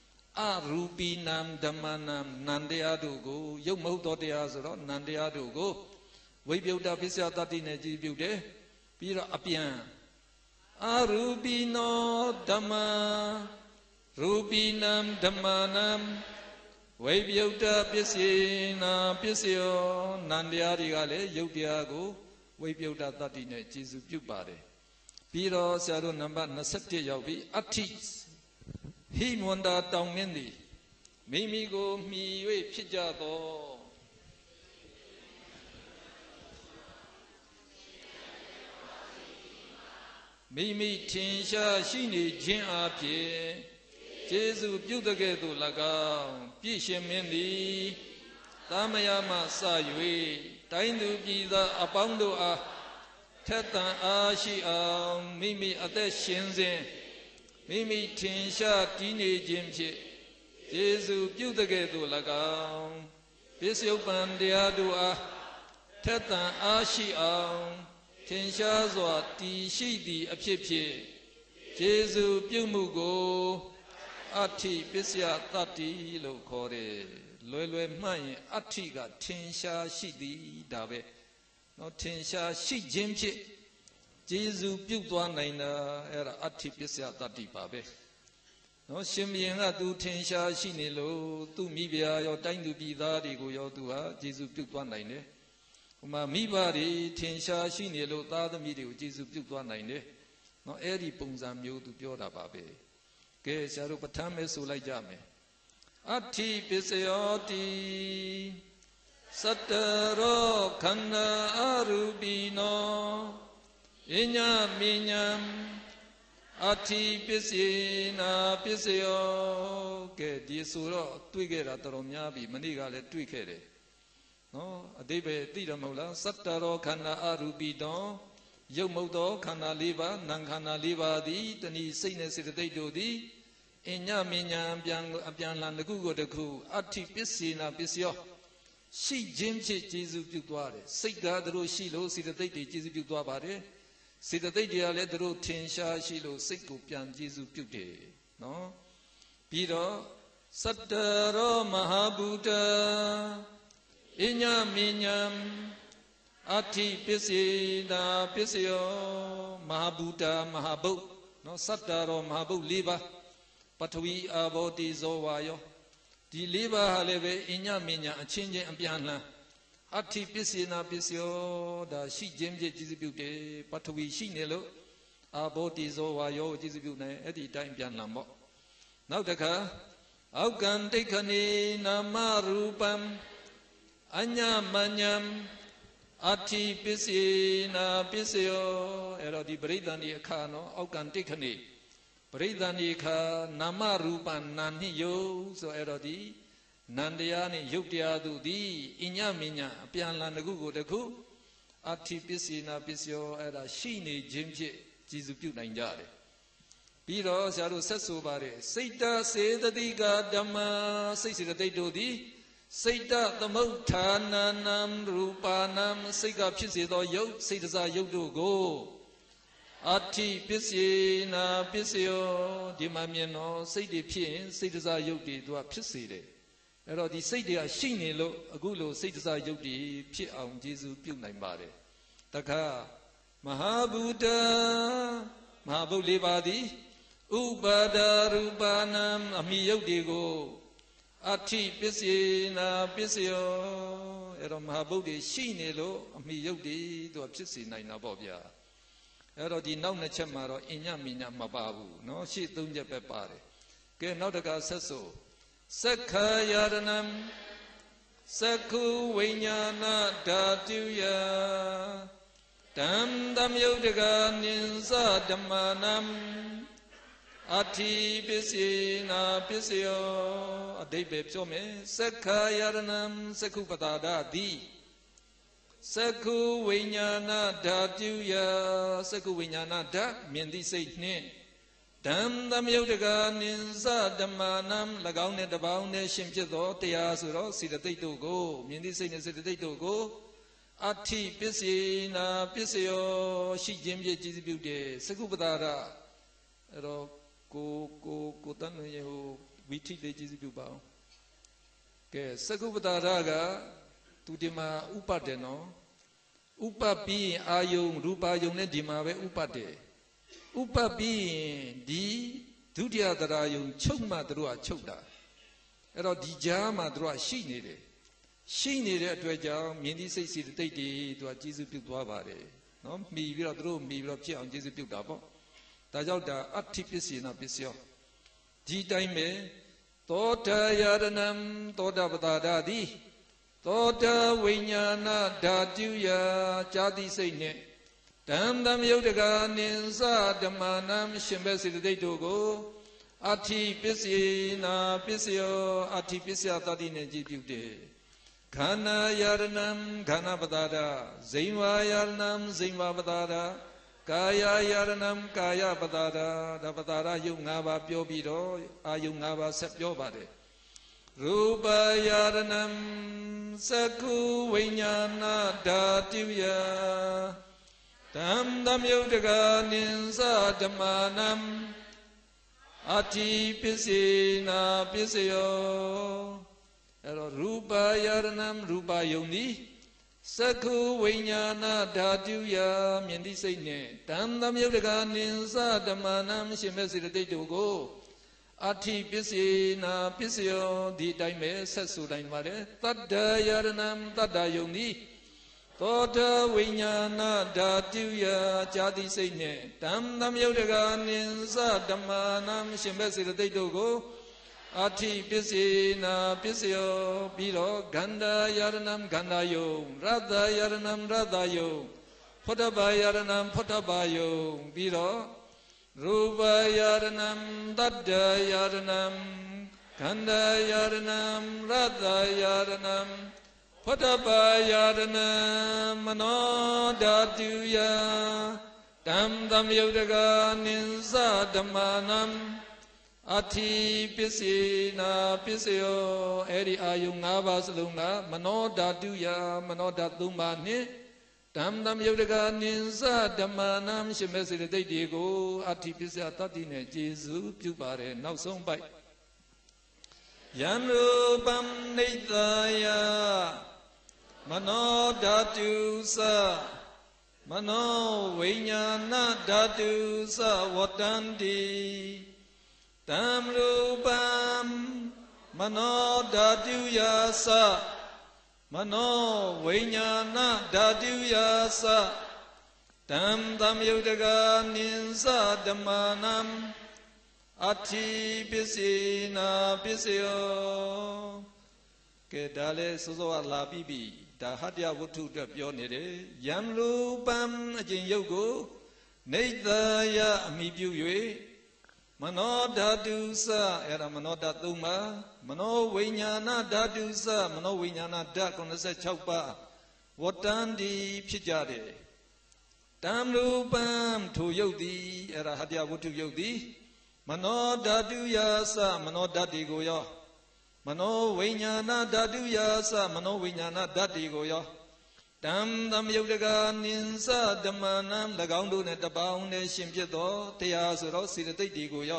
[SPEAKER 1] Arubinam Damanam, Nandeadugo, Yomoto de Azaro, Nandeadugo, we built up Pisia Tatine Gibude, Pira Apian. Arubino Dhamma Rubinam Dhammanam ဝိပယုတ်တပစ္စေနာပစ္စယောနန္တရားတွေကလည်းယုတ်တရားကိုဝိပယုတ်တတ္တိနဲ့ကျေစုပြုပါတယ်ပြီးတော့ဆရာတို့နံပါတ်21ရောက်ပြီအဋ္ဌိဟိမွန္တာတောင်းမင်းသည်မိမိကိုမှီ၍ဖြစ်ကြသောမိမိထင်ရှားရှိနေခြင်းအပြင်ကျေးဇူးပြုတဲ့ကဲ့သို့၎င်းပြည့်ရှင်မင်းသည်သာမယမစ၍တိုင်းသူပြည်သားအပေါင်းတို့အားထက်သန်အားရှိအောင်မိမိအသက်ရှင်စဉ်မိမိထင်ရှားတည်နေခြင်းဖြင့်ကျေးဇူးပြုတဲ့ကဲ့သို့၎င်းပစ္စယုပ္ပံတရားတို့အားထက်သန်အားရှိအောင်ထင်ရှားစွာတည်ရှိသည့်အဖြစ်ဖြင့်ကျေးဇူးပြုမှုကိုအဋ္ဌိပစ္စယတတ္တိလို့ခေါ်တယ်လွယ်လွယ်မှတ်ရင်အဋ္ဌိကထင်ရှားရှိသည်ဒါပဲနော်ထင်ရှားရှိခြင်းဖြင့်ကျေးဇူးပြုသွားနိုင်တာအဲ့ဒါအဋ္ဌိပစ္စယတတ္တိပါပဲနော်ရှင်ဘုရင်ကသူထင်ရှားရှိနေလို့သူမိဖုရားရောတိုင်းသူပြည်သားတွေကိုရောသူဟာကျေးဇူးပြုသွားနိုင်တယ်ဟိုမှာမိဘတွေထင်ရှားရှိနေလို့သားသမီးတွေကိုကျေးဇူးပြုသွားနိုင်တယ်နော်အဲ့ဒီပုံစံမျိုးသူပြောတာပါပဲကဲဆရာတို့ပဋ္ဌာန်းမဲဆိုလိုက်ကြမယ်အဋ္ဌိပစ္စယောတိသတ္တရောခန္ဓာအရူပိနောယညမိညာအဋ္ဌိပစ္စေနာပစ္စယောကဲဒီဆိုတော့တွေ့ခဲ့တာတော်တော်များပြီမနေ့ကလည်းတွေ့ခဲ့တယ်နော်အတိပ္ပယ်သိတယ်မဟုတ်လားသတ္တရောခန္ဓာအရူပိတောယုတ်မုတ်သောခန္ဓာ၄ပါးနာမ်ခန္ဓာ၄ပါးသည်တဏှိစိတ်နဲ့စေတသိက်တို့သည်အညမညာအပြန်လန်တစ်ခုကိုတစ်ခုအဋ္ဌိပစ္စေနာပစ္စယောရှိခြင်းဖြင့်ကျေးဇူးပြုသွားတယ်စိတ်ကသူတို့ရှိလို့စေတသိက်တွေကျေးဇူးပြုသွားပါတယ်စေတသိက်တွေကလည်းသူတို့ထင်ရှားရှိလို့စိတ်ကိုပြန်ကျေးဇူးပြုတယ်နော်ပြီးတော့သတ္တရောမဟာဗုဒ္ဓအညမညာအဋ္ဌိပစ္စေနာပစ္စယောမဟာဗုဒ္ဓမဟာဗုဒ္ဓနော်သတ္တရောမဟာဗုဒ္ဓ၄ပါးပထဝီအာဘောတိဇောဝါယောဒီ၄ပါးဟာလည်းပဲအညမညာအချင်းချင်းအပြန်လှန်အဋ္ဌိပစ္စေနာပစ္စယောဒါရှိခြင်းဖြင့်ကျေးဇူးပြုတယ်ပထဝီရှိနေလို့အာဘောတိဇောဝါယောကျေးဇူးပြုနိုင်အဲ့ဒီအတိုင်းပြန်လှန်ပေါ့နောက်တစ်ခါအောက်ကံတိခဏေနာမရူပံအညမညာအဋ္ဌိပစ္စေနာပစ္စယောအဲ့တော့ဒီပရိသန္တိအခါနော်အောက်ကံတိခဏေပရိသန္တိအခါနာမရူပံနာနှိယုဆိုအဲ့တော့ဒီနန္တရားနဲ့ယုတ်တရားတို့သည်အညမညာအပြန်လန်တစ်ခုကိုတစ်ခုအဋ္ဌိပစ္စေနာပစ္စယောအဲ့ဒါရှိနေခြင်းဖြင့်ကျေးဇူးပြုနိုင်ကြတယ်ပြီးတော့ဆရာတို့ဆက်ဆိုပါတယ်စိတ်တစေတသိကဓမ္မစိတ်စေတသိက်တို့သည်စိတ်တသမုဋ္ဌာနနံရူပါနံစိတ်ကဖြစ်စေသောယုတ်စိတ်တစားယုတ်တို့ကိုအဋ္ဌိပစ္စေနာပစ္စယောဒီမှာမြင်တော့စိတ်တွေဖြစ်ရင်စိတ်တစားယုတ်တွေသူကဖြစ်စေတယ်အဲ့တော့ဒီစိတ်တွေကရှိနေလို့အခုလိုစိတ်တစားယုတ်တွေဖြစ်အောင်ကျေးဇူးပြုနိုင်ပါတယ်တခါမဟာဗုဒ္ဓမဟာဗုဒ္ဓ၄ပါးသည်ဥပါဒရူပနာအမိယုတ်တွေကိုအဋ္ဌိပစ္စေနာပစ္စယောအဲ့တော့မဟာဗုဒ္ဓရှိနေလို့အမိယုတ်တွေသူကဖြစ်စေနိုင်တာပေါ့ဗျာအဲ့တော့ဒီနောက်နှစ်ချက်မှာတော့အညမညာမပါဘူးเนาะရှေ့သုံးချက်ပဲပါတယ်ကဲနောက်တကဆက်ဆိုသက္ခာယရဏံသက္ခုဝိညာဏဓာတုယတံသမယုတ်တကနိသဓမ္မနံအဋ္ဌိပစ္စေနာပစ္စယောအဓိပ္ပာယ်ပြောမယ်သက္ခာယရဏံသက္ခုပတာဒတိသက္ခုဝိညာဏဓာတုယသက္ခုဝိညာဏဓာတ်မြင်သိစိတ်နှင့်ဓမ္သမယုတ်တကနိသဓမ္မနံ၎င်းနဲ့တပေါင်းနဲ့ရှင်ဖြစ်သောတရားဆိုတော့စေတသိက်တို့ကိုမြင်သိစိတ်နဲ့စေတသိက်တို့ကိုအဋ္ဌိပစ္စေနာပစ္စယောရှိခြင်းဖြင့်ကျေးဇူးပြုတယ်သက္ခုပတာဒအဲ့တော့ကိုတန်ရေဟိုဝိထိလေးကျေးဇူးပြုပါအောင်ကဲသက္ခုပတာဒကသူဒီမှာဥပတ်တယ်နော်ဥပတ်ပြီးအာယုံရူပါယုံနဲ့ဒီမှာပဲဥပတ်တယ်ဥပတ်ပြီးဒီဒုတိယတရာယုံချုပ်မှတို့ကချုပ်တာ Ero di jama drua shi nere. Shi nere due jam mindi sei si te di tua Gesù più tua bare. No? Mi vira dro mi vira più ang Gesù più da po. Da jau da atti pisi na pisio. Di time me Tota yaranam Tota patada di Tota vinyana Datuya Jadi sei ne Dam dam yodaga ninsa Dhammanam shimbe siddhai togo Ati pisi na pisio Ati pisya tati ne jipyude Ghana yaranam Ghana patada Zainva yaranam Zainva patada Kaya yaranam Kaya patada Da patada yung ngaba pyo biro Ayung ngaba sep pyo bade Rupa yaranam Saku vinyana Datuya Tam dam yodaga ninsa Dhammanam Ati pisi na pisiyo Ero rupa yaranam rupa yoni Saku vinyana dhatuya Myendi sei ne Tam dam yodaga ninsa Dhammanam Shimbe siddhai togo Ati pisi na pisiyo Di daime satsu daim vare Tadda yaranam tadda yoni Tota vinyana dhatuya Jadi sei ne Tam dam yodaga ninsa Dhammanam Shimbe siddhai togo Ati pisi na pisiyo Biro ganda yaranam ganda yong Radha yaranam radha yong Phataba yaranam phataba yong Biro Rupa yaranam tadda yaranam Ganda yaranam radha yaranam Phataba yaranam Mano dhatuya Tam dam yodaga ninsa Dhammanam Ati pisi na pisiyo Eri ayung ngaba salunga Mano dhatuya Mano dhatumba ni Tam dam yodaga ninsa Dhammanam shimbe siddhai togo Ati pisya tati ne Jesu pyu pare Nauk song bai Yam rupam nitaya Mano dhatu sa Mano vinyana dhatu sa Vatanti Tam rupam Mano dhatuya sa Mano vinyana dhatuya sa Tam tam yodaga ninsa Dhammanam Ati pisi na pisiyo Ke dale sozo la bibi Da hadya wuttu de pyo nere Yam rupam ajin yoggo Nitaya ami pyu yue Mano dhatu sa Era mano dhatu ma Mano vinyana dhatu sa Mano vinyana dhat 96 pa Vatanti phit jade Tam rupam thu yuk ti Era hadya wuttu yuk ti Mano dhatuya sa Mano dhati ko yo Mano vinyana dhatuya sa Mano vinyana dhati ko yo Tam tam yodaga ninsa Dhammanam Lagaung do ne tapaung ne shin phit tho Taya so ro siddhai togo yo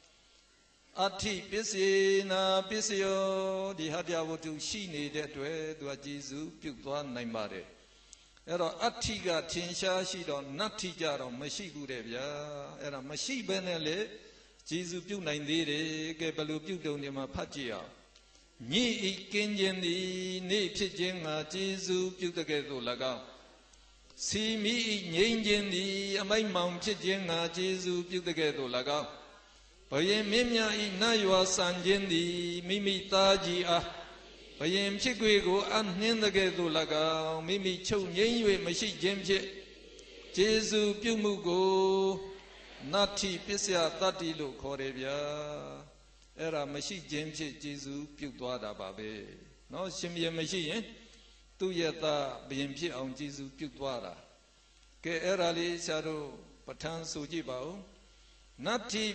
[SPEAKER 1] Ati pisi na pisiyo Di hadya wuttu shi nede atwe Tua Jesu pyu twa naim pare Ero ati ga thinsha shi do Natti ja do mashi bu de bya Era mashi be ne le Jesu pyu naim de de Ke balu pyu tong ne ma phat ji aung Nyi I kin jin di Ni phit jin ma Jesu pyu take so lagaung Si mi I nyin jin di Amai maung phit jin ma Jesu pyu take so lagaung Bayin mimya I na ywa san jin di Mimi ta ji ah Bayin phit kwe ko an hnin take so lagaung Mimi chou nyin yue mashi jin phit Jesu pyu mu ko Natti pisya tati lo khore bya Era mashi jin phit Jesu pyu twa da ba be No shin byin mashi yin Tu ye ta byin phit aung Jesu pyu twa da Ke era li sya do pathan so ji ba aung Natti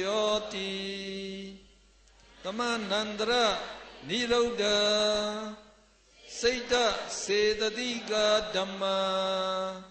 [SPEAKER 1] pisyoti Tamanandra Nirodha Saita Sedadika Dhamma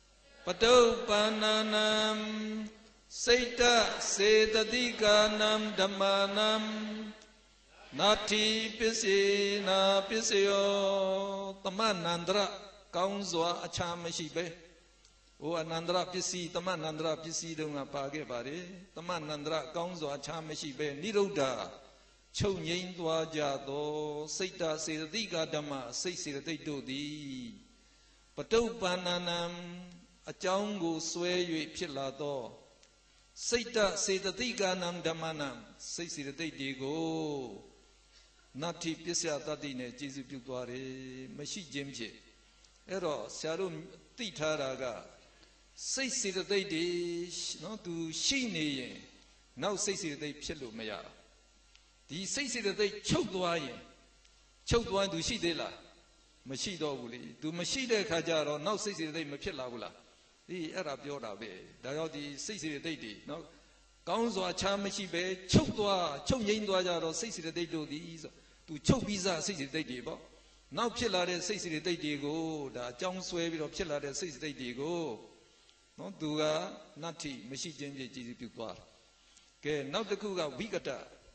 [SPEAKER 1] Patopananam Saita Sedadika Nam Dhammanam Nati Pisi Na Pisyo Tamanandra Kaung Zwa Achamashi Be O Anandra Pisi Tamanandra Pisi Dunga Page Pare Tamanandra Kaung Zwa Achamashi Be Nirodha ချုပ်ငြိမ်းသွားကြသောစိတ်တစေတသိကဓမ္မစိတ်စေတသိက်တို့သည်ပတုပ္ပန္နနံအကြောင်းကိုဆွဲ၍ဖြစ်လာသောစိတ်တစေတသိကနံဓမ္မနံစိတ်စေတသိက်တွေကိုနတ္ထိပစ္စယတတ္တိနဲ့ကျေစုပြုသွားတယ်မရှိခြင်းဖြစ်အဲ့တော့ဆရာတို့သိထားတာကစိတ်စေတသိက်တွေနော်သူရှိနေရင်နောက်စိတ်စေတသိက်ဖြစ်လို့မရဒီစိတ်စေတသိက်ချုပ်သွားရင်သူရှိသေးလားမရှိတော့ဘူးလေသူမရှိတဲ့ခါကျတော့နောက်စိတ်စေတသိက်မဖြစ်လာဘူးလားဒီအဲ့ဒါပြောတာပဲဒါကြောင့်ဒီစိတ်စေတသိက်တွေနော်ကောင်းစွာချမ်းမရှိပဲချုပ်ငြိမ်းသွားကြတော့စိတ်စေတသိက်တို့သည်ဆိုသူချုပ်ပြီးသားစိတ်စေတသိက်တွေပေါ့နောက်ဖြစ်လာတဲ့စိတ်စေတသိက်တွေကိုဒါအကြောင်းဆွဲပြီးတော့ဖြစ်လာတဲ့စိတ်စေတသိက်တွေကိုနော်သူကနတ္ထိမရှိခြင်းဖြင့်ကြည်ပြုသွားကဲနောက်တစ်ခုကဝိကတ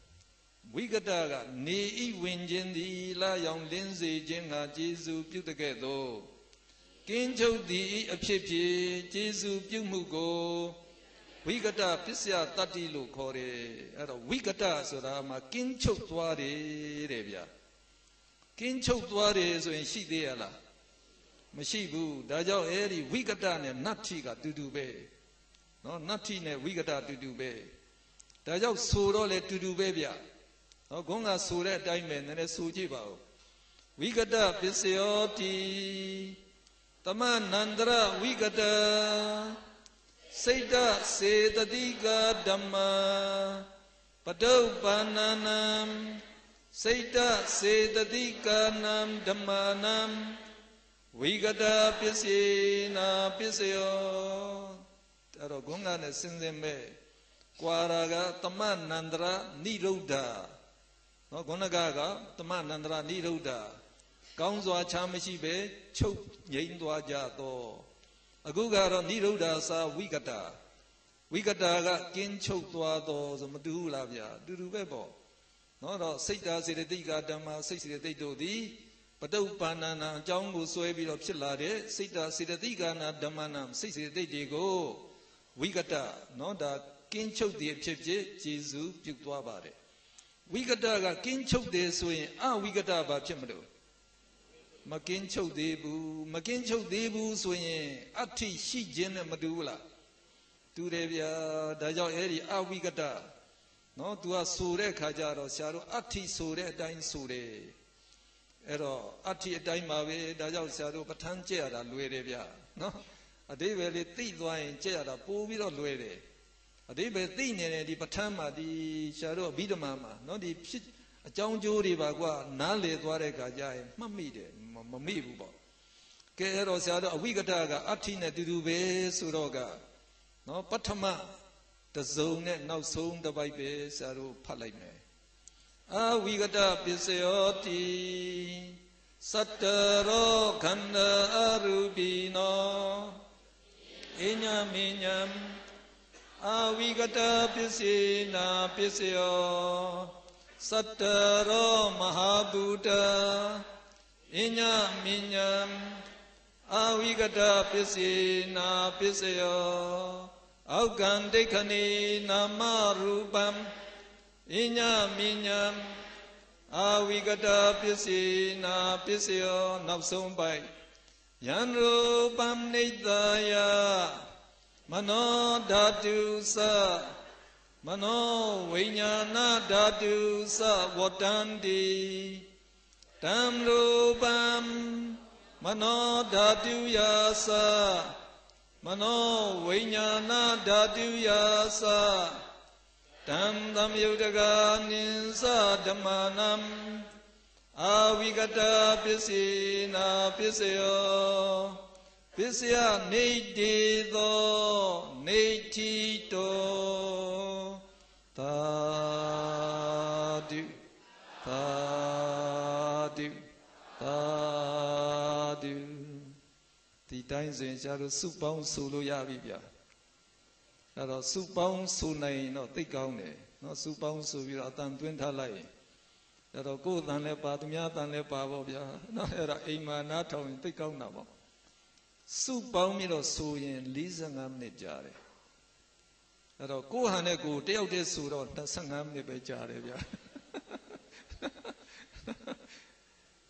[SPEAKER 1] ကနေဤဝင်ခြင်းသည်လာရောင်လင်းစေခြင်းကကျေစုပြုတကဲ့သို့ကင်းချုပ်သည်အဖြစ်ဖြစ်ကျေစုပြုမှုကိုဝိကတပစ္စယတတ္တိလို့ခေါ်တယ်အဲ့တော့ဝိကတဆိုတာမှာကင်းချုပ်သွားတယ်တဲ့ဗျာကင်းချုပ်သွားတယ်ဆိုရင်ရှိသေးရလားမရှိဘူးဒါကြောင့်အဲ့ဒီဝိကတနဲ့နတ္ထိကတူတူပဲနော်နတ္ထိနဲ့ဝိကတတူတူပဲဒါကြောင့်ဆိုတော့လေတူတူပဲဗျနော်ခေါင်းကဆိုတဲ့အတိုင်းပဲနည်းနည်းဆိုကြည့်ပါဦးဝိကတပစ္စယောတိတမနန္တရဝိကတစိတ်တစေတသိကဓမ္မပတုပ္ပန္နနံစိတ်တစေတသိကနံဓမ္မနံဝိကတပစ္စေနာပစ္စယောအဲ့တော့ခေါင်းကနဲ့စဉ်စဉ်မဲ့ကွာရာကတမနန္တရနိရုဒ္ဓနော်ခေါင်းကတမနန္တရနိရုဒ္ဓကောင်းစွာချမ်းမရှိပဲချုပ်ငြိမ်းသွားကြသောအခုကတော့နိရုဒ္ဓသာဝိကတကကင်းချုပ်သွားသောဆိုမတူဘူးလားဗျာတူတူပဲပေါ့နော်တော့စိတ်ဓာစေတသိကဓမ္မစိတ်စေတသိက်တို့သည်ပတုပ္ပန္နနာအကြောင်းကိုဆွဲပြီးတော့ဖြစ်လာတဲ့စိတ်ဓာစေတသိကနာဓမ္မနာစိတ်စေတသိက်တွေကိုဝိကတနော်ဒါကင်းချုပ်တဲ့ဖြစ်ဖြစ်ကျေစုပြုသွားပါတယ်ဝိကတကကင်းချုပ်တယ်ဆိုရင်အဝိကတဘာဖြစ်မလို့မကင်းချုပ်သေးဘူးဆိုရင်အဋ္ဌိရှိခြင်းနဲ့မတူဘူးလားတူတယ်ဗျာဒါကြောင့်အဲ့ဒီအဝိကတနော်သူကဆိုတဲ့ခါကျတော့ဆရာတို့အဋ္ဌိဆိုတဲ့အတိုင်းဆိုတယ်အဲ့တော့အဋ္ဌိအတိုင်းပါပဲဒါကြောင့်ဆရာတို့ပဋ္ဌာန်းကျက်ရတာလွယ်တယ်ဗျာနော်အဓိပ္ပာယ်လေးသိသွားရင်ကျက်ရတာပိုပြီးတော့လွယ်တယ်အဓိပ္ပာယ်သိနေတယ်ဒီပဋ္ဌာန်းမှာဒီဆရာတို့အဘိဓမ္မာမှာနော်ဒီဖြစ်အကြောင်းကျိုးတွေပါကွာနားလည်သွားတဲ့ခါကျရင်မှတ်မိတယ်မမေ့ဘူးပေါ့ကဲအဲ့တော့ဆရာတို့အဝိကတကအဋ္ဌိနဲ့တူတူပဲဆိုတော့ကနော်ပထမတစုံနဲ့နောက်ဆုံးတစ်ပိုက်ပဲဆရာတို့ဖတ်လိုက်မယ်အဝိကတပစ္စယောတိသတ္တရောခန္ဓာအရူပိနောအညမေညံအဝိကတပစ္စေနာပစ္စယောသတ္တရောမဟာဗုဒ္ဓအညမေညံအဝိကတပစ္စေနာပစ္စယောအောက်ကံဒိဋ္ဌနေနာမရူပံအညမေညံအဝိကတပစ္စေနာပစ္စယောနောက်ဆုံးပိုက်ယံရူပံနိတ္တယမနောဓာတုသမနောဝိညာဏဓာတုသဝတ္တန္တိတံရူပံမနောဓာတုယာသမနောဝိညာဏဓာတုယာသတံသမယုတကနိသဓမ္မနံအဝိကတပစ္စေနာပစ္စယောပစ္စယနေတေသောနေတိတောသာဓုသာဓုသာဓုဒီတိုင်းဆိုရင်ကျတော့စုပေါင်းဆိုလို့ရပြီဗျာအဲ့တော့စုပေါင်းဆိုနိုင်တော့သိကောင်းတယ်နော်စုပေါင်းဆိုပြီးတော့အတန်သွင်းထားလိုက်ရင်အဲ့တော့ကိုယ်တန်လည်းပါသူများတန်လည်းပါပေါ့ဗျာနော်အဲ့ဒါအိမ်မှာနားထောင်ရင်သိကောင်းတာပေါ့စုပေါင်းပြီးတော့ဆိုရင်45မိနစ်ကြာတယ်အဲ့တော့ကိုယ်ဟန်နဲ့ကိုယ်တယောက်တည်းဆိုတော့25မိနစ်ပဲကြာတယ်ဗျာ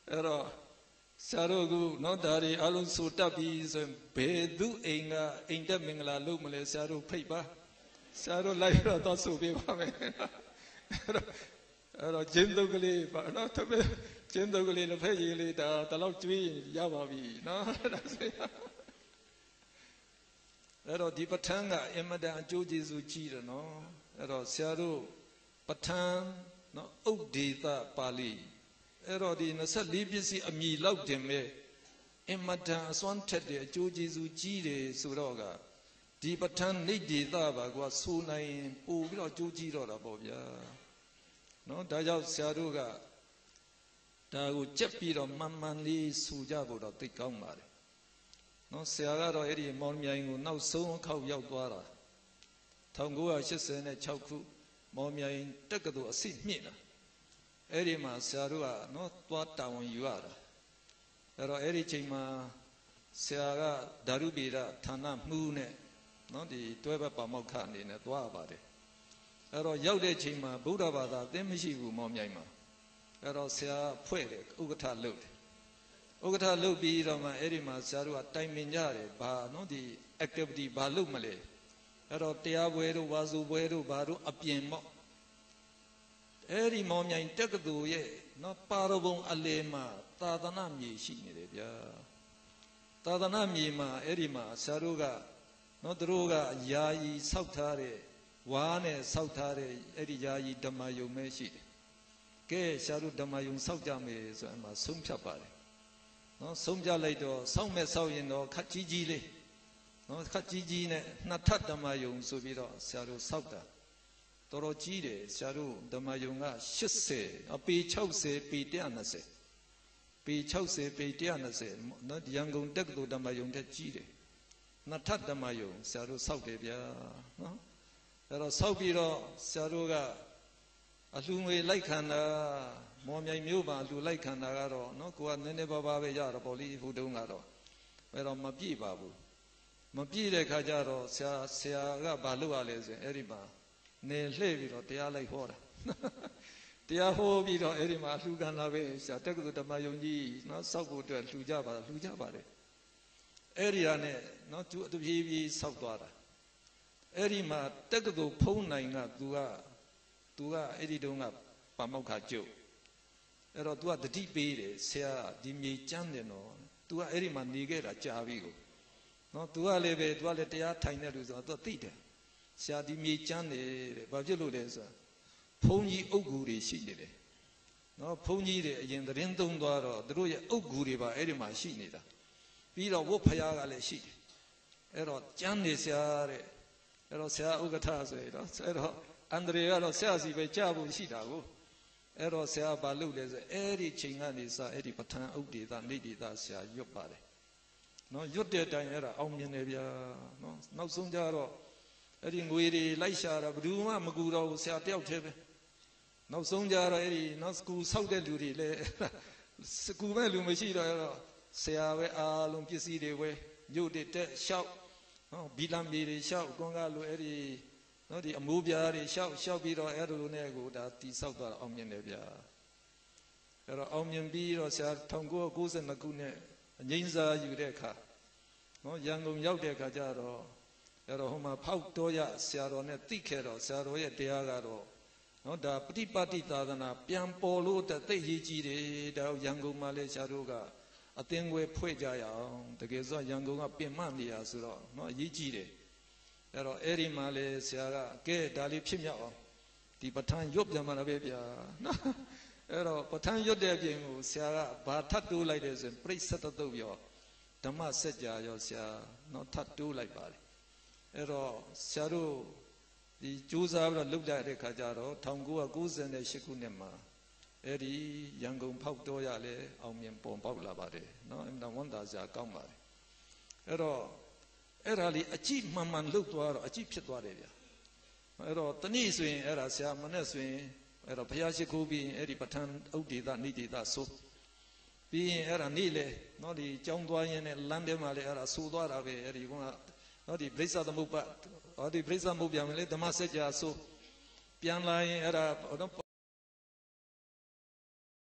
[SPEAKER 1] Ero Sarogu no dari alun sutabi bedu inga mingla lu mele saru paiba saru laira to subi ba me ero jindogli ba no tabe jindogli le phe le da law jwi ya ba bi no ero di patan ga imada ajo jesu ji de no ero saru patan no uddita pali ero di 24 ပစ္စည်းအမည်လောက်တင်မဲ့အင်မတန်အစွမ်းထက်တဲ့အကျိုးကျေးဇူးကြီးတယ်ဆိုတော့ကဒီပဋ္ဌာန်းနိဒ္ဒေသပါကွာဆိုနိုင်ပို့ပြီးတော့အကျိုးကြီးတော့တာပေါ့ဗျာနော်ဒါကြောင့်ဆရာတို့ကဒါကိုကြက်ပြီးတော့မှန်မှန်လေးဆိုကြဖို့တော့သိကောင်းပါတယ်နော်ဆရာကတော့အဲ့ဒီမောင်မြိုင်ကိုနောက်ဆုံးအခေါက်ရောက်သွားတာ1986ခုမောင်မြိုင်တက္ကသိုလ်အစစ်မြင့်တာအဲ့ဒီမှာဆရာတို့ကနော်သွားတာဝန်ယူရတာအဲ့တော့အဲ့ဒီချိန်မှာဆရာကဓာတုပေဒဌာနမှုနဲ့နော်ဒီတွဲဘက်ပါမောက္ခအနေနဲ့သွားပါတယ်အဲ့တော့ရောက်တဲ့ချိန်မှာဗုဒ္ဓဘာသာသင်မရှိဘူးမောင်မြိုင်မှာအဲ့တော့ဆရာဖွဲ့တယ်ဥက္ကဋ္ဌလုပ်တယ်ဥက္ကဋ္ဌလုပ်ပြီးတော့မှအဲ့ဒီမှာဆရာတို့ကတိုင်ပင်ကြတယ်ဘာနော်ဒီ activity ဘာလုပ်မလဲအဲ့တော့တရားပွဲတို့ဝါစုပွဲတို့ဘာတို့အပြင်ပေါ့အဲ့ဒီမောင်မြိုင်တက္ကသိုလ်ရဲ့နော်ပါရဘုံအလေမှာသာသနာမြေရှိနေတယ်ဗျာသာသနာမြေမှာအဲ့ဒီမှာဆရာတို့ကနော်သူတို့ကယာယီဆောက်ထားတဲ့ဝါးနဲ့ဆောက်ထားတဲ့အဲ့ဒီယာယီဓမ္မယုံပဲရှိတယ်ကဲဆရာတို့ဓမ္မယုံဆောက်ကြမယ်ဆိုအမှဆုံးဖြတ်ပါတယ်နော်ဆုံးဖြတ်လိုက်တော့ဆောက်မဲ့ဆောက်ရင်တော့ခက်ကြီးကြီးလေးနော်ခက်ကြီးကြီးနဲ့နှစ်ထပ်ဓမ္မယုံဆိုပြီးတော့ဆရာတို့ဆောက်တာတော်တော်ကြီးတယ်ဆရာတို့ဓမ္မယုံက80ပေ60ပေ120ပေ60ပေ120နော်ရန်ကုန်တက္ကသိုလ်ဓမ္မယုံတက်ကြီးတယ်နှစ်ထပ်ဓမ္မယုံဆရာတို့ဆောက်တယ်ဗျာနော်အဲ့တော့ဆောက်ပြီးတော့ဆရာတို့ကအလှငွေလိုက်ခံတာမော်မြိုင်မြို့မှာအလှလိုက်ခံတာကတော့နော်ကိုကနည်းနည်းပါးပါးပဲရတော့ပေါ့လေဟိုတုန်းကတော့အဲ့တော့မပြည့်ပါဘူးမပြည့်တဲ့ခါကျတော့ဆရာကဘာလုပ်ရလဲဆိုရင်အဲ့ဒီမှာနေလှည့်ပြီးတော့တရားလိုက်ဟောတာတရားဟောပြီးတော့အဲ့ဒီမှာလှူခံလာပဲဆရာတက္ကသိုလ်ဓမ္မယုံကြီးနော်စောက်ဖို့အတွက်လှူကြပါတယ်အဲ့ဒီဟာနဲ့နော်သူတပြေးပြေးစောက်သွားတာအဲ့ဒီမှာတက္ကသိုလ်ဖုံးနိုင်ကသူကအဲ့ဒီတုန်းကပါမောက္ခကျုပ်အဲ့တော့ तू ကတတိပေးတယ်ဆရာဒီမြေကျမ်းတယ်နော် तू ကအဲ့ဒီမှာနေခဲ့တာကြာပြီကိုနော် तू ကလည်းပဲ तू ကလည်းတရားထိုင်တဲ့လူဆိုတော့ तू သိတယ်ဆရာဒီမြေကျမ်းတယ်တဲ့ဘာဖြစ်လို့လဲဆိုတာဘုန်းကြီးအုပ်ဂူတွေရှိနေတယ်နော်ဘုန်းကြီးတွေအရင်သတင်းသုံးသွားတော့သူတို့ရဲ့အုပ်ဂူတွေပါအဲ့ဒီမှာရှိနေတာပြီးတော့ဝတ်ဖရားကလည်းရှိတယ်အဲ့တော့ကျမ်းနေဆရာတဲ့အဲ့တော့ဆရာဥက္ကဋ္ဌဆိုရတော့အဲ့တော့အန္တရာယ်ကတော့ဆရာစီပဲကြားဖို့ရှိတာကိုအဲ့တော့ဆရာဘာလုပ်လဲဆိုအဲ့ဒီချိန်ကနေစအဲ့ဒီပဋ္ဌာန်းဥဒေသနိဒေသဆရာရွတ်ပါတယ်နော်ရွတ်တဲ့အတိုင်းအဲ့ဒါအောင်မြင်တယ်ဗျာနော်နောက်ဆုံးကြတော့အဲ့ဒီငွေတွေလိုက်ရှာတာဘယ်သူမှမကူတော့ဘူးဆရာတယောက်တည်းပဲနောက်ဆုံးကြတော့အဲ့ဒီနော်စကူဆောက်တဲ့လူတွေလည်းစကူမဲ့လူမရှိတော့အဲ့တော့ဆရာပဲအားလုံးပစ္စည်းတွေဝယ်ညို့တက်လျှောက်နော်ဘီလံမြေတွေလျှောက်ကွန်ကလိုအဲ့ဒီနော်ဒီအမိုးပြားတွေလျှောက်ပြီးတော့အဲ့လိုနဲ့ကိုဒါတီဆောက်သွားအောင်မြင်တယ်ဗျာအဲ့တော့အောင်မြင်ပြီးတော့ဆရာ1992ခုနဲ့အငိမ့်စာယူတဲ့အခါနော်ရန်ကုန်ရောက်တဲ့အခါကျတော့အဲ့တော့ဟိုမှာဖောက်တော်ရဆရာတော်နဲ့သိခဲ့တော့ဆရာတော်ရဲ့တရားကတော့နော်ဒါပฏิပတ်တိသာသနာပြန်ပေါ်လို့သိရေးကြီးတယ်ဒါရန်ကုန်မှာလေဆရာတို့ကအသင်းခွဲဖွဲ့ကြရအောင်တကယ်ဆိုရန်ကုန်ကပြင်မနေရဆိုတော့နော်အရေးကြီးတယ်အဲ့တော့အဲ့ဒီမှာလေဆရာကကဲဒါလေးဖြစ်မြောက်အောင်ဒီပဋ္ဌာန်းရွတ်ပြန်မှာပဲဗျာနော်အဲ့တော့ပဋ္ဌာန်းရွတ်တဲ့အပြင်ကိုဆရာကဘာထပ်တိုးလိုက်တယ်ဆိုရင်ပြိဿတတုတ်ရောဓမ္မစကြာရောဆရာနော်ထပ်တိုးလိုက်ပါလေအဲ့တော့ဆရာတို့ဒီကြိုးစားပြီးတော့လုပ်တဲ့အခါကျတော့1998ခုနှစ်မှာအဲ့ဒီရန်ကုန်ဖောက်တော်ရလဲအောင်မြင်ပုံပေါက်လာပါတယ်နော်အမှန်ဝန်တာစရာကောင်းပါတယ်အဲ့တော့အဲ့ဒါလေးအကြည့်မှန်မှန်လုတ်သွားတော့အကြည့်ဖြစ်သွားတယ်ဗျာအဲ့တော့တနည်းဆိုရင်အဲ့ဒါဆရာမနဲ့ဆိုရင်အဲ့တော့ဘုရားရှိခိုးပြီးအဲ့ဒီပဋ္ဌာန်းဥဒေသနိဒေသဆိုပြီးရင်အဲ့ဒါနေ့လေနော်ဒီကြောင်းသွားရင်းနဲ့လမ်းထဲမှာလေအဲ့ဒါဆူသွားတာပဲအဲ့ဒီကနော်ဒီပြိဿသမုပ္ပါဟောဒီပြိဿမုပ္ပြန်လေဓမ္မစကြာဆိုပြန်လာရင်အဲ့ဒါ